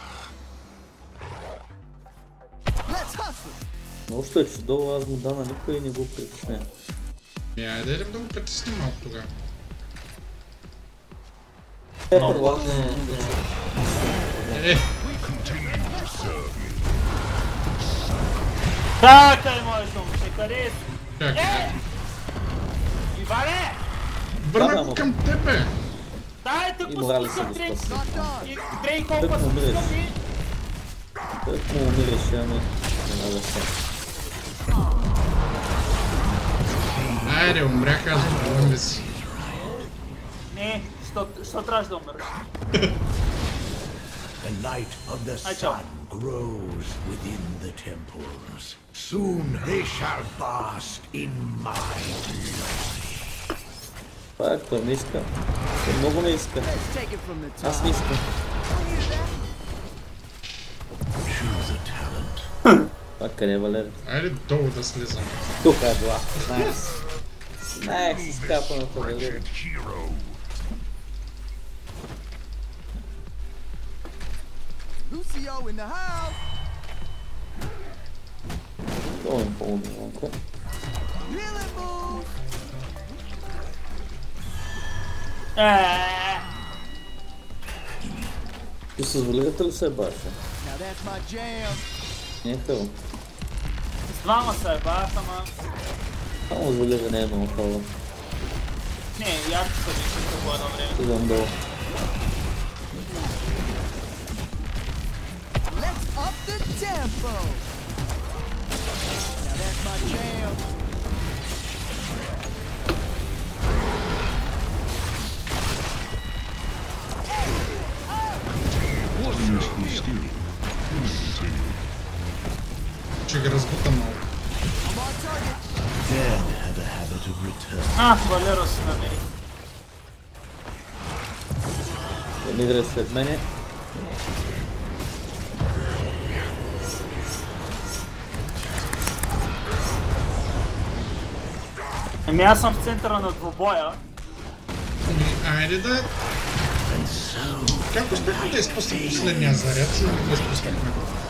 Много ще е, че долу аз му дана никой и не го притесня. Айде да го притесним малко тогава. Чакай, моето момче, къде си? Чакай. Иване! Върна го към тебе! Дай, тък му спускам трейн. Трейн колко Тък му умираш, ама... Няма да се. Айде, умрях аз, умрем ли си? Не, що трябваш да умреш? The light of the sun grows within the temples. Soon they shall bask in my glory. Пак, той не иска. Той много не иска. Аз не искам. Пак, къде е Валери? Айде долу да слизам. Тук е била. Найс. Найс, изкапаната Валери. Lucio in the house. Това им помогна малко. Ти с Валерията ли се баша? Не е хъл. С двама се баш, ама... Само с Валерия не е много хъл. Не, яко се вижда по едно време. Идвам долу. Up the tempo. Now that's my jam. Ще ги разбутам малко. Валера се намери. Емиграй след мене. Ами аз съм в центъра на двубоя. Айде да... Как успехме да изпуснем последния заряд? Да изпуснахме.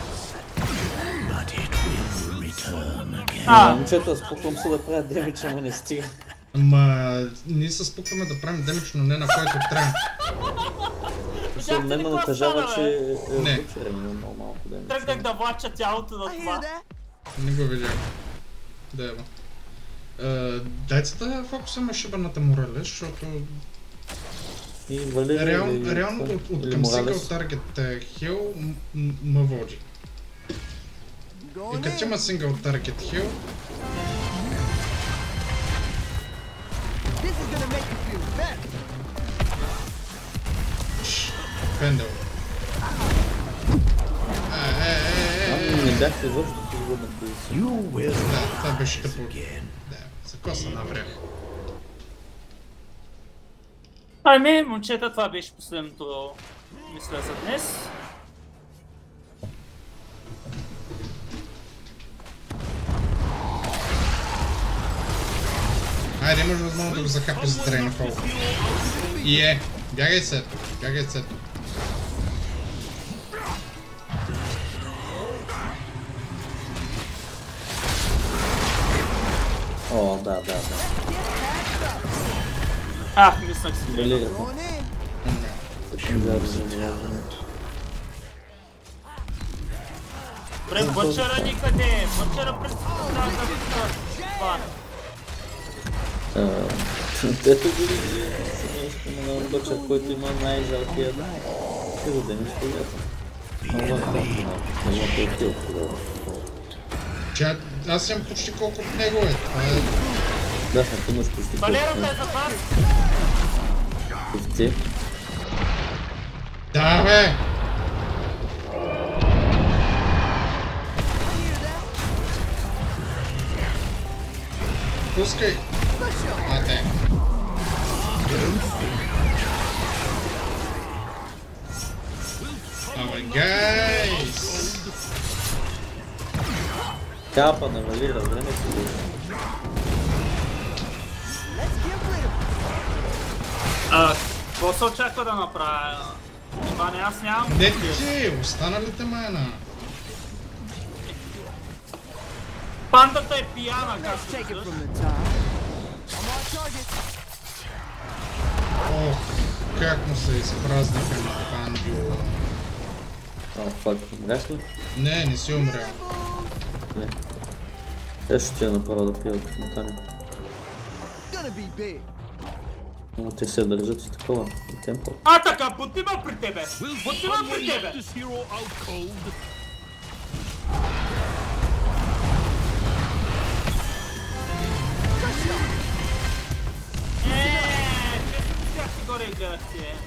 Момчето, аз спуквам се да правя демидж, ама не стига. Ама... ние се спукваме да правим демидж, но не на който трябва. Защото мен ме натъжава, че... Не. Много малко демидж. Тръгнах да влача тялото на това. Не го видях. Да, ева. Дайте да фокусаме шибаната Моралес, защото... Реално от към сингъл таргет хил ме води. И като има сингъл таргет хил... Пендъл. Не бяхте изобщо сигурно. Да, това беше тъпо. Да, за коса наврях. Айме, момчета, това беше последното мисля за днес. Айде, имаш възможност да го захапиш за трейна фол. И бягай сето, бягай сето. О, да. Мислях си. Добре, бъчера никъде! Бъчера през това. Ето дори си споменал бъчер, който има най-жалкия родени столията. Много е Че аз имам почти колко от него е. Да, ти имаш почти колко. Валерата е за вас! Овце? Да, бе! Пускай! Те. Давай, гайс! Капа на Валера, време си го. Какво се очаква да направя? Иване, аз нямам... Не ти, останалите майна. Пандата е пияна, както виждаш. Ох, как му се изпразниха на пандо. Фак, умряш ли? Не си умрял. Не. Ще ти я направя да пия като мутане. Но те се държат и такова, и темпо. Така, бутима при тебе! Бутима при тебе! Как си горе и гледахте?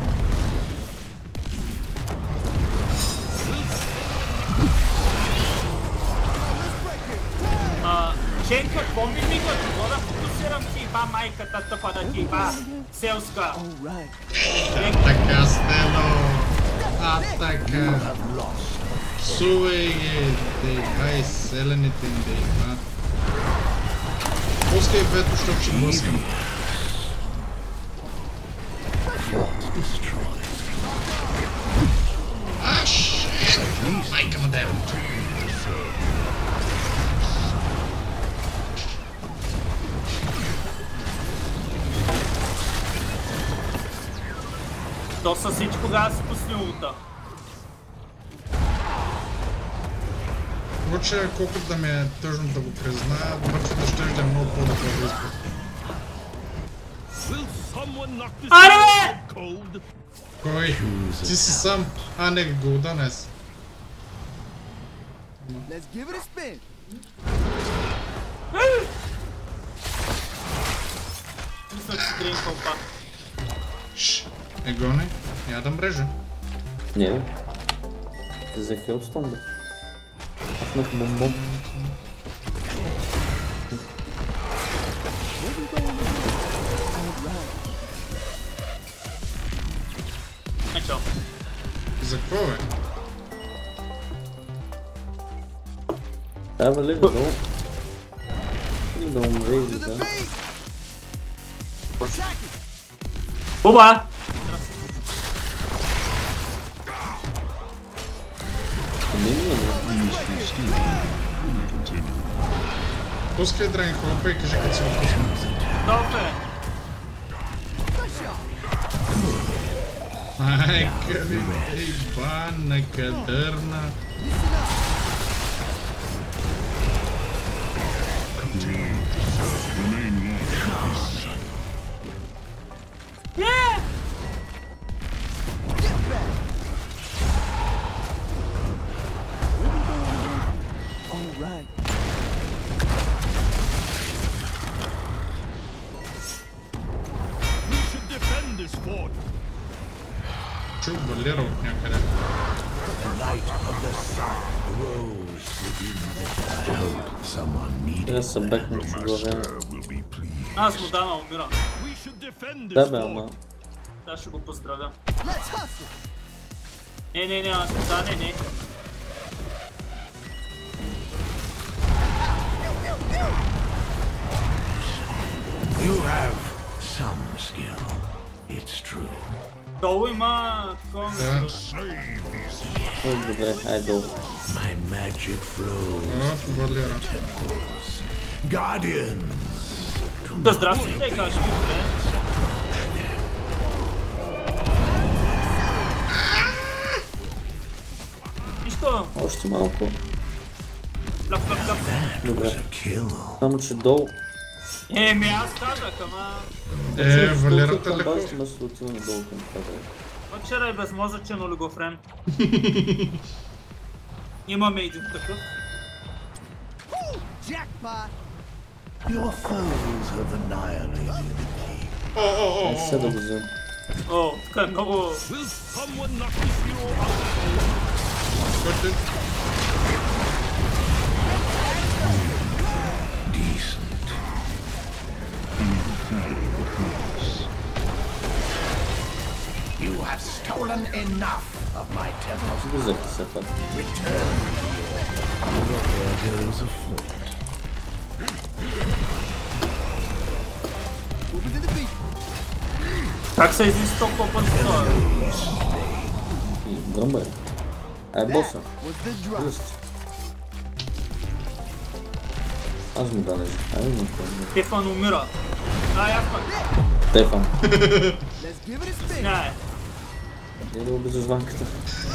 Ченка, помни ми като да фокусирам ти ба майката тъпа да ти ба селска. Така, Стено! Така! Псувай ги, дейбай селените им дейба. Пускай вето, защото ще блъскам. Шит! Майка му дева! То със всичко да си пусни улта. Лучше, колкото да ми е тъжно да го призная, бъчето ще е много по-добър избор. Аре! Кой? Ти си сам, а не Голданес. Мисля, че грин колпа. Егоне, няма да мрежа. Не бе. Ти за Хелстон бе. Ахнах бомбом. Ечо. За какво бе? Да, Валер, долу. И да умре и да. Буба! Пускай дрен хлопа и кажи като си отпусна. Добре! Майка ви, ебана, кадърна. Чух Валера от някъде. Трябва да се бекна чудове. Аз му дана умира. Да бе, ама. Да, ще го поздравя. Не, аз му да, не. You have some skill, it's true. Долу има такова нещо. Добре, айде долу. My magic flows. Guardians. Да, здравствуйте, кажеш ми, добре. Нищо. Още малко. Ляп. Добре. Само че долу. Аз казах, ама... Валерата леко. Аз ще отива надолу към това. Вчера е безмозъчен олигофрен. Имаме един такъв. Your foes have annihilated the king. Се да го взем. О, тук е много... You have stolen enough of my temple. Return. There is a foot. Как се измисли толкова път това? Гръмба е. Ай, боса. Аз му да лежа. Ай, не. Стефан умира. Аз пак. Стефан. Не. Не да обиждаш ванката.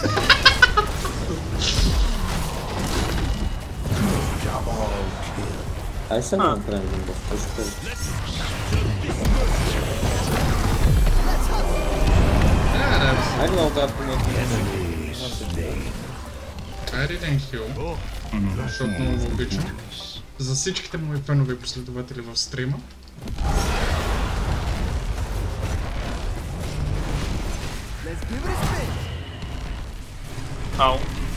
Ай сега да направим един бос. Той ще кажа. Айде да отдава по някакви. Айде един хил, защото много го обичам. За всичките мои фенове и последователи в стрима. Ау.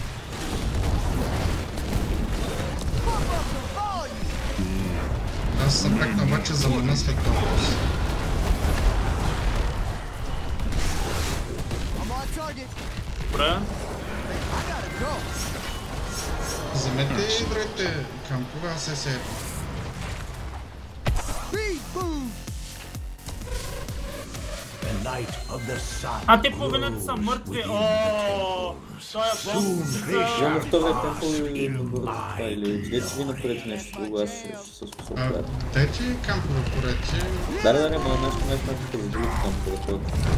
Аз съм пекна обаче за мана след това бос. Добре. Вземете и другите кампове, аз се сея. Те половината са мъртви. Ооо, той е бос. Взема втория темпо и нагоре това или дете ви напоред нещо друго, аз ще се способя. Дай ти кампове поред. Да, ма нашето нещо за другите кампове.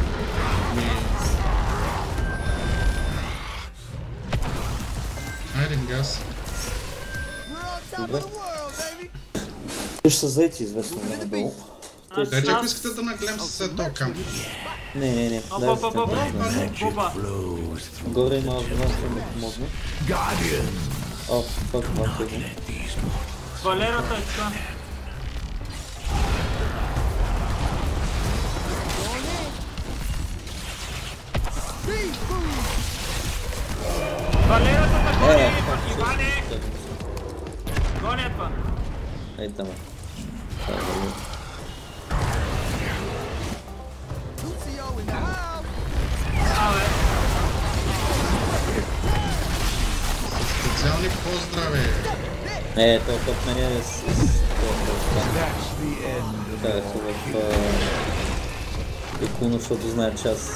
Айде газ. Добре. Ще са заети известно време долу. Дайте ако искате да нагледам след този камп. Не. Горе има възможност да ми помогне. О, това е това. Валерата е така. Валерата е горе, Иване! Горе е това. Ей там. Специални поздрави! Това от мен е с в Икуно, защото знае, че аз...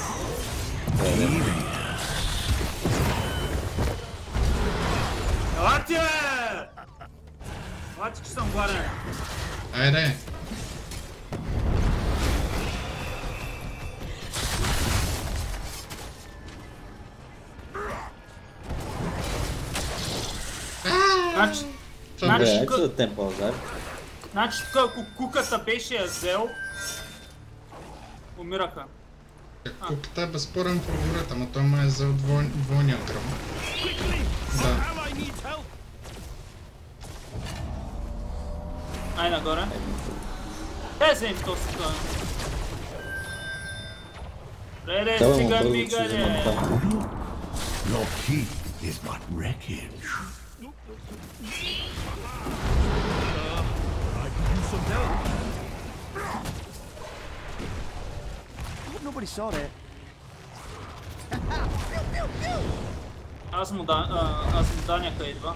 Елати, бе! Елати, че съм гладен. Айде! Значи тук ако куката беше я взел, умираха. Куката е безспорен фаворит, ама той ме е взел двойния гръм. Да. Ай нагоре. Взем то си това. Добре, Давай му стига бързо, че мигане. взимам там. Your key is but wreckage. I could use some help. Hope nobody saw that. Аз му даняка идва.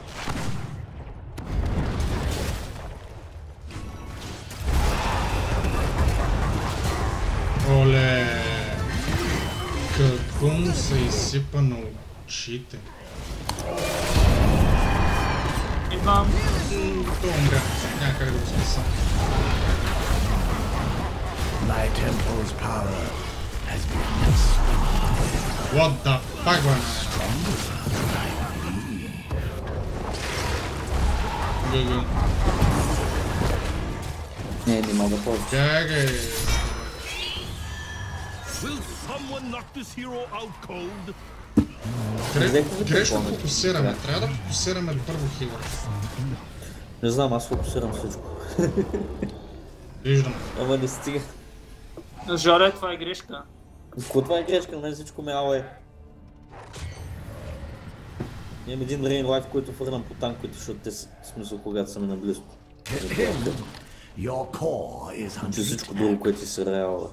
Оле! Какво му се изсипа на очите? Идвам. Той умря. Няма как да го спаса. My temple's power has been destroyed. What the fuck, бе? Гъгъ. Няма да ползвам. Чакай. Will someone knock this hero out cold? Грешно фокусираме. Трябва да фокусираме първо хила. Не знам, аз фокусирам всичко. Виждам. Ама не стига. Жоре, това е грешка. Какво това е грешка? Не всичко ме ала. Имам един рейн лайф, който фърнам по танковете, защото те са в смисъл, когато са ми наблизо. Your core is Че всичко друго, което ти се реала.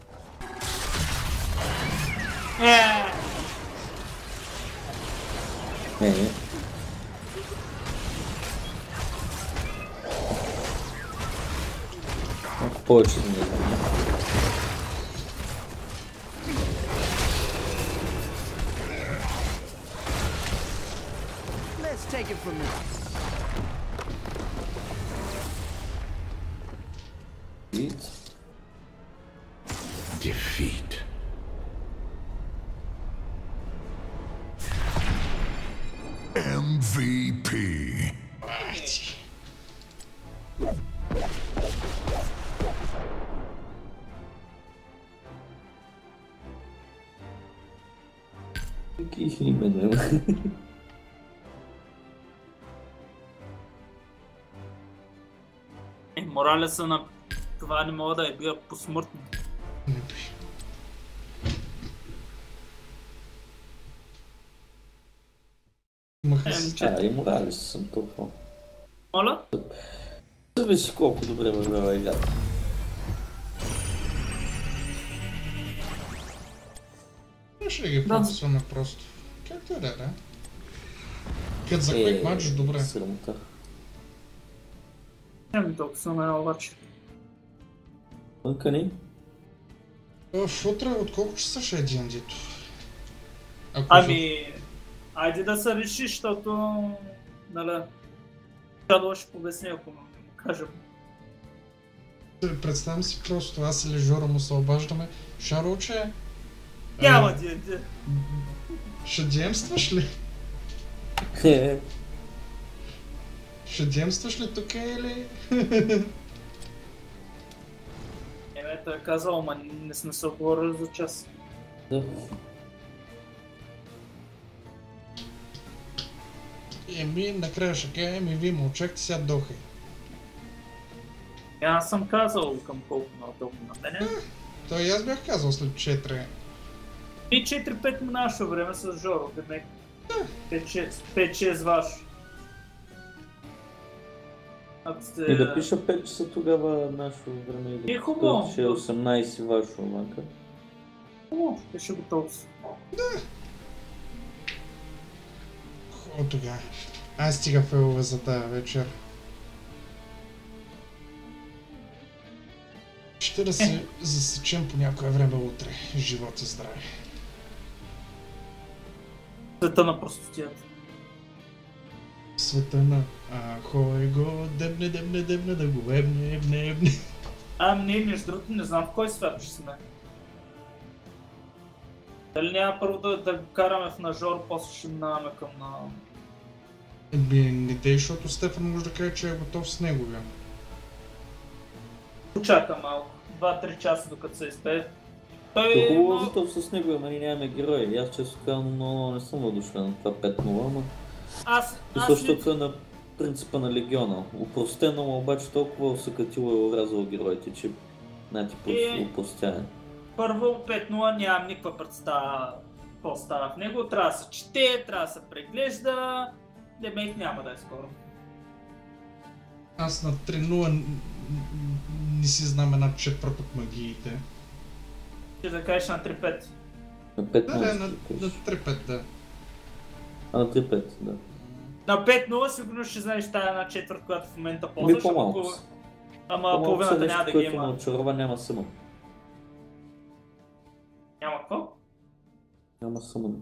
Не. Малко повече да не знам. Let's take it from there. defeat. MVP. Моралеса на това не мога да я бия посмъртно. И Моралес съм толкова. Моля? Зависи колко добре вървява играта. Ще ги фокусваме просто. Както да, да. Като за кой матч, добре. Срамота. Нямам толкова съм една обаче. Вънка ни? Утре от колко часа ще е D&D-то? Ами... Айде да се реши, защото... Нали... Шадо ще побесне, ако му кажем. Представям си просто, аз или Жора му се обаждаме. Шароче... Няма D&D. Ще демстваш ли? Ще демстваш ли тук или? Той е казал, ама не сме се оговорили за час. Да. Еми, накрая ще кажем и вие мълчахте, сега дохай. Аз съм казал към колко надълго на мене. Той и аз бях казал след 4. И 4-5 наше време с Жоро, демек. 5-6 ваш. И да пиша 5 часа тогава нашо време. И хубаво. Ще е 18 вашо, мака. Хубаво, ще го толкова. Да. Хубаво тогава. Аз стига фейлове за тая вечер. Ще да се засечем по някое време утре. Живот и здраве. Света на простотията. Света на... Хой го, дебне, да го ебне. Не, между другото не знам в кой свят ще сме. Дали няма първо да го караме в нажор, после ще минаваме към на... Не дей, защото Стефан може да каже, че е готов с неговия. Почака малко. 2-3 часа докато се изпее. Той е хубаво готов с него, ама ние нямаме герои. Аз често казвам, не съм въодушевен на това 5-0, ама... Защото е на принципа на легиона. Упростено, обаче толкова усъкатило е урязало героите, че ти упростяне. Първо 5-0 нямам никаква представа какво става в него. Трябва да се чете, трябва да се преглежда. Демейк няма да е скоро. Аз на 3-0 не си знам една четвърт от магиите. Ще да кажеш на 3-5. На 5-0. Да, на 3-5, да. А на 3-5, да. На 5-0 сигурно ще знаеш тая една четвърт, която в момента ползваш. Ама половината няма да ги има. Което очарова няма съмън. Няма какво? Няма съмън.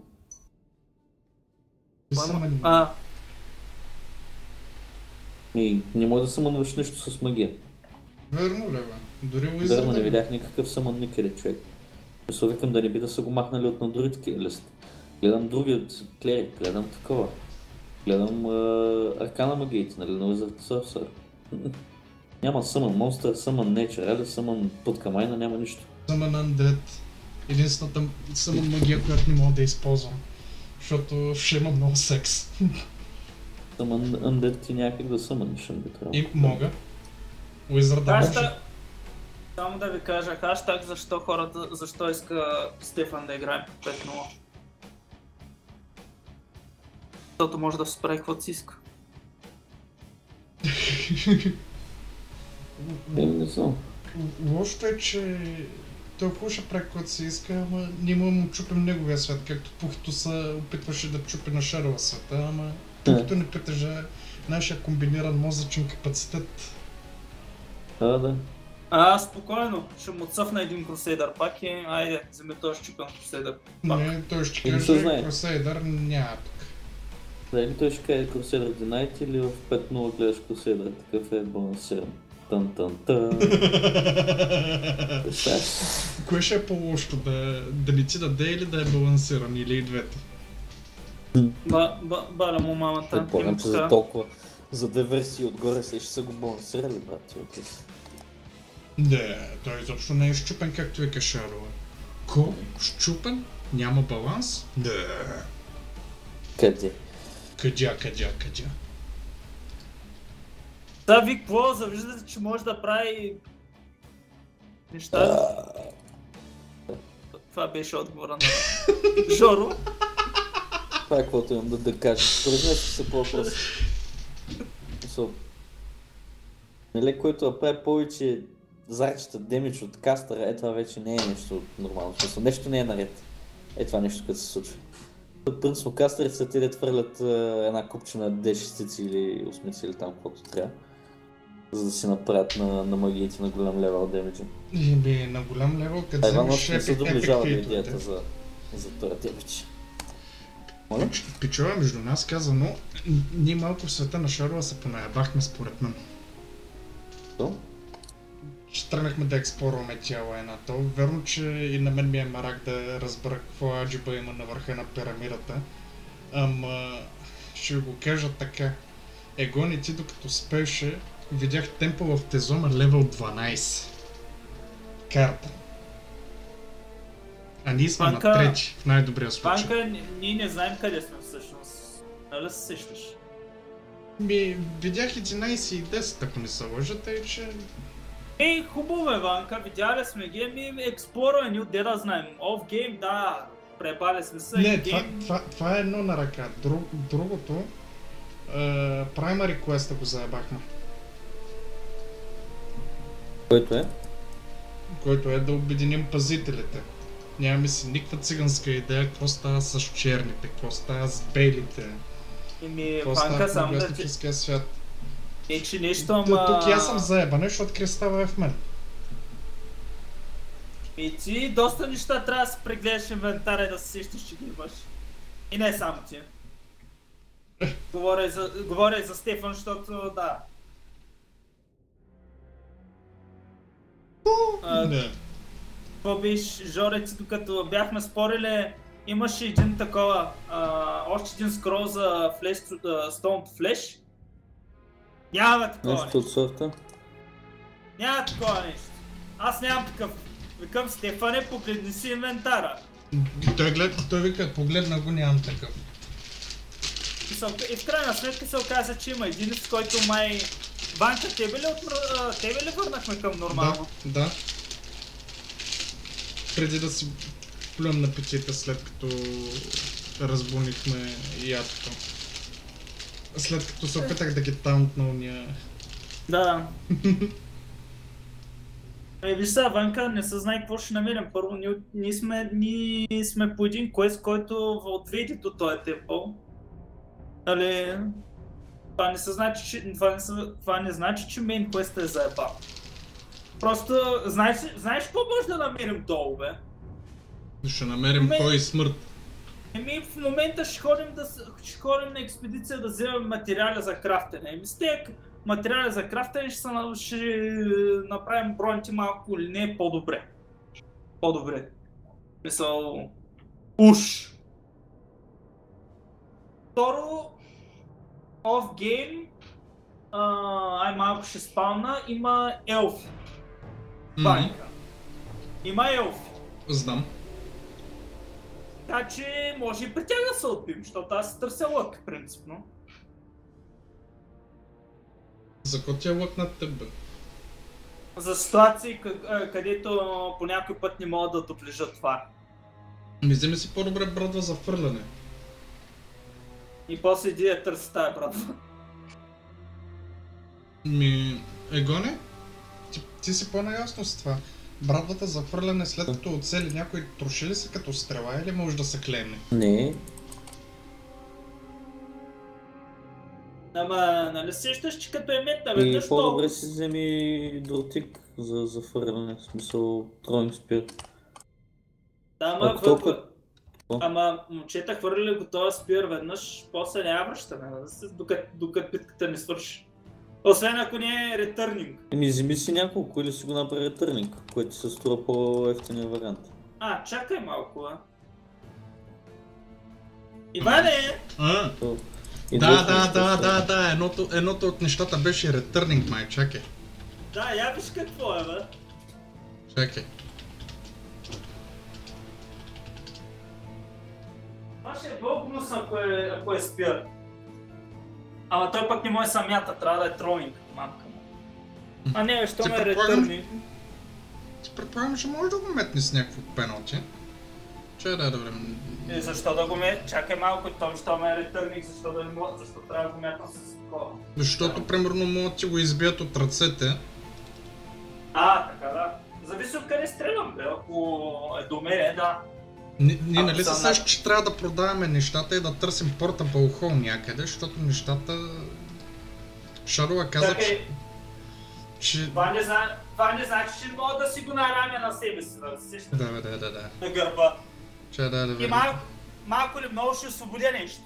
Не може да съмънваш нещо с магия. Верно ли бе? Дори Верно, не видях никакъв съмън никъде, човек. Се викам да не би да са го махнали от надурите лист. Гледам други клерик, гледам такова. Гледам аркана магиите, нали, на Wizard Sorcerer. Няма съмън, Monster, съмън Nature, съмън Подкамайна, няма нищо. Съмън Undead. Единствената съмън магия, която не мога да използвам. Защото ще има много секс. Съмън Undead ти някак да съмъниш, би трябвало. И мога. Wizard да може. Само да ви кажа хаштаг защо иска Стефан да играе по 5-0. Защото може да се справи каквото си иска. Не знам. Лошото е, че той хубаво ще прави каквото си иска, ама не му чупим неговия свят, както Пухито се опитваше да чупи на Шерова света, ама Пухито не притежа нашия комбиниран мозъчен капацитет. Да. Спокойно, ще му цъфна един Crusader пак и айде, вземи този щупен Crusader пак. Не, той ще каже Crusader няма пък. Дали той ще каже Crusader Denied или в 5-0 гледаш Crusader, такъв е балансиран. Тън-тън-тън. Кое ще е по-лошото, да не ти даде или да е балансиран, или и двете? Баля му мамата. Предполагам, че за толкова, за две версии отгоре ще са го балансирали, брат. Не, той изобщо не е щупен, както вика Шарова. Ко? Щупен? Няма баланс? Да. Къде? Къдя. Да, ви какво? Завиждате, че може да прави неща? Това беше отговора на Жоро. Това е каквото имам да кажа. Произнеси се по въпроса. Нали, който да прави повече зарчета демидж от кастъра, това вече не е нещо нормално. Нещо не е наред. Това нещо, което се случва. Принципно кастърите са те да твърлят една купчина D6 или 8 или там каквото трябва. За да си направят на магиите на голям левел демиджа. На голям левел, като вземеш доближава до идеята за този демидж. Пичова между нас казано, ние малко в света на Шарова се понаябахме според мен. То? Ще тръгнахме да експлорваме тя войната. Верно, че и на мен ми е марак да разбера какво аджиба има на върха на пирамидата. Ама ще го кажа така. Егони ти докато спеше, видях темпо в Тезома левел 12. Карта. А ние сме на трети, в най-добрия случай. Банка, ние не знаем къде сме всъщност. Нали се сещаш? Видях 11 и 10, ако не се лъжа, и че... Хубаво е, Ванка, видяли сме ги, експлорваме ни отде да знаем. Офгейм, да, пребали сме се. Не, това е едно на ръка. Другото, Primary Quest го заебахме. Който е да обединим пазителите. Нямаме си никаква циганска идея какво става с черните, какво става с белите. Какво става в магическия свят. Че нещо, ама... Тук аз съм заебане, защото кристала е в мен. И ти доста неща трябва да си прегледаш инвентаря и да се сещаш, че ги имаш. И не само ти. Говоря и за Стефан, защото да. Какво биш, Жорец, докато бяхме спорили, имаше един такова, още един скрол за Stone Flash. Няма такова нещо. От сорта? Няма такова нещо. Аз нямам такъв. Викам, Стефане, погледни си инвентара. Той вика, погледна го, нямам такъв. И в крайна сметка се оказа, че има един, с който май... Банка, тебе ли върнахме към нормално? Да. преди да си плюм на петите, след като разбунихме ядото. След като се опитах да ги таунтна уния. Да. Виж сега, Ванка, не се знае какво ще намерим. Първо, ние сме по един квест, който отведе до този темпъл. Нали, това не значи, че мейн квестът е заебан. Просто, знаеш какво може да намерим долу, бе? Ще намерим кой смърт. В момента ще ходим на експедиция да вземем материали за крафтене. С тези материали за крафтене ще направим броните малко или не по-добре. По-добре. Мисъл... Уш! Второ, оф-гейм, малко ще спална, има елфи. Банка. Има елфи. Знам. Така че може и при тях да се отбим, защото аз търся лък, принципно. За какво ти е лък над теб, бе? За ситуации, където по някой път не могат да доближат това. Вземи си по-добре брадва за фърляне. И после иди да търси тая брадва. Егоне? Ти си по-наясно с това. Брадвата за фърляне след като оцели някой троши ли се като стрела или може да се клемне? Не. Ама, нали сещаш, че като е метна веднъж толкова? По-добре си вземи дротик за фърляне, в смисъл троинг спир. Да, ама момчета хвърли го този спир веднъж, после не я връщаме, докато битката не свърши. Освен ако не е ретърнинг. Вземи си няколко или си го направи ретърнинг, което се струва по-ефтиния вариант. Чакай малко, Иване! Да, едното от нещата беше ретърнинг, май, чакай. Да, я виж какво е, бе. Чакай. Това ще е по-гнусно, ако е спир. Ама той пък не може самята, трябва да е троинг, мамка му. Не, що ме ретърни. Ти предполагам, че може да го метни с някакво пеноти. Да време. Защо да го метни? Чакай малко, той що ме ретърни, защо трябва да го метна с такова? Защото, примерно, могат ти го избият от ръцете. Така да. Зависи от къде стрелям, бе, ако е до мене, да. Ние нали се сеща, че трябва да продаваме нещата и да търсим Portable Hole някъде, защото нещата... Шарова каза, че... Това не значи, че мога да си го нарамя на себе си, да се сеща. Да. На гърба. Да И малко или много ще освободя нещо.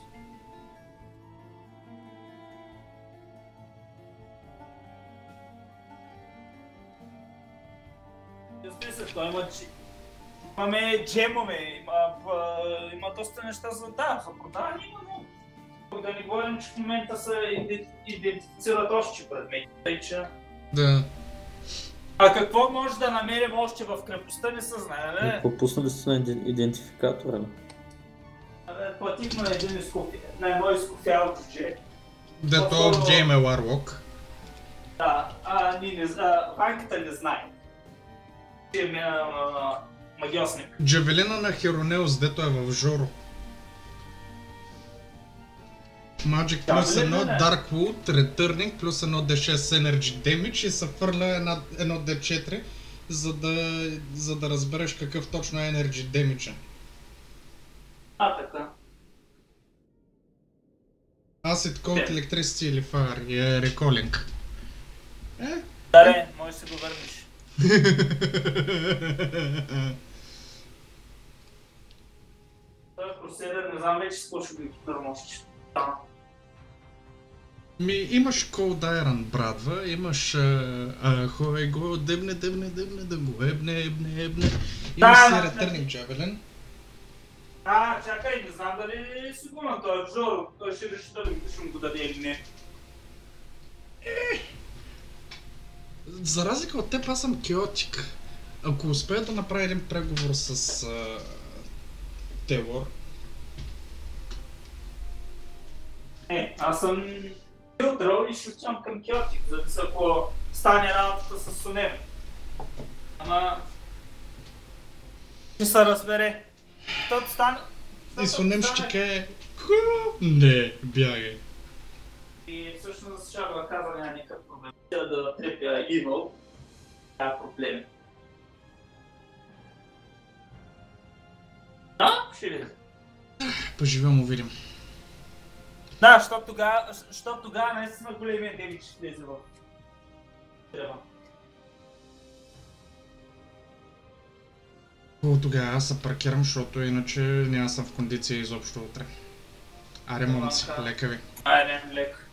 Той имаме джемове, има доста неща за продаване, но да не говорим, че в момента се идентифицират още предмети, тъй че... Да. А какво може да намерим още в крепостта, не се знае, бе? Какво пуснали сте на идентификатора, бе? Платихме на едно изкуфяло дже. Дето Game е Warlock. Да, Ванката не знае. Магиосник. Джавелина на Херонеус, дето е в Жоро. Magic плюс 1, Dark Wood, Returning плюс 1 D6 Energy Damage и се фърля едно D4, за да разбереш какъв точно е Energy Damage. Така. Acid Cold Electricity или Fire е Recalling. Да, може да се го върнеш. Той е проседен, не знам вече с какво ще го тормозиш. Имаш Cold Iron брадва, имаш хой го дебне, да го ебне. Имаш си Returning Javelin. Чакай, не знам дали си го на този Жоро, той ще реши дали ще му го даде или не. За разлика от теб, аз съм Chaotic. Ако успея да направя един преговор с Телор... Аз съм филтрал и ще отивам към Chaotic, за да се ако стане работата с Сонем. Ама... Ще се разбере. Тото стане... И Сонем ще кае... Не, бягай. И всъщност Шагва каза няма никакъв проблем. Тя да трепя Evil, няма проблеми. Да, ще видим. Поживем, увидим. Да, защото тогава наистина големия демидж ще влезе в трева. Тогава аз се паркирам, защото иначе няма съм в кондиция изобщо утре. Аре, момци, лека ви. Айде, лека.